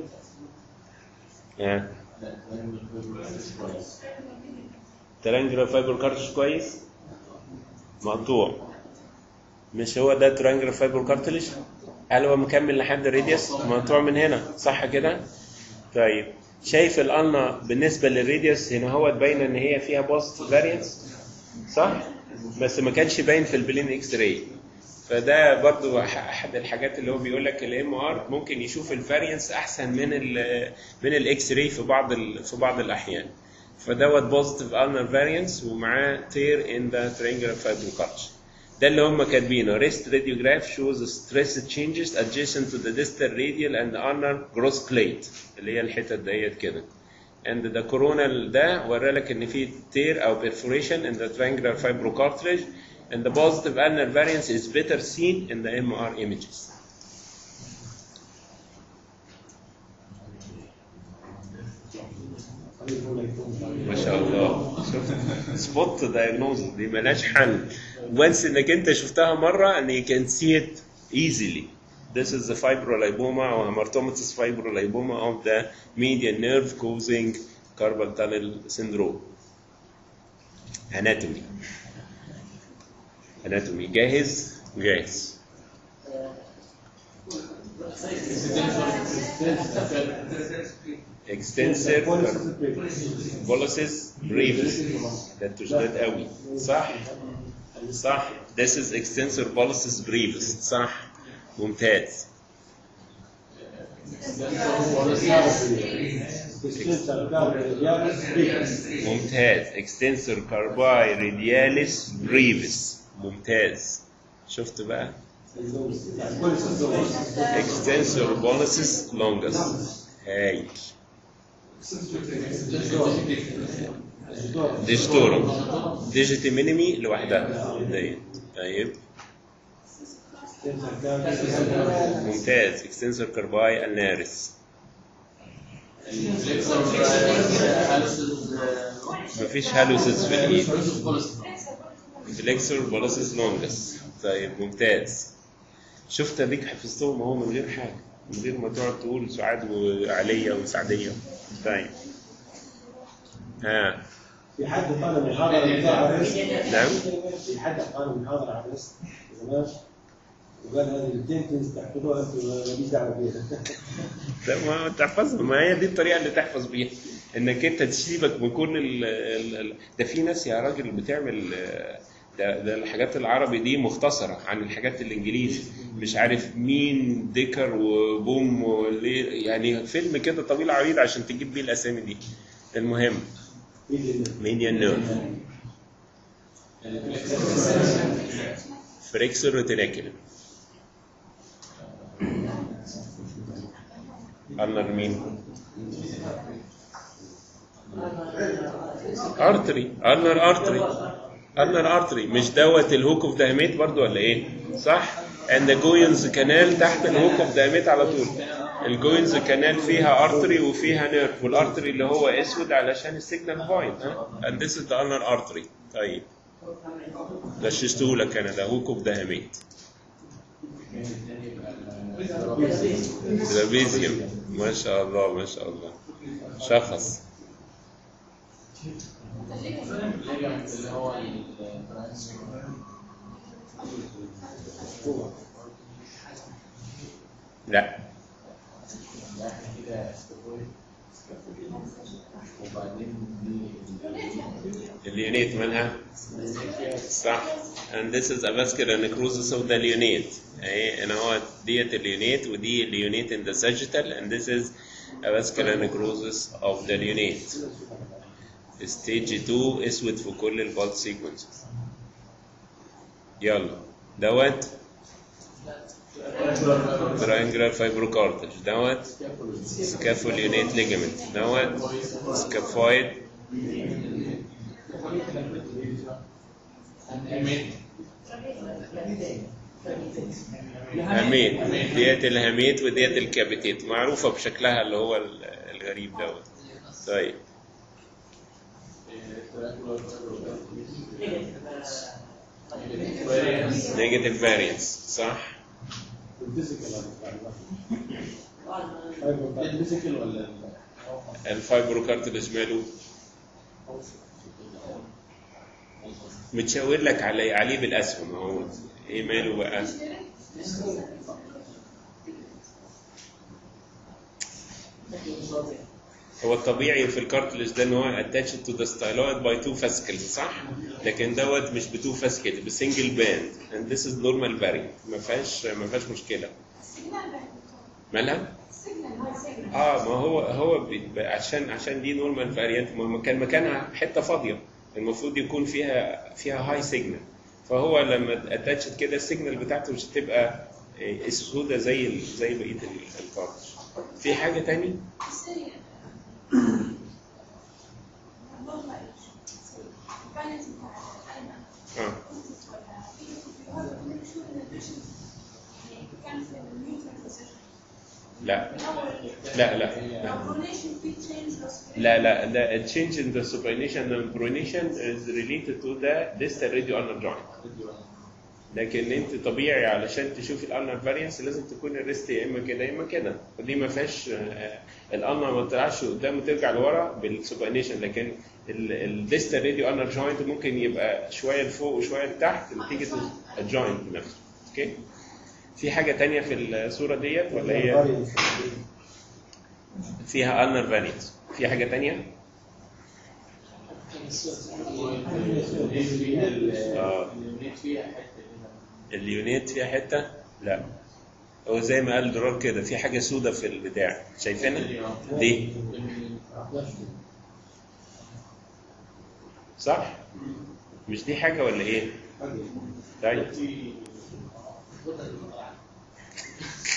ترانجلر فايبر كارتش كويس، مقطوع. مش هو ده ترانجلر فايبر كارتليج؟ هل هو مكمل لحد الراديوس؟ مقطوع من هنا، صح كده؟ طيب شايف الالنا بالنسبه للراديوس هنا هو باينه ان هي فيها بوزيتيف فاريانس، صح؟ بس ما كانش باين في البلين اكس راي. فده برضو احد الحاجات اللي هو بيقول لك الام ار ممكن يشوف الفاريانس احسن من الاكس راي في بعض الاحيان. فدوت بوزيتيف النر فاريانس ومعاه تير ان ذا ترينجلر فايبر كارتش. ده اللي هم كاتبينه wrist radiograph shows stress changes adjacent to the distal radial and ulnar gross plate اللي هي الحتت ديت كده. and the coronal ده ورى لك ان في tear او perforation in the triangular fibrocartilage and the positive ulnar variance is better seen in the MR images. ما شاء الله، شفت سبوت دايجنوز دي مالهاش حل. وانس انك انت شفتها مره and you can see it easily. This is the fibrolipoma or hamartomatous fibrolipoma of the median nerve causing carpal tunnel syndrome. anatomy جاهز؟ جاهز. extensor pollicis brevis. ده تشدد قوي، صح؟ صح. This is extensor pollicis brevis، صح. ممتاز. ممتاز. extensor carpi radialis brevis. ممتاز. شفت بقى؟ extensor pollicis longus. هاي ديجيتورم ديجيتي مينيمي لوحدها ديت. طيب ممتاز. اكستنسور كارباي النارس. مفيش هالوسز في الايد. فليكسور بوليسيس لونجس. طيب ممتاز. شفت اديك حفظتهم اهو من غير حاجه، من غير ما تقعد تقول سعاد وعليا وسعديه. طيب ها في حد قال محاضرة بتاع الريست؟ نعم في حد قال محاضرة على الريست زمان وقال هذه التنتنز تحفظوها انتم ماليش دعوه بيها. لا ما تحفظها، ما هي دي الطريقه اللي تحفظ بيها، انك انت تسيبك من كل ده في ناس يا راجل بتعمل ده الحاجات العربي دي مختصره عن الحاجات الانجليزي، مش عارف مين ديكر وبوم يعني فيلم كده طويل عريض عشان تجيب بيه الاسامي دي. المهم ميديان نيرف فريكسور ريتينيكولم ألنر مين؟ أرتري. ألنر أرتري مش دوت الهوك اوف دايميت برضو ولا إيه؟ صح؟ عند جوينز كانال تحت الهوك اوف دايميت على طول. الجوينز كانال فيها أرتري وفيها نيرف، والأرتري اللي هو أسود علشان السيجنال بوينت. and this is the ulnar artery. طيب غششته لك أنا، ده هوك اوف دايميت. ترابيزيوم. ما شاء الله ما شاء الله. شخص لا اليونيت منها صح. and this is a vascular necrosis of the lunate. انا هو ديت اليونيت ودي اليونيت in the sagittal and this is a vascular necrosis of the lunate. stage 2 اسود في كل البالت سيكونسز. يلا دوت triangular fibrocartilage، دوت scapholunate ligament، دوت scaphoid هاميت. ديت الهاميت وديت الكابيتيت، معروفة بشكلها اللي هو الغريب دوت. طيب نيجاتيف فاريانس صح. الفايبروكارتلج ماله؟ متشاور لك عليه بالاسهم اهو. ايه ماله بقى؟ هو الطبيعي في الكارتلج ده ان هو attached to the styloid by two fascicles صح؟ لكن دوت مش بتو فاسكيت، بسنجل باند and this is normal variant. ما فيهاش مشكله. مالها؟ ما هو عشان دي نورمال فاريانت، ما كان مكانها حته فاضيه المفروض يكون فيها هاي سيجنال، فهو لما اتاتشت كده السيجنال بتاعته مش هتبقى سودة زي بقيه الكارتج. في حاجه تاني؟ لا the change in the supination and pronation is related to the distal radioulnar joint. لكن انت طبيعي علشان تشوف الالنر فاريانس لازم تكون الريست يا اما كده يا اما كده، ودي ما فيهاش الالنر ما طلعش قدام وترجع لورا بالسوبينيشن، لكن الديستال راديوulnar جوينت ممكن يبقى شويه لفوق وشويه لتحت نتيجه الجوينت نفسه. اوكي. في حاجه تانية في الصوره ديت ولا هي فيها ulnar فاريانس؟ في حاجه تانية؟ اليونيت فيها حته؟ لا، هو زي ما قال درار كده في حاجه سودة في البتاع، شايفينها دي صح؟ مش دي حاجه ولا ايه؟ طيب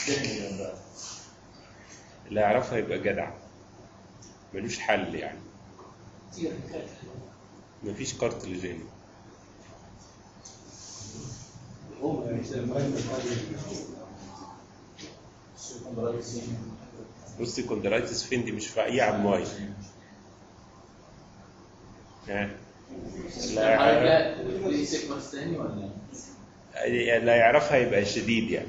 اللي يعرفها يبقى جدع، ملوش حل يعني. مفيش كارتليجين. بصي كوندرايتس فين دي؟ مش في اي عماي. لا يعرفها يبقى شديد يعني.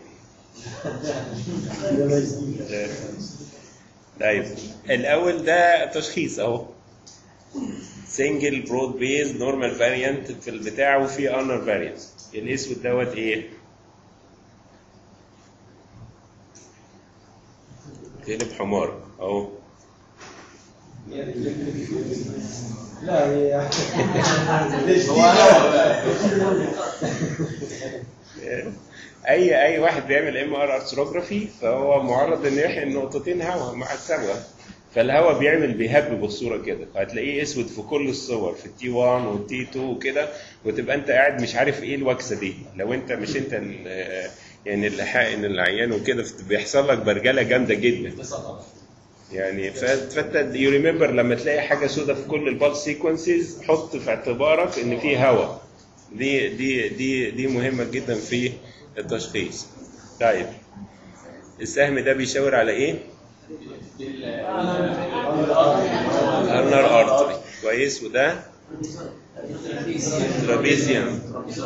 طيب الاول ده تشخيص اهو، سنجل برود بيز نورمال فاريانت في البتاع وفي انر فاريانت. الاسود دوت ايه؟ قلب حمار اهو. لا هي اي واحد بيعمل ام ار ارثروجرافي فهو معرض ان يحقن نقطتين هواء مع الصبغه، فالهواء بيهب بالصوره كده، فهتلاقيه اسود في كل الصور، في التي 1 والتي 2 وكده، وتبقى انت قاعد مش عارف ايه الوكسه دي. لو انت مش انت يعني اللي حاقن العيان وكده بيحصل لك برجله جامده جدا يعني. فانت يو ريمبر لما تلاقي حاجه سودة في كل البالس سيكونسز حط في اعتبارك ان في هواء. دي مهمه جدا في التشخيص. طيب السهم ده بيشاور على ايه؟ النر ارتري. كويس. وده ترابيزيوم.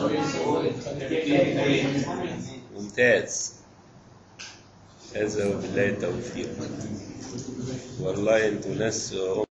ممتاز. هذا وبالله التوفيق. والله انتوا ناس